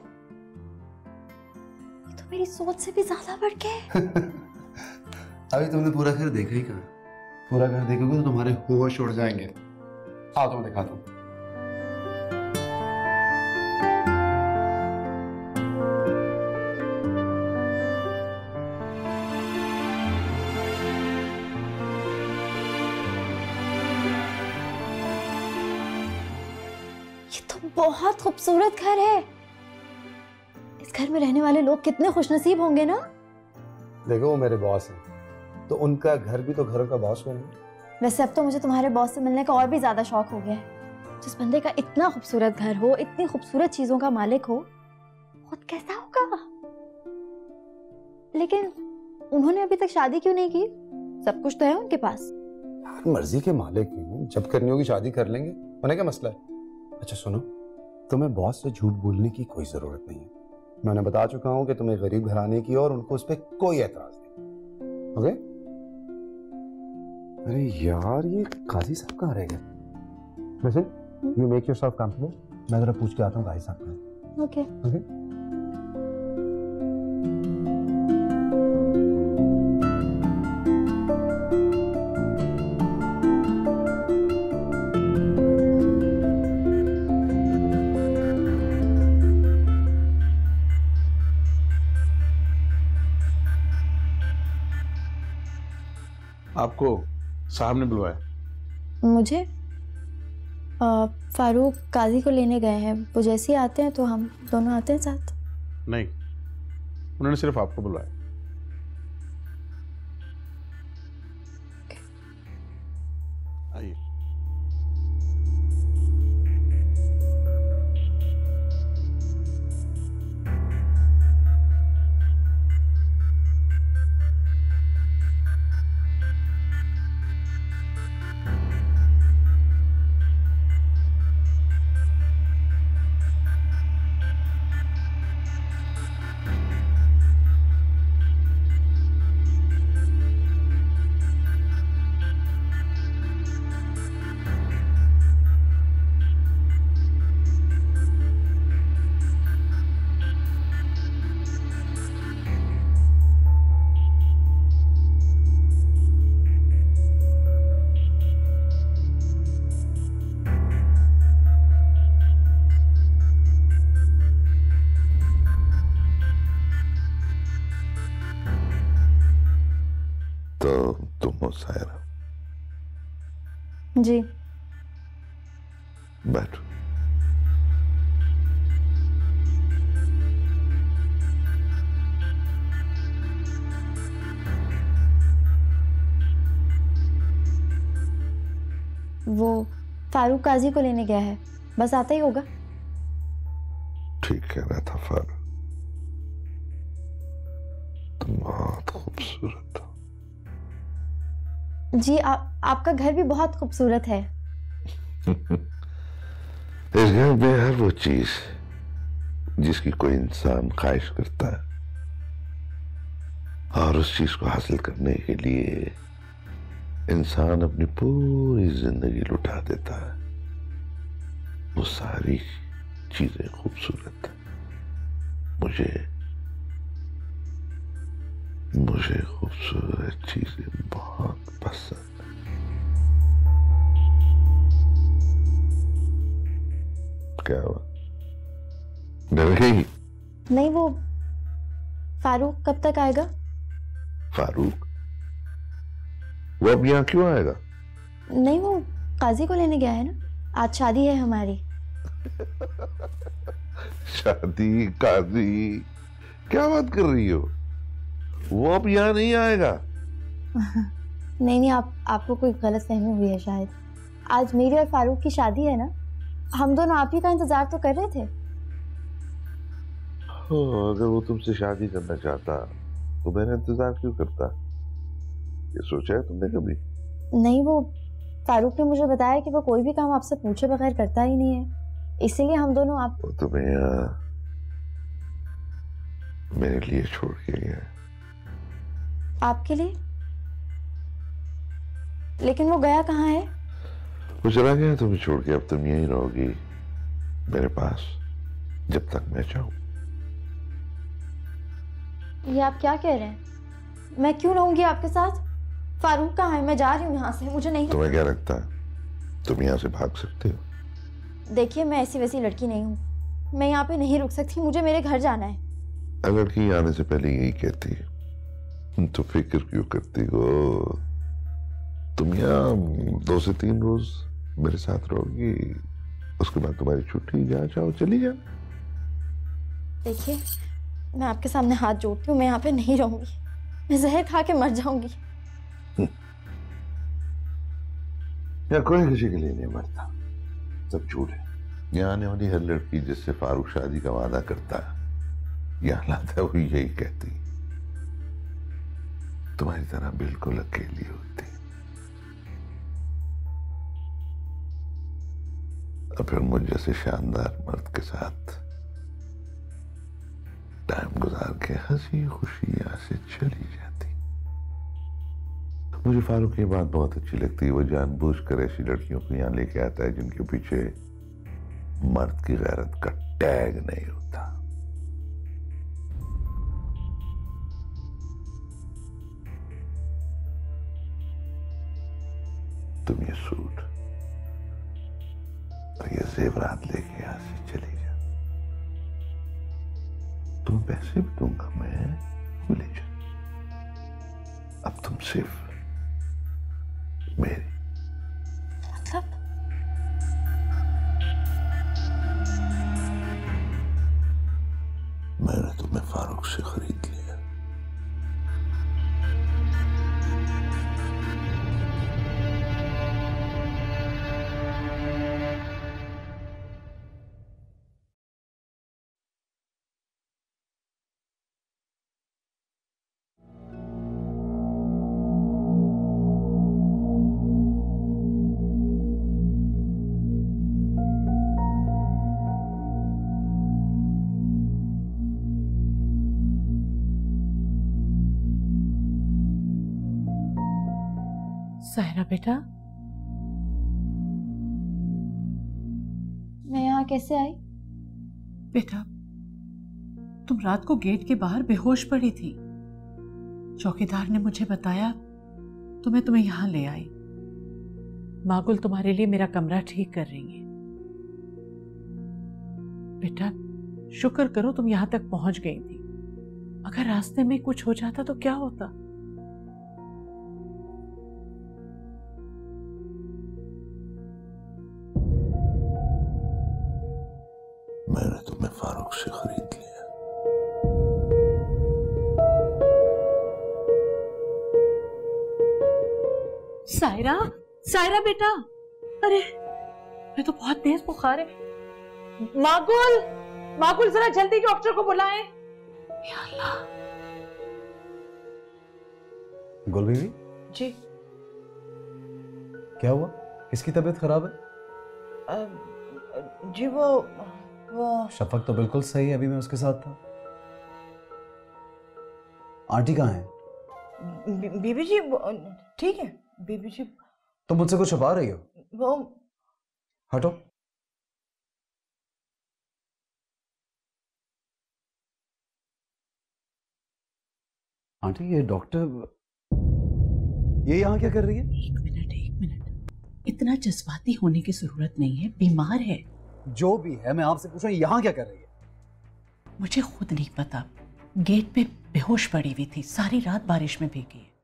ये तो मेरी सोच से भी ज्यादा बढ़ के है। अभी तुमने पूरा घर देखा ही कहाँ? पूरा घर देखोगे तो तुम्हारे होश उड़ जाएंगे। आओ तुम्हें दिखाता हूँ। बहुत खूबसूरत घर है। इस घर में रहने वाले लोग कितने खुशनसीब होंगे ना। देखो वो मेरे बॉस हैं, तो उनका घर भी तो घरों का बॉस होगा। वैसे अब तो मुझे तुम्हारे बॉस से मिलने का और भी ज्यादा शौक हो गया है। जिस बंदे का इतना खूबसूरत घर हो, इतनी खूबसूरत चीजों का मालिक हो, खुद कैसा होगा। लेकिन उन्होंने अभी तक शादी क्यों नहीं की? सब कुछ तो है उनके पास। मर्जी के मालिक हैं, जब करनी होगी शादी कर लेंगे। उन्हें क्या मसला है? अच्छा सुनो, तुम्हें बॉस से झूठ बोलने की कोई जरूरत नहीं है। मैंने बता चुका हूं कि तुम्हें गरीब घराने की और उनको उस पर कोई एतराज नहीं। ओके? अरे यार ये काजी साहब कहाँ रह गए? वैसे यू मेक योरसेल्फ कंफर्टेबल, मैं जरा पूछ के आता हूँ काजी साहब का। Okay okay. आपको साहब ने बुलवाया? मुझे फारूक काजी को लेने गए हैं। वो जैसे ही आते हैं तो हम दोनों आते हैं साथ। नहीं, उन्होंने सिर्फ आपको बुलवाया। आइए। तो तुम हो सायरा? जी। बैठो। वो फारूक काजी को लेने गया है, बस आता ही होगा। ठीक कह रहा था फारूक, तुम बहुत खूबसूरत हो। जी आपका घर भी बहुत खूबसूरत है। इस घर में हर वो चीज जिसकी कोई इंसान ख्वाहिश करता है और उस चीज को हासिल करने के लिए इंसान अपनी पूरी जिंदगी लुटा देता है। वो सारी चीजें खूबसूरत है। मुझे खूबसूरत चीजें बहुत पसंद है। क्या हुआ, डर गई? नहीं, वो फारूक कब तक आएगा? फारूक? वो अब यहाँ क्यों आएगा? नहीं, वो काजी को लेने गया है ना, आज शादी है हमारी। शादी? काजी? क्या बात कर रही हो? वो अब यहाँ नहीं आएगा। नहीं, आपको कोई गलतफहमी हुई है शायद। आज मेरी और फारूक की शादी है ना, हम दोनों आप ही का इंतजार तो कर रहे थे। अगर वो तुमसे शादी करना चाहता तो मेरा इंतजार क्यों करता? ये सोचा है तुमने कभी? नहीं, वो फारूक ने मुझे बताया कि वो कोई भी काम आपसे पूछे बगैर करता ही नहीं है, इसीलिए हम दोनों वो तुम्हें मेरे लिए छोड़ के गया। आपके लिए? लेकिन वो गया कहाँ है? वो चला गया तुम्हें छोड़ के। अब तुम यहीं रहोगी मेरे पास जब तक मैं चाहूं। ये आप क्या कह रहे हैं? मैं क्यों रहूंगी आपके साथ? फारूक कहाँ है? मैं जा रही हूँ यहाँ से, मुझे नहीं। तुम्हें क्या लगता है तुम यहाँ से भाग सकते हो? देखिए, मैं ऐसी वैसी लड़की नहीं हूँ, मैं यहाँ पे नहीं रुक सकती, मुझे मेरे घर जाना है। लड़की आने से पहले यही कहती है, तो फिक्र क्यों करती हो? तुम यहाँ 2 से 3 रोज मेरे साथ रहोगी, उसके बाद तुम्हारी छुट्टी, जहाँ चाहो चली जा। देखिए, मैं आपके सामने हाथ जोड़ती हूँ, मैं यहाँ पे नहीं रहूंगी, मैं जहर खा के मर जाऊंगी। या कोई किसी के लिए नहीं मरता, सब झूठ है। यहाँ आने वाली हर लड़की जिससे फारूक शादी का वादा करता है, यहाँ लाता है, वो यही कहती तुम्हारी तरह बिल्कुल अकेली होती। और फिर मुझ जैसे शानदार मर्द के साथ टाइम गुजार के हंसी खुशी यहाँ से चली जाती। मुझे फारूक की बात बहुत अच्छी लगती है, वो जानबूझकर ऐसी लड़कियों को यहाँ लेके आता है जिनके पीछे मर्द की गैरत का टैग नहीं होता। तुम ये सूट और ये जेवरात लेके यहाँ से चली जा। तुम पैसे भी दूंगा मैं, ले जा। अब तुम सिर्फ मेरी। मतलब? मैंने तुम्हें फारूक से खरीद लिया। सायरा बेटा, मैं यहाँ कैसे आई? बेटा, तुम रात को गेट के बाहर बेहोश पड़ी थी। चौकीदार ने मुझे बताया तो मैं तुम्हें यहाँ ले आई। मागुल तुम्हारे लिए मेरा कमरा ठीक कर रही है। बेटा, शुक्र करो तुम यहाँ तक पहुंच गई थी, अगर रास्ते में कुछ हो जाता तो क्या होता? मैंने तुम्हें फारूक से खरीद लिया। सायरा, सायरा बेटा, अरे मैं तो बहुत तेज बुखार है। मागुल, मागुल जरा जल्दी डॉक्टर को बुलाएं। या अल्लाह। गुल बीवी जी, क्या हुआ? किसकी तबीयत खराब है? जी वो शफक तो बिल्कुल सही है, अभी मैं उसके साथ था। आंटी कहाँ है? बीबी जी ठीक है बीबी जी। तुम मुझसे कुछ छुपा रही हो? वो हटो। आंटी ये डॉक्टर ये यहाँ क्या कर रही है? एक मिनट, इतना जज्बाती होने की जरूरत नहीं है, बीमार है। जो भी है, मैं आपसे पूछ रहा हूँ यहाँ क्या कर रही है? मुझे खुद नहीं पता, गेट पे बेहोश पड़ी हुई थी, सारी रात बारिश में भीगी है।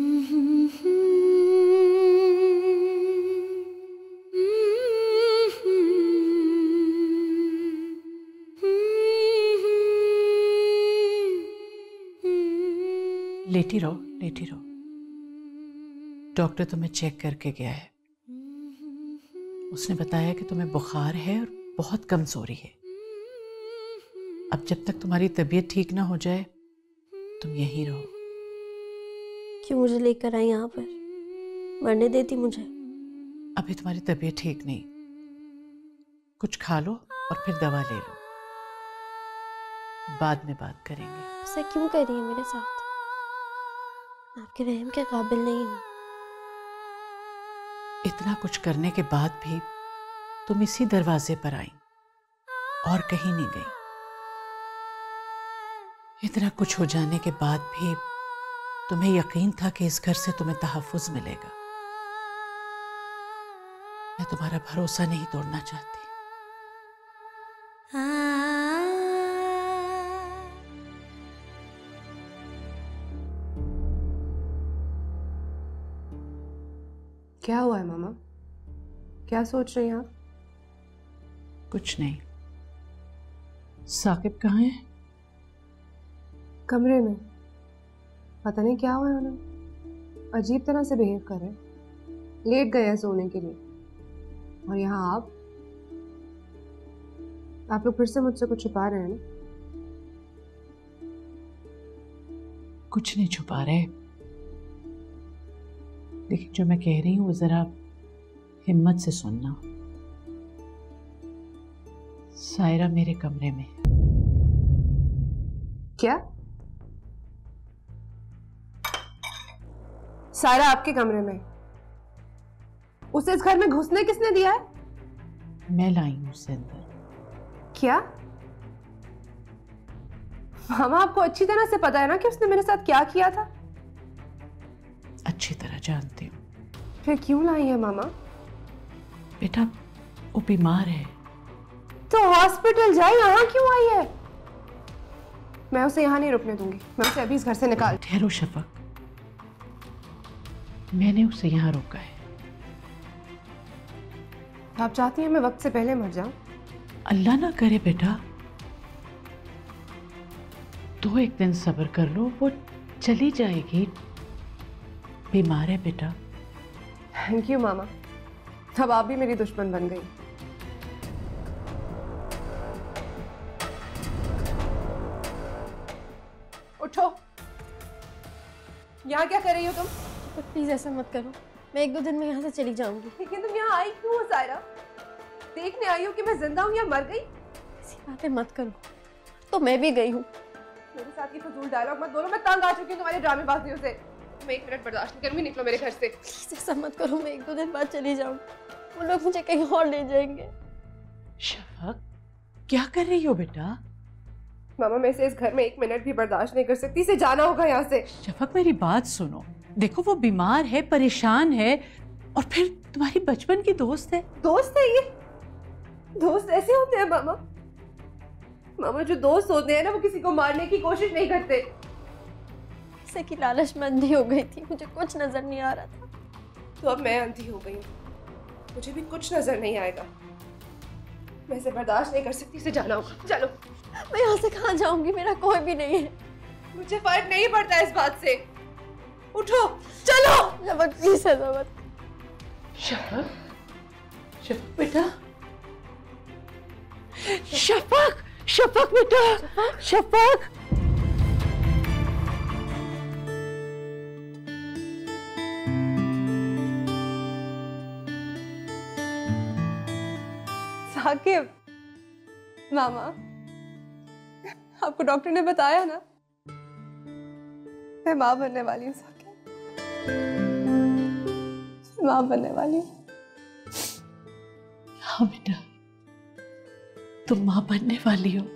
लेटी रहो, लेटी रहो। डॉक्टर तुम्हें चेक करके गया है। उसने बताया कि तुम्हें बुखार है और बहुत कमजोरी है। अब जब तक तुम्हारी तबीयत ठीक ना हो जाए तुम यहीं रहो। क्यों मुझे लेकर आई यहाँ पर? मरने देती मुझे? अभी तुम्हारी तबीयत ठीक नहीं, कुछ खा लो और फिर दवा ले लो, बाद में बात करेंगे। ऐसा क्यों कर रही है मेरे साथ? आपके रहम के काबिल नहीं हूँ। इतना कुछ करने के बाद भी तुम इसी दरवाजे पर आई और कहीं नहीं गई। इतना कुछ हो जाने के बाद भी तुम्हें यकीन था कि इस घर से तुम्हें तहफ्फुज मिलेगा। मैं तुम्हारा भरोसा नहीं तोड़ना चाहती। क्या हुआ है मामा? क्या सोच रही हैं आप? कुछ नहीं। साकिब कहाँ है? कमरे में। पता नहीं क्या हुआ है उन्हें, अजीब तरह से बिहेव कर रहे हैं। लेट गए हैं सोने के लिए और यहाँ आप लोग फिर से मुझसे कुछ छुपा रहे हैं ना? कुछ नहीं छुपा रहे, लेकिन जो मैं कह रही हूँ वो जरा हिम्मत से सुनना। सायरा मेरे कमरे में। क्या? सायरा आपके कमरे में? उसे इस घर में घुसने किसने दिया है? मैं लाई हूं उसे अंदर। क्या? मामा आपको अच्छी तरह से पता है ना कि उसने मेरे साथ क्या किया था? अच्छी तरह जानती हूँ। फिर क्यों लाई है मामा? बेटा वो बीमार है। तो हॉस्पिटल जाए, यहाँ क्यों आई है? मैं उसे यहाँ नहीं रुकने दूंगी, मैं उसे अभी इस घर से निकाल। ठहरो शफक, मैंने उसे यहाँ रोका है। आप चाहती हैं मैं वक्त से पहले मर जाऊं? अल्लाह ना करे बेटा, तो एक दिन सब्र कर लो, वो चली जाएगी। बीमार है बेटा। थैंक यू मामा, अब आप भी मेरी दुश्मन बन गई। उठो, यहाँ क्या कर रही हो तुम? प्लीज ऐसा मत करो, मैं 1-2 दिन में यहाँ से चली जाऊंगी। लेकिन तुम यहाँ आई क्यों हो सायरा? देखने आई हो कि मैं जिंदा हूँ या मर गई? ऐसी बातें मत करो, तो मैं भी गई हूँ। मेरे साथ ये फजूल डायलॉग मत बोलो, मैं तंग आ चुकी हूँ तुम्हारी ड्रामेबाजियों से। मैं 1 मिनट बर्दाश्त नहीं करूंगी, निकलो मेरे घर से। प्लीज ऐसा मत करो, मैं 1-2 दिन बाद चली जाऊंगी, वो लोग मुझे कहीं और ले जाएंगे। शफक क्या कर रही हो बेटा? मामा मैं इसे इस घर में 1 मिनट भी बर्दाश्त नहीं कर सकती, इसे जाना होगा यहाँ से। शफक मेरी बात सुनो, देखो वो बीमार है, परेशान है, और फिर तुम्हारी बचपन की दोस्त है। दोस्त है ये? दोस्त ऐसे होते हैं मामा? मामा जो दोस्त होते हैं ना, वो किसी को मारने की कोशिश नहीं करते। जैसे कि लालच में अंधी हो गई थी, मुझे कुछ नजर नहीं आ रहा था। तो अब मैं अंधी हो गई हूँ, मुझे भी कुछ नजर नहीं आएगा। मैं इसे बर्दाश्त नहीं कर सकती, इसे जाना होगा। चलो। मैं यहाँ से कहाँ जाऊंगी, मेरा कोई भी नहीं है। मुझे फर्क नहीं पड़ता इस बात से। उठो, चलो। शफक प्लीज ऐसा मत। शफक, शफक बेटा, शफक, शफक बेटा, शफक। साकिब, मामा आपको डॉक्टर ने बताया ना मैं माँ बनने वाली हूँ साकिब, माँ बनने वाली हूँ। हाँ बेटा, तुम माँ बनने वाली हो।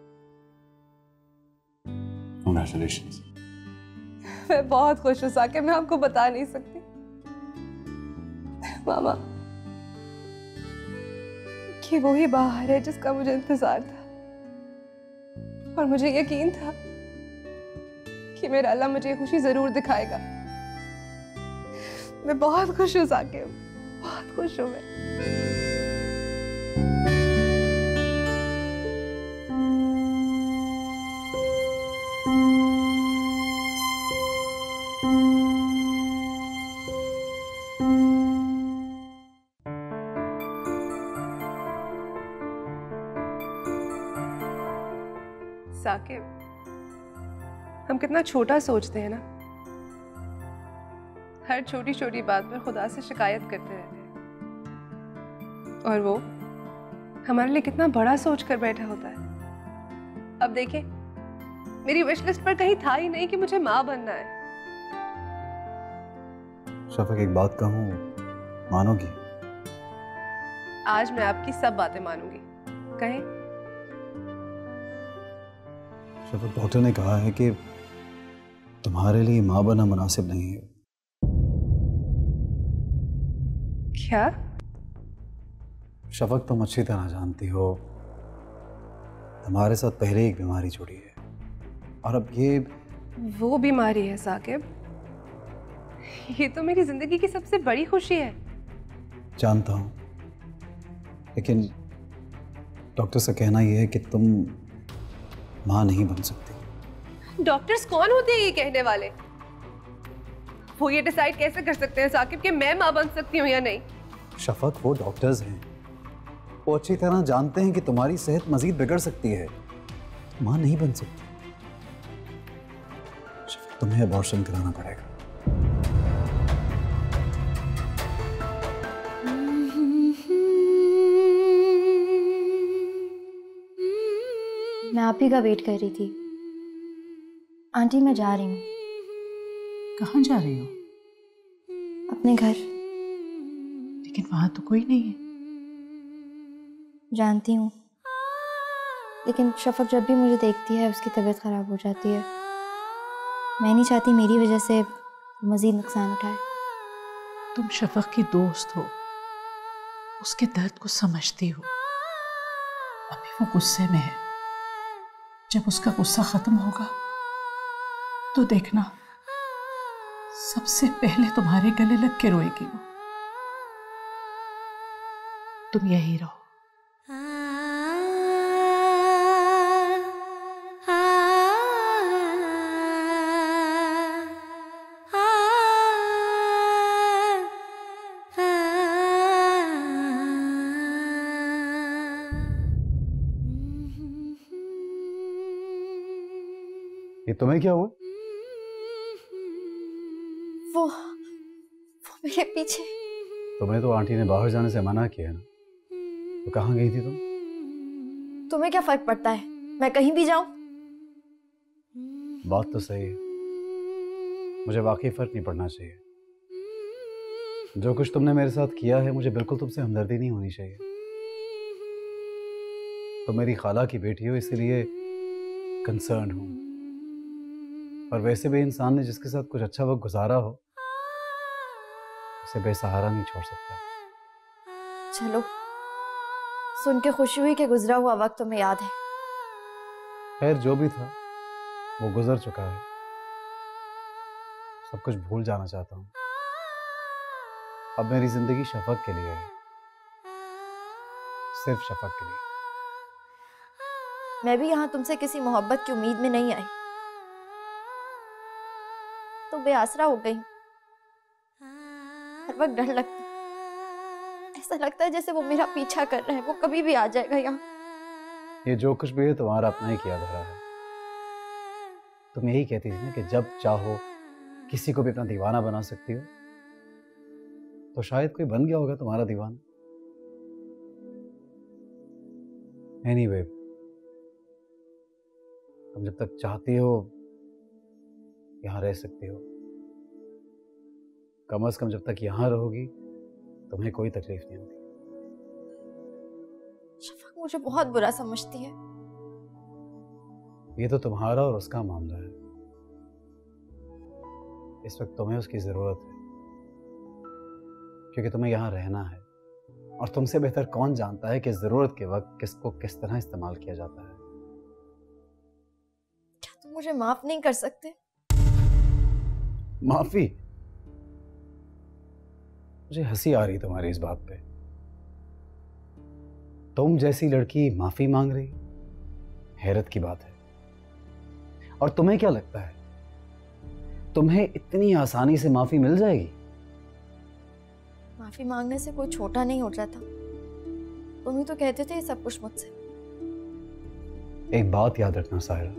Congratulations. मैं बहुत खुश हूँ साकिब, मैं आपको बता नहीं सकती। मामा, ये वही बाहर है जिसका मुझे इंतजार था, और मुझे यकीन था कि मेरा अल्लाह मुझे खुशी जरूर दिखाएगा। मैं बहुत खुश हूँ साकिब, बहुत खुश हूँ मैं। साकिब, हम कितना छोटा सोचते हैं ना, हर छोटी छोटी बात पर खुदा से शिकायत करते रहते हैं, और वो हमारे लिए कितना बड़ा सोच कर बैठा होता है। अब देखें, मेरी विश लिस्ट पर कहीं था ही नहीं कि मुझे माँ बनना है। शफक, एक बात कहूँ, मानोगी? आज मैं आपकी सब बातें मानूंगी, कहें। शफक, डॉक्टर ने कहा है कि तुम्हारे लिए माँ बनना मुनासिब नहीं है। क्या? शफक, तुम अच्छी तरह जानती हो तुम्हारे साथ पहले एक बीमारी जुड़ी है, और अब ये वो बीमारी है साकिब। ये तो मेरी जिंदगी की सबसे बड़ी खुशी है। जानता हूँ, लेकिन डॉक्टर से कहना यह है कि तुम माँ नहीं बन सकती। डॉक्टर्स कौन होते हैं ये कहने वाले? वो ये डिसाइड कैसे कर सकते हैं साकिब कि मैं माँ बन सकती हूँ या नहीं? शफक, वो डॉक्टर्स हैं, वो अच्छी तरह जानते हैं कि तुम्हारी सेहत मजीद बिगड़ सकती है, माँ नहीं बन सकती। शफक, तुम्हें अबॉर्शन कराना पड़ेगा। मैं आप ही का वेट कर रही थी। आंटी, मैं जा रही हूँ। कहाँ जा रही हो? अपने घर। लेकिन वहां तो कोई नहीं है। जानती हूँ, लेकिन शफक जब भी मुझे देखती है उसकी तबीयत खराब हो जाती है। मैं नहीं चाहती मेरी वजह से मजीद नुकसान उठाए। तुम शफक की दोस्त हो, उसके दर्द को समझती हो। अभी वो गुस्से में है, जब उसका गुस्सा खत्म होगा तो देखना, सबसे पहले तुम्हारे गले लग के रोएगी वो। तुम यही रहो। ये तुम्हें क्या हुआ? वो मेरे पीछे। तुम्हें तो आंटी ने बाहर जाने से मना किया ना, तो कहाँ गई थी तुम? तुम्हें क्या फर्क पड़ता है, मैं कहीं भी जाऊं? बात तो सही है, मुझे वाकई फर्क नहीं पड़ना चाहिए। जो कुछ तुमने मेरे साथ किया है, मुझे बिल्कुल तुमसे हमदर्दी नहीं होनी चाहिए। तो मेरी खाला की बेटी हो, इसलिए कंसर्न हूं। और वैसे भी इंसान ने जिसके साथ कुछ अच्छा वक्त गुजारा हो, उसे बेसहारा नहीं छोड़ सकता। चलो, सुन के खुशी हुई कि गुजरा हुआ वक्त तुम्हें याद है। खैर, जो भी था वो गुजर चुका है। सब कुछ भूल जाना चाहता हूँ। अब मेरी जिंदगी शफक के लिए है, सिर्फ शफक के लिए। मैं भी यहाँ तुमसे किसी मोहब्बत की उम्मीद में नहीं आई, तो बेआसरा हो गई। हर वक्त डर लगता, ऐसा लगता है जैसे वो मेरा पीछा कर रहा है, वो कभी भी आ जाएगा यहाँ। ये जो कुछ भी है तुम्हारा अपना ही किया धरा है। तुम यही कहती थी ना कि जब चाहो किसी को भी अपना दीवाना बना सकती हो, तो शायद कोई बन गया होगा तुम्हारा दीवाना। एनीवे, तुम जब तक चाहती हो यहाँ रह सकती हो। कम से कम जब तक यहाँ रहोगी तुम्हें कोई तकलीफ नहीं होगी। शफक मुझे बहुत बुरा समझती है। ये तो तुम्हारा और उसका मामला है। इस वक्त तुम्हें उसकी जरूरत है क्योंकि तुम्हें यहाँ रहना है, और तुमसे बेहतर कौन जानता है कि जरूरत के वक्त किसको किस तरह इस्तेमाल किया जाता है। क्या तुम मुझे माफ नहीं कर सकते? माफी? मुझे हंसी आ रही तुम्हारी इस बात पे। तुम जैसी लड़की माफी मांग रही, हैरत की बात है। और तुम्हें क्या लगता है तुम्हें इतनी आसानी से माफी मिल जाएगी? माफी मांगने से कोई छोटा नहीं हो जाता। तुम ही तो कहते थे ये सब कुछ मुझसे। एक बात याद रखना सायरा,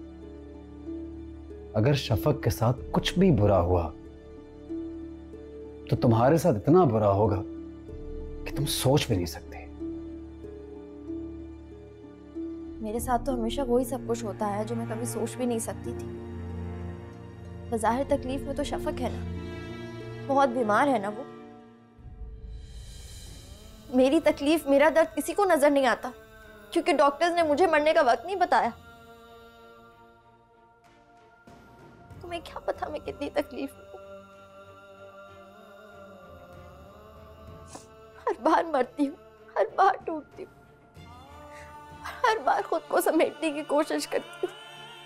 अगर शफक के साथ कुछ भी बुरा हुआ तो तुम्हारे साथ इतना बुरा होगा कि तुम सोच भी नहीं सकते। मेरे साथ तो हमेशा वही सब कुछ होता है जो मैं कभी सोच भी नहीं सकती थी। बज़ाहिर तकलीफ में तो शफक है ना, बहुत बीमार है ना वो। मेरी तकलीफ, मेरा दर्द किसी को नजर नहीं आता क्योंकि डॉक्टर्स ने मुझे मरने का वक्त नहीं बताया। तुम्हें क्या पता मैं कितनी तकलीफ में हूं। हर बार मरती हूँ, हर बार टूटती हूँ, हर बार खुद को समेटने की कोशिश करती हूँ।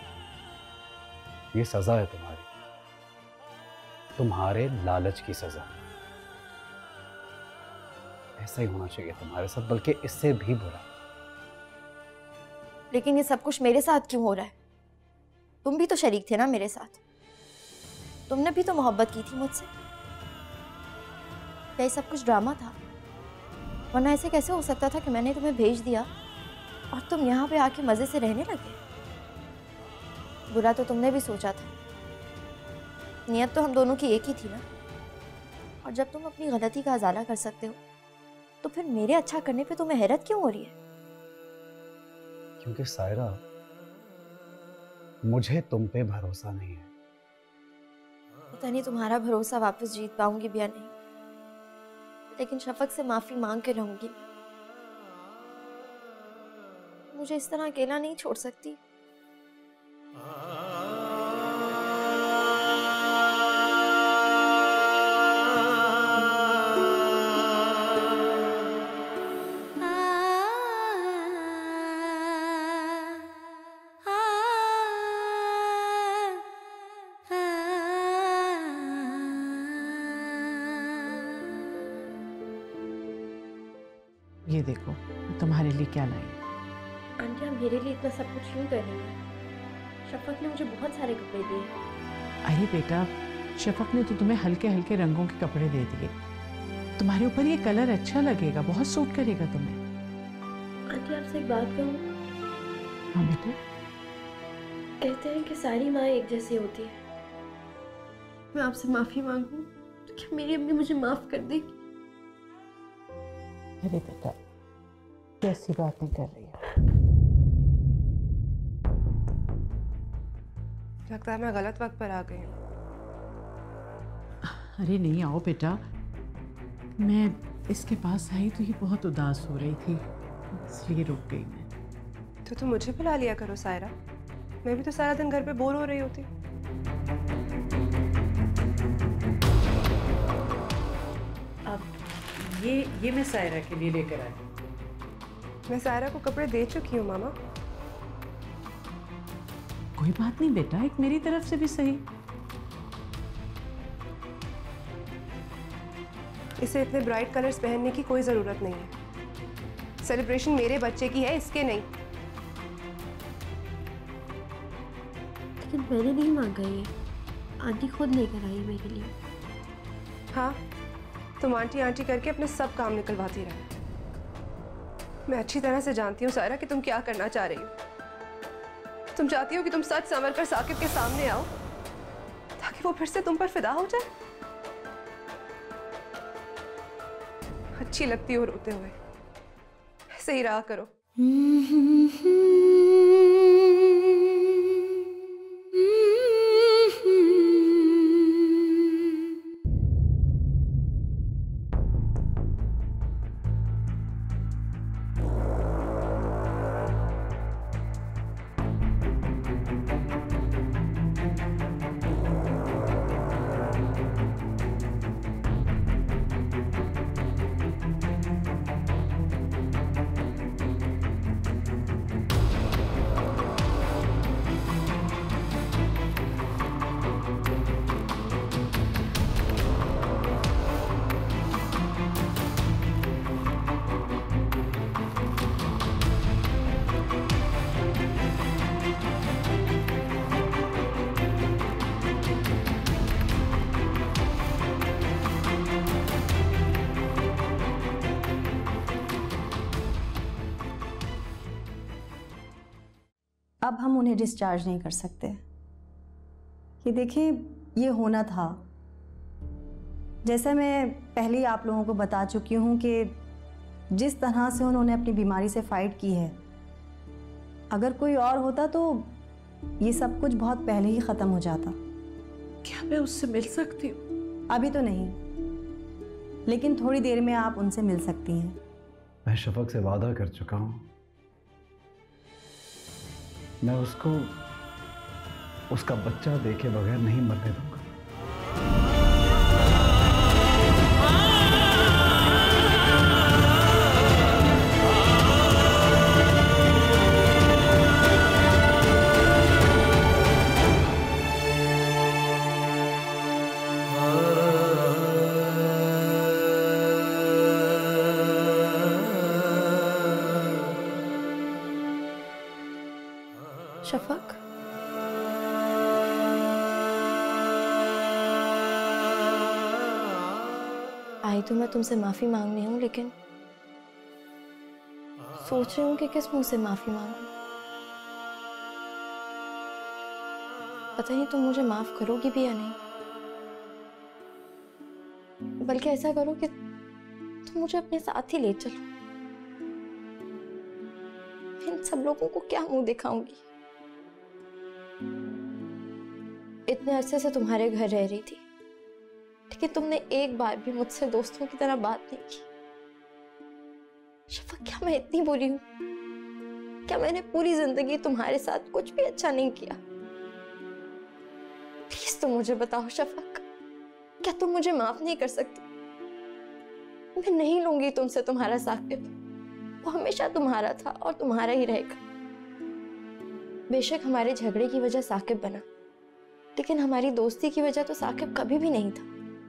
ये सजा है तुम्हारी, तुम्हारे लालच की सजा। ऐसा ही होना चाहिए तुम्हारे साथ, बल्कि इससे भी बुरा। लेकिन ये सब कुछ मेरे साथ क्यों हो रहा है? तुम भी तो शरीक थे ना मेरे साथ। तुमने भी तो मोहब्बत की थी मुझसे। क्या ये सब कुछ ड्रामा था? वरना ऐसे कैसे हो सकता था कि मैंने तुम्हें भेज दिया और तुम यहाँ पे आके मजे से रहने लगे? बुरा तो तुमने भी सोचा था। नियत तो हम दोनों की एक ही थी ना। और जब तुम अपनी गलती का अजाला कर सकते हो तो फिर मेरे अच्छा करने पे तुम्हें हैरत क्यों हो रही है? क्योंकि सायरा, मुझे तुम पे भरोसा नहीं है। पता नहीं तुम्हारा भरोसा वापस जीत पाऊंगी भी या नहीं, लेकिन शफक से माफी मांग के रहूंगी। मुझे इस तरह अकेला नहीं छोड़ सकती। ये देखो तुम्हारे लिए क्या लाई। आंटी, आप मेरे लिए इतना सब कुछ क्यों कर रही हैं? शफक ने मुझे बहुत सारे कपड़े दिए। अरे बेटा, शफक ने तो तुम्हें हल्के हल्के रंगों के कपड़े दे दिए। तुम्हारे ऊपर ये कलर अच्छा लगेगा, बहुत सूट करेगा तुम्हें। आंटी, आपसे एक बात कहूँ? हाँ बेटा। कहते हैं कि सारी माँ एक जैसी होती है। मैं आपसे माफी मांगूं तो क्या मेरी अम्मी मुझे माफ कर देगी? अरे बेटा, कैसी बातें कर रही है? लगता है मैं गलत वक्त पर आ गई हूँ। अरे नहीं, आओ बेटा। मैं इसके पास आई तो ये बहुत उदास हो रही थी, इसलिए रुक गई मैं। तो तुम मुझे बुला लिया करो सायरा, मैं भी तो सारा दिन घर पे बोर हो रही होती। अब ये मैं सायरा के लिए लेकर आई। मैं सायरा को कपड़े दे चुकी हूँ मामा। कोई बात नहीं बेटा, एक मेरी तरफ से भी सही। इसे इतने ब्राइट कलर्स पहनने की कोई जरूरत नहीं है। सेलिब्रेशन मेरे बच्चे की है, इसके नहीं। लेकिन मैंने नहीं मांगा ये, आंटी खुद लेकर आई मेरे लिए। हाँ, तुम आंटी आंटी करके अपने सब काम निकलवाती रहे। मैं अच्छी तरह से जानती हूँ सायरा कि तुम क्या करना चाह रही हो। तुम चाहती हो कि तुम सच संवर कर साकिब के सामने आओ ताकि वो फिर से तुम पर फिदा हो जाए। अच्छी लगती हो रोते हुए, ऐसे ही रहा करो। अब हम उन्हें डिस्चार्ज नहीं कर सकते। ये देखिए, ये होना था। जैसा मैं पहले ही आप लोगों को बता चुकी हूँ कि जिस तरह से उन्होंने अपनी बीमारी से फाइट की है, अगर कोई और होता तो ये सब कुछ बहुत पहले ही ख़त्म हो जाता। क्या मैं उससे मिल सकती हूँ? अभी तो नहीं, लेकिन थोड़ी देर में आप उनसे मिल सकती हैं। मैं शफक से वादा कर चुका हूँ, मैं उसको उसका बच्चा देखे बगैर नहीं मरने दूंगा। शफक, आई तो मैं तुमसे माफी मांगनी हूँ, लेकिन सोच रही हूँ कि किस मुंह से माफी मांगूं। पता नहीं तुम मुझे माफ करोगी भी या नहीं, बल्कि ऐसा करो कि तुम मुझे अपने साथ ही ले चलो। इन सब लोगों को क्या मुंह दिखाऊंगी? इतने अरसे से तुम्हारे घर रह रही थी, लेकिन तुमने एक बार भी मुझसे दोस्तों की तरह बात नहीं की। शफक, क्या मैं इतनी बुरी हूं? क्या मैंने पूरी जिंदगी तुम्हारे साथ कुछ भी अच्छा नहीं किया? प्लीज तुम मुझे बताओ शफक, क्या तुम मुझे माफ नहीं कर सकती? मैं नहीं लूंगी तुमसे तुम्हारा साकिब, वो हमेशा तुम्हारा था और तुम्हारा ही रहेगा। बेशक हमारे झगड़े की वजह साकिब बना, लेकिन हमारी दोस्ती की वजह तो साकिब कभी भी नहीं था।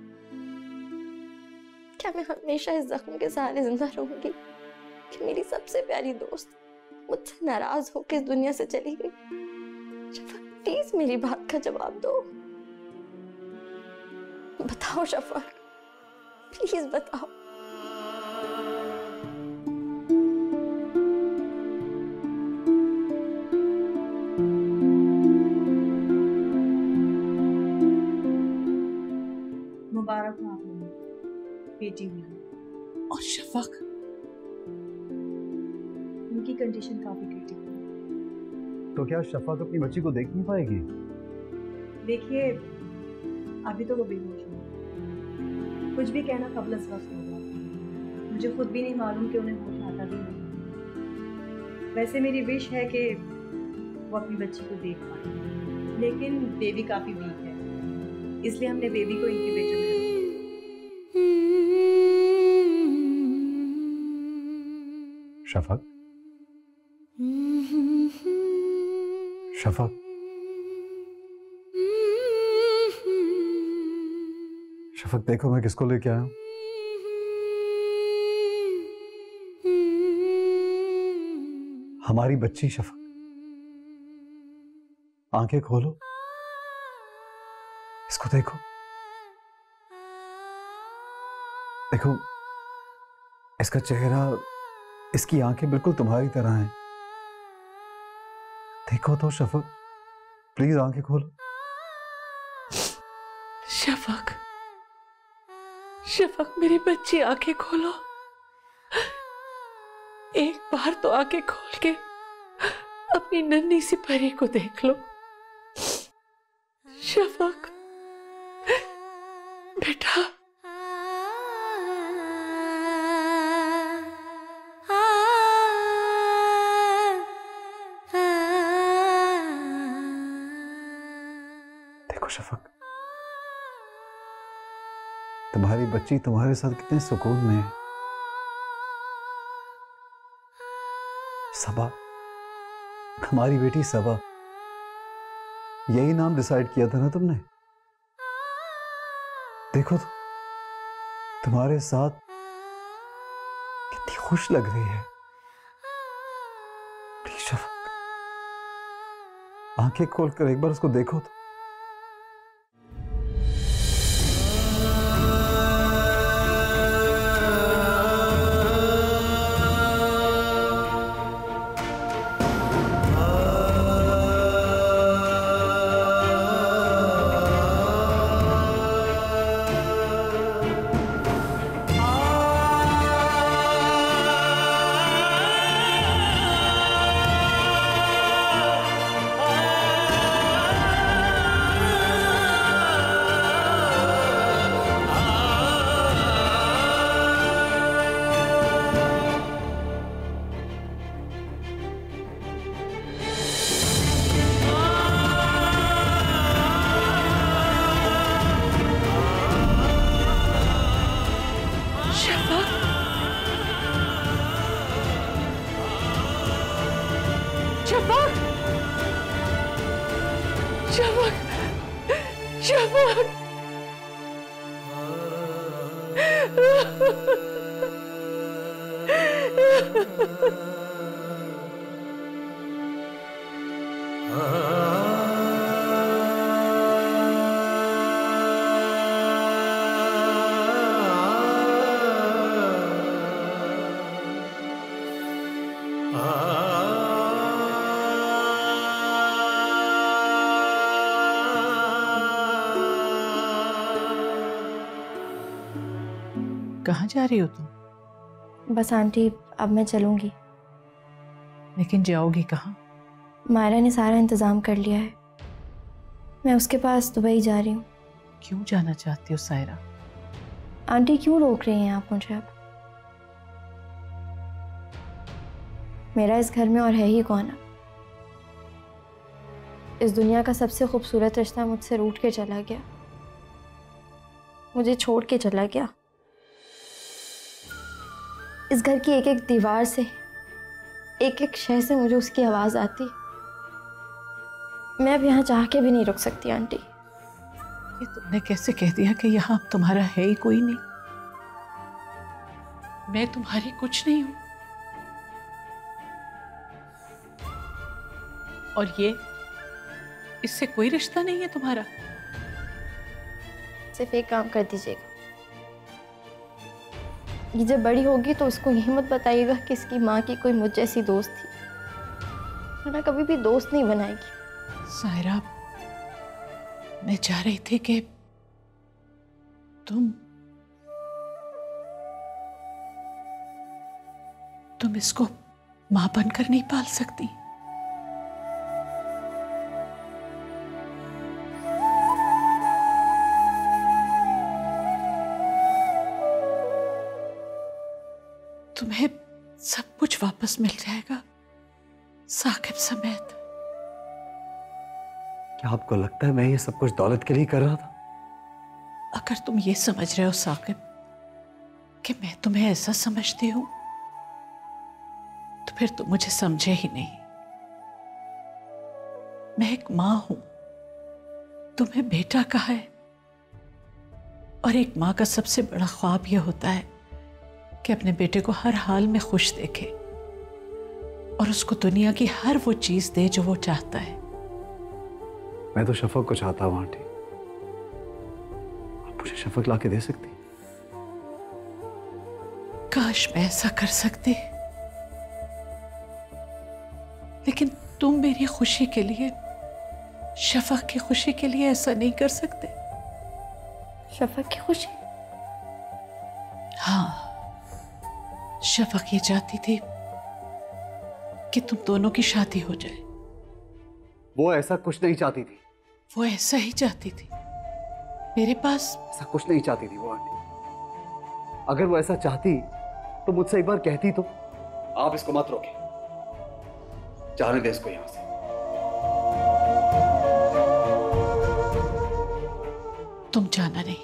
क्या मैं हमेशा इस जख्म के सहारे जिंदा रहूंगी कि मेरी सबसे प्यारी दोस्त मुझसे नाराज होकर इस दुनिया से चली गई? शफक, प्लीज मेरी बात का जवाब दो। बताओ शफक, प्लीज बताओ। मुबारक हो आप लोगों, बेटी हुई। और शफक, उनकी कंडीशन काफी क्रिटिकल है। तो क्या शफक अपनी बच्ची को देख नहीं पाएगी? देखिए, अभी तो वो बेहोश है। कुछ भी कहना कबल अज़ वक्त होगा। मुझे खुद भी नहीं मालूम कि उन्हें होश आता भी नहीं। वैसे मेरी विश है कि वो अपनी बच्ची को देख पाए, लेकिन बेबी काफी वीक है, इसलिए हमने बेबी को इंक्यूबेटर में रखा। शफक, शफक, शफक, देखो मैं किसको लेके आया हूं। हमारी बच्ची शफक, आंखें खोलो, इसको देखो, देखो इसका चेहरा, इसकी आंखें बिल्कुल तुम्हारी तरह हैं। देखो तो शफक, प्लीज आंखें खोलो। शफक, शफक, मेरी बच्ची आंखें खोलो। एक बार तो आंखें खोल के अपनी नन्ही सी परी को देख लो। शफक, बेटा। देखो शफक, तुम्हारी बच्ची तुम्हारे साथ कितने सुकून में है। सबा, हमारी बेटी सबा, यही नाम डिसाइड किया था ना तुमने? देखो तो, तुम्हारे साथ कितनी खुश लग रही है। प्लीज शफक, आंखें खोलकर एक बार उसको देखो तो। शफक। कहाँ जा रही हो तुम? बस आंटी, अब मैं चलूंगी। लेकिन जाओगी कहाँ? मायरा ने सारा इंतजाम कर लिया है, मैं उसके पास दुबई जा रही हूँ। क्यों जाना चाहती हो सायरा? आंटी क्यों रोक रही हैं आप मुझे? अब मेरा इस घर में और है ही कौन? अब इस दुनिया का सबसे खूबसूरत रिश्ता मुझसे रूठ के चला गया, मुझे छोड़ के चला गया। इस घर की एक एक दीवार से, एक एक शय से मुझे उसकी आवाज आती। मैं अब यहाँ चाह के भी नहीं रुक सकती आंटी। ये तुमने कैसे कह दिया कि यहाँ अब तुम्हारा है ही कोई नहीं? मैं तुम्हारी कुछ नहीं हूं। और ये, इससे कोई रिश्ता नहीं है तुम्हारा? सिर्फ एक काम कर दीजिएगा, ये जब बड़ी होगी तो उसको यही मत बताइएगा कि इसकी माँ की कोई मुझ जैसी दोस्त थी, वरना कभी भी दोस्त नहीं बनाएगी। सायरा, मैं चाह रही थी कि तुम इसको मां बनकर नहीं पाल सकती? तुम्हें सब कुछ वापस मिल जाएगा, साकिब समेत। क्या आपको लगता है मैं ये सब कुछ दौलत के लिए कर रहा था? अगर तुम ये समझ रहे हो साकिब कि मैं तुम्हें ऐसा समझती हूं, तो फिर तुम मुझे समझे ही नहीं। मैं एक मां हूं, तुम्हें बेटा कहा है, और एक मां का सबसे बड़ा ख्वाब यह होता है कि अपने बेटे को हर हाल में खुश देखे और उसको दुनिया की हर वो चीज दे जो वो चाहता है। मैं तो शफक को चाहता हूं आंटी। आप मुझे शफक ला के दे सकती? काश मैं ऐसा कर सकती, लेकिन तुम मेरी खुशी के लिए, शफक की खुशी के लिए ऐसा नहीं कर सकते। शफक की खुशी? हाँ, शफक ये चाहती थी कि तुम दोनों की शादी हो जाए। वो ऐसा कुछ नहीं चाहती थी। वो ऐसा ही चाहती थी। मेरे पास ऐसा कुछ नहीं चाहती थी वो आंटी। अगर वो ऐसा चाहती तो मुझसे एक बार कहती तो। आप इसको मत रोके, जाने दे इसको यहां से। तुम जाना नहीं,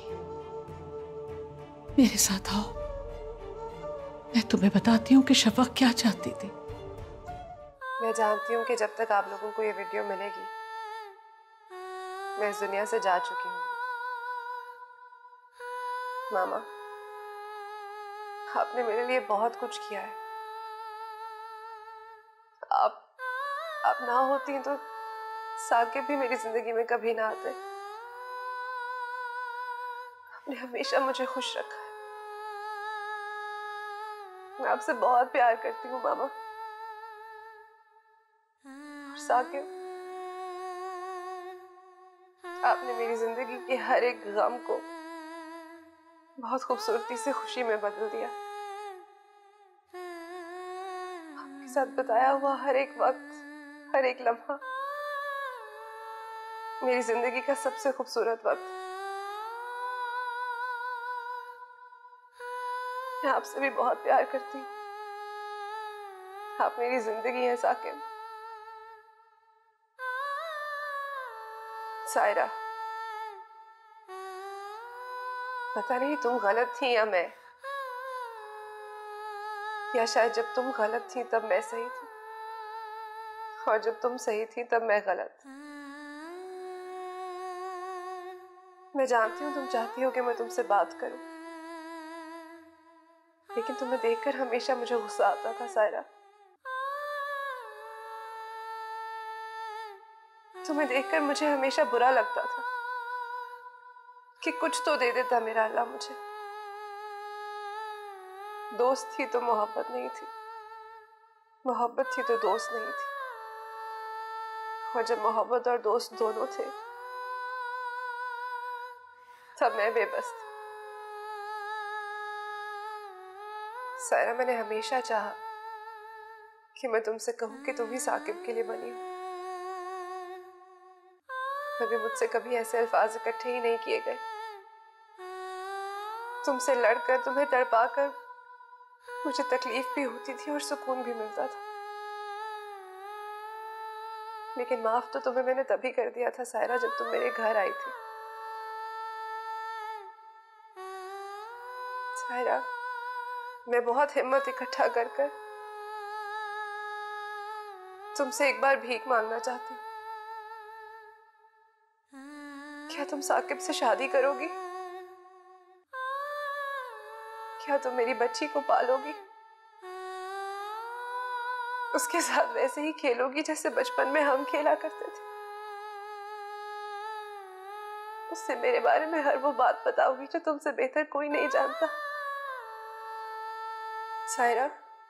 मेरे साथ आओ। मैं तुम्हें बताती हूँ कि शफक क्या चाहती थी। मैं जानती हूँ कि जब तक आप लोगों को ये वीडियो मिलेगी, मैं इस दुनिया से जा चुकी हूँ। मामा, आपने मेरे लिए बहुत कुछ किया है। आप ना होती तो साकिब भी मेरी जिंदगी में कभी ना आते। आपने हमेशा मुझे खुश रखा है। मैं आपसे बहुत प्यार करती हूँ मामा। और साकिब, आपने मेरी जिंदगी के हर एक गम को बहुत खूबसूरती से खुशी में बदल दिया। आपके साथ बिताया हुआ हर एक वक्त, हर एक लम्हा मेरी जिंदगी का सबसे खूबसूरत वक्त। मैं आपसे भी बहुत प्यार करती हूँ। आप मेरी जिंदगी हैं साकिब। सायरा, पता नहीं तुम गलत थी या मैं, या शायद जब तुम गलत थी तब मैं सही थी, और जब तुम सही थी तब मैं गलत। मैं जानती हूँ तुम चाहती हो कि मैं तुमसे बात करूं, लेकिन तुम्हें देखकर हमेशा मुझे गुस्सा आता था सायरा। तुम्हें देखकर मुझे हमेशा बुरा लगता था कि कुछ तो दे देता मेरा अल्लाह मुझे। दोस्त थी तो मोहब्बत नहीं थी, मोहब्बत थी तो दोस्त नहीं थी। और जब मोहब्बत और दोस्त दोनों थे तब मैं बेबस थी। सायरा, मैंने हमेशा चाहा कि मैं तुमसे कहूं कि तुम ही साकिब के लिए बनी हो, मगर मुझसे कभी ऐसे अल्फाज इकट्ठे ही नहीं किए गए। तुमसे लड़कर, तुम्हें तड़पाकर मुझे तकलीफ भी होती थी और सुकून भी मिलता था, लेकिन माफ तो तुम्हें मैंने तभी कर दिया था सायरा जब तुम मेरे घर आई थी। सायरा, मैं बहुत हिम्मत इकट्ठा कर कर तुमसे एक बार भीख मांगना चाहती हूँ। क्या तुम साकिब से शादी करोगी? क्या तुम मेरी बच्ची को पालोगी? उसके साथ वैसे ही खेलोगी जैसे बचपन में हम खेला करते थे? उससे मेरे बारे में हर वो बात बताओगी जो तुमसे बेहतर कोई नहीं जानता? सायरा,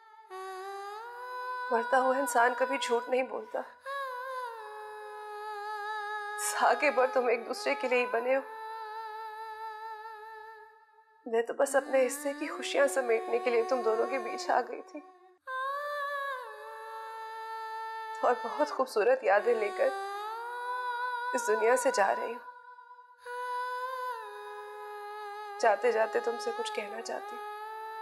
मरता हुआ इंसान कभी झूठ नहीं बोलता। साकिब और तुम एक दूसरे के लिए ही बने हो। मैं तो बस अपने हिस्से की खुशियां समेटने के लिए तुम दोनों के बीच आ गई थी और बहुत खूबसूरत यादें लेकर इस दुनिया से जा रही हूं। जाते जाते तुमसे कुछ कहना चाहती हूँ।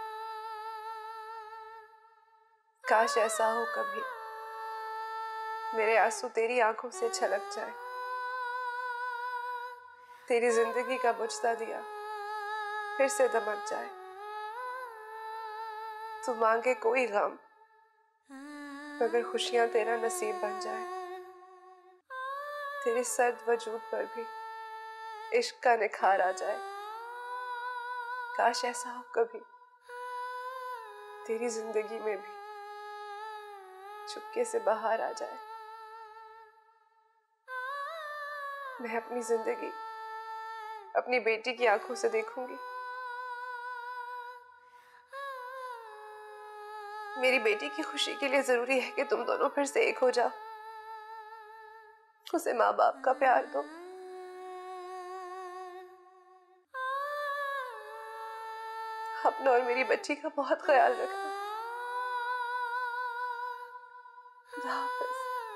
काश ऐसा हो कभी मेरे आंसू तेरी आंखों से छलक जाए, तेरी जिंदगी का बुझता दिया फिर से दमक जाए। तू मांगे कोई गम मगर खुशियां तेरा नसीब बन जाए। तेरे सर्द वजूद पर भी इश्क का निखार आ जाए। काश ऐसा हो कभी तेरी जिंदगी में भी चुपके से बाहर आ जाए। मैं अपनी जिंदगी अपनी बेटी की आंखों से देखूंगी। मेरी बेटी की खुशी के लिए जरूरी है कि तुम दोनों फिर से एक हो जाओ। उसे माँ बाप का प्यार दो। अपना और मेरी बच्ची का बहुत ख्याल रखना। खुदा हाफिज।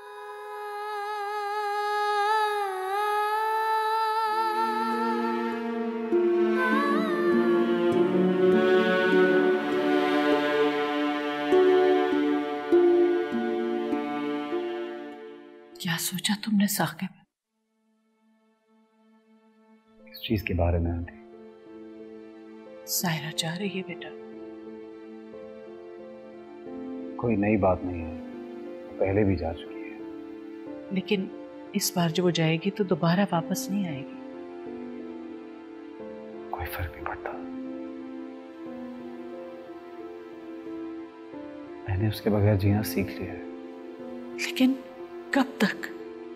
क्या सोचा तुमने साकिब? इस चीज के बारे में आंटी? सायरा जा रही है बेटा। कोई नई बात नहीं है, पहले भी जा चुकी है। लेकिन इस बार जो वो जाएगी तो दोबारा वापस नहीं आएगी। कोई फर्क नहीं पड़ता। मैंने उसके बगैर जीना सीख लिया है। लेकिन कब तक?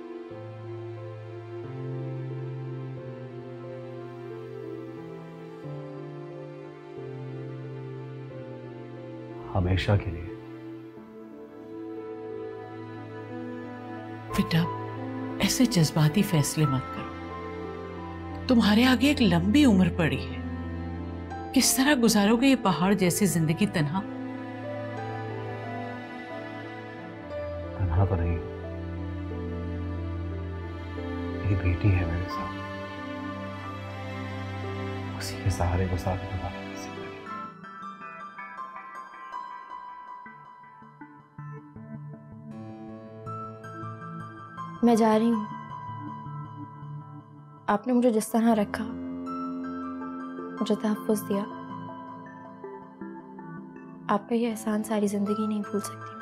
हमेशा के लिए। बेटा, ऐसे जज्बाती फैसले मत करो। तुम्हारे आगे एक लंबी उम्र पड़ी है। किस तरह गुजारोगे ये पहाड़ जैसी जिंदगी तन्हा? तन्हा तो नहीं, मेरी बेटी है मेरे साथ। उसी के सहारे को साथ निभाना। मैं जा रही हूँ। आपने मुझे जिस तरह रखा, मुझे तहफ़्फ़ुज़ दिया, आपका ये एहसान सारी जिंदगी नहीं भूल सकती।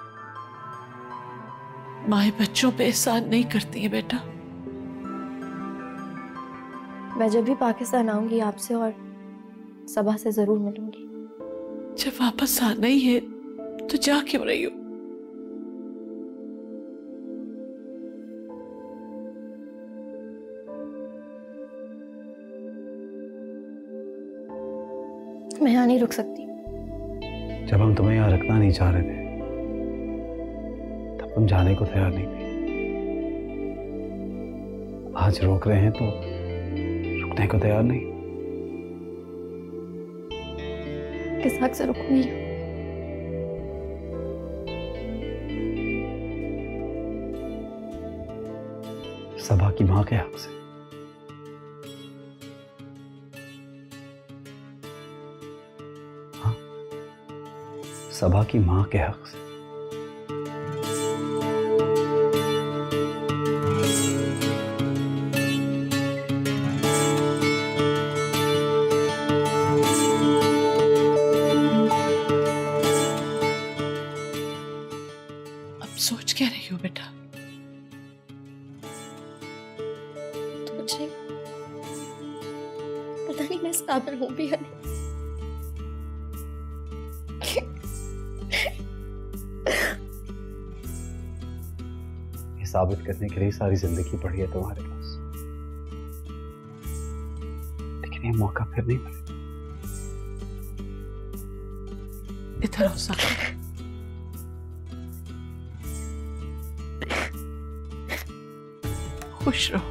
माएँ बच्चों पे एहसान नहीं करती है बेटा। मैं जब भी पाकिस्तान आऊंगी आपसे और सबा से जरूर मिलूंगी। जब वापस आना ही है तो जा क्यों रही हो? मैं यहाँ नहीं रुक सकती। जब हम तुम्हें यहाँ रखना नहीं चाह रहे थे तब तुम जाने को तैयार नहीं थी। आज रोक रहे हैं तो रुकने को तैयार नहीं। किस हक से रुकूंगी? सबा की मां के हक से। हाँ, सबा की मां के हक से। सोच क्या रही हो बेटा? मुझे पता नहीं मैं इस काबिल हूं भी या नहीं। ये साबित करने के लिए सारी जिंदगी पड़ी है तुम्हारे पास, लेकिन ये मौका फिर नहीं मिलेगा। इधर हो सकता। खुश रहो,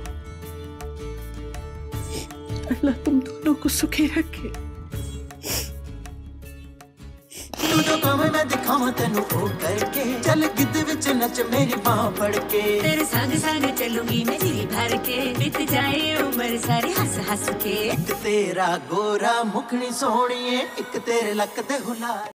अल्लाह तुम दोनों को सुखी रखे। तू जो काम मैं दिखावा तेनू ओ करके, चल गिद्ध विच नच मेरी बाह फड़ के, तेरे संग संग चलूंगी मैं जी भर के, बीत जाए उम्र सारी हंस हंस के। एक तेरा गोरा मुखनी सोहणीए, एक तेरे लक ते हुला।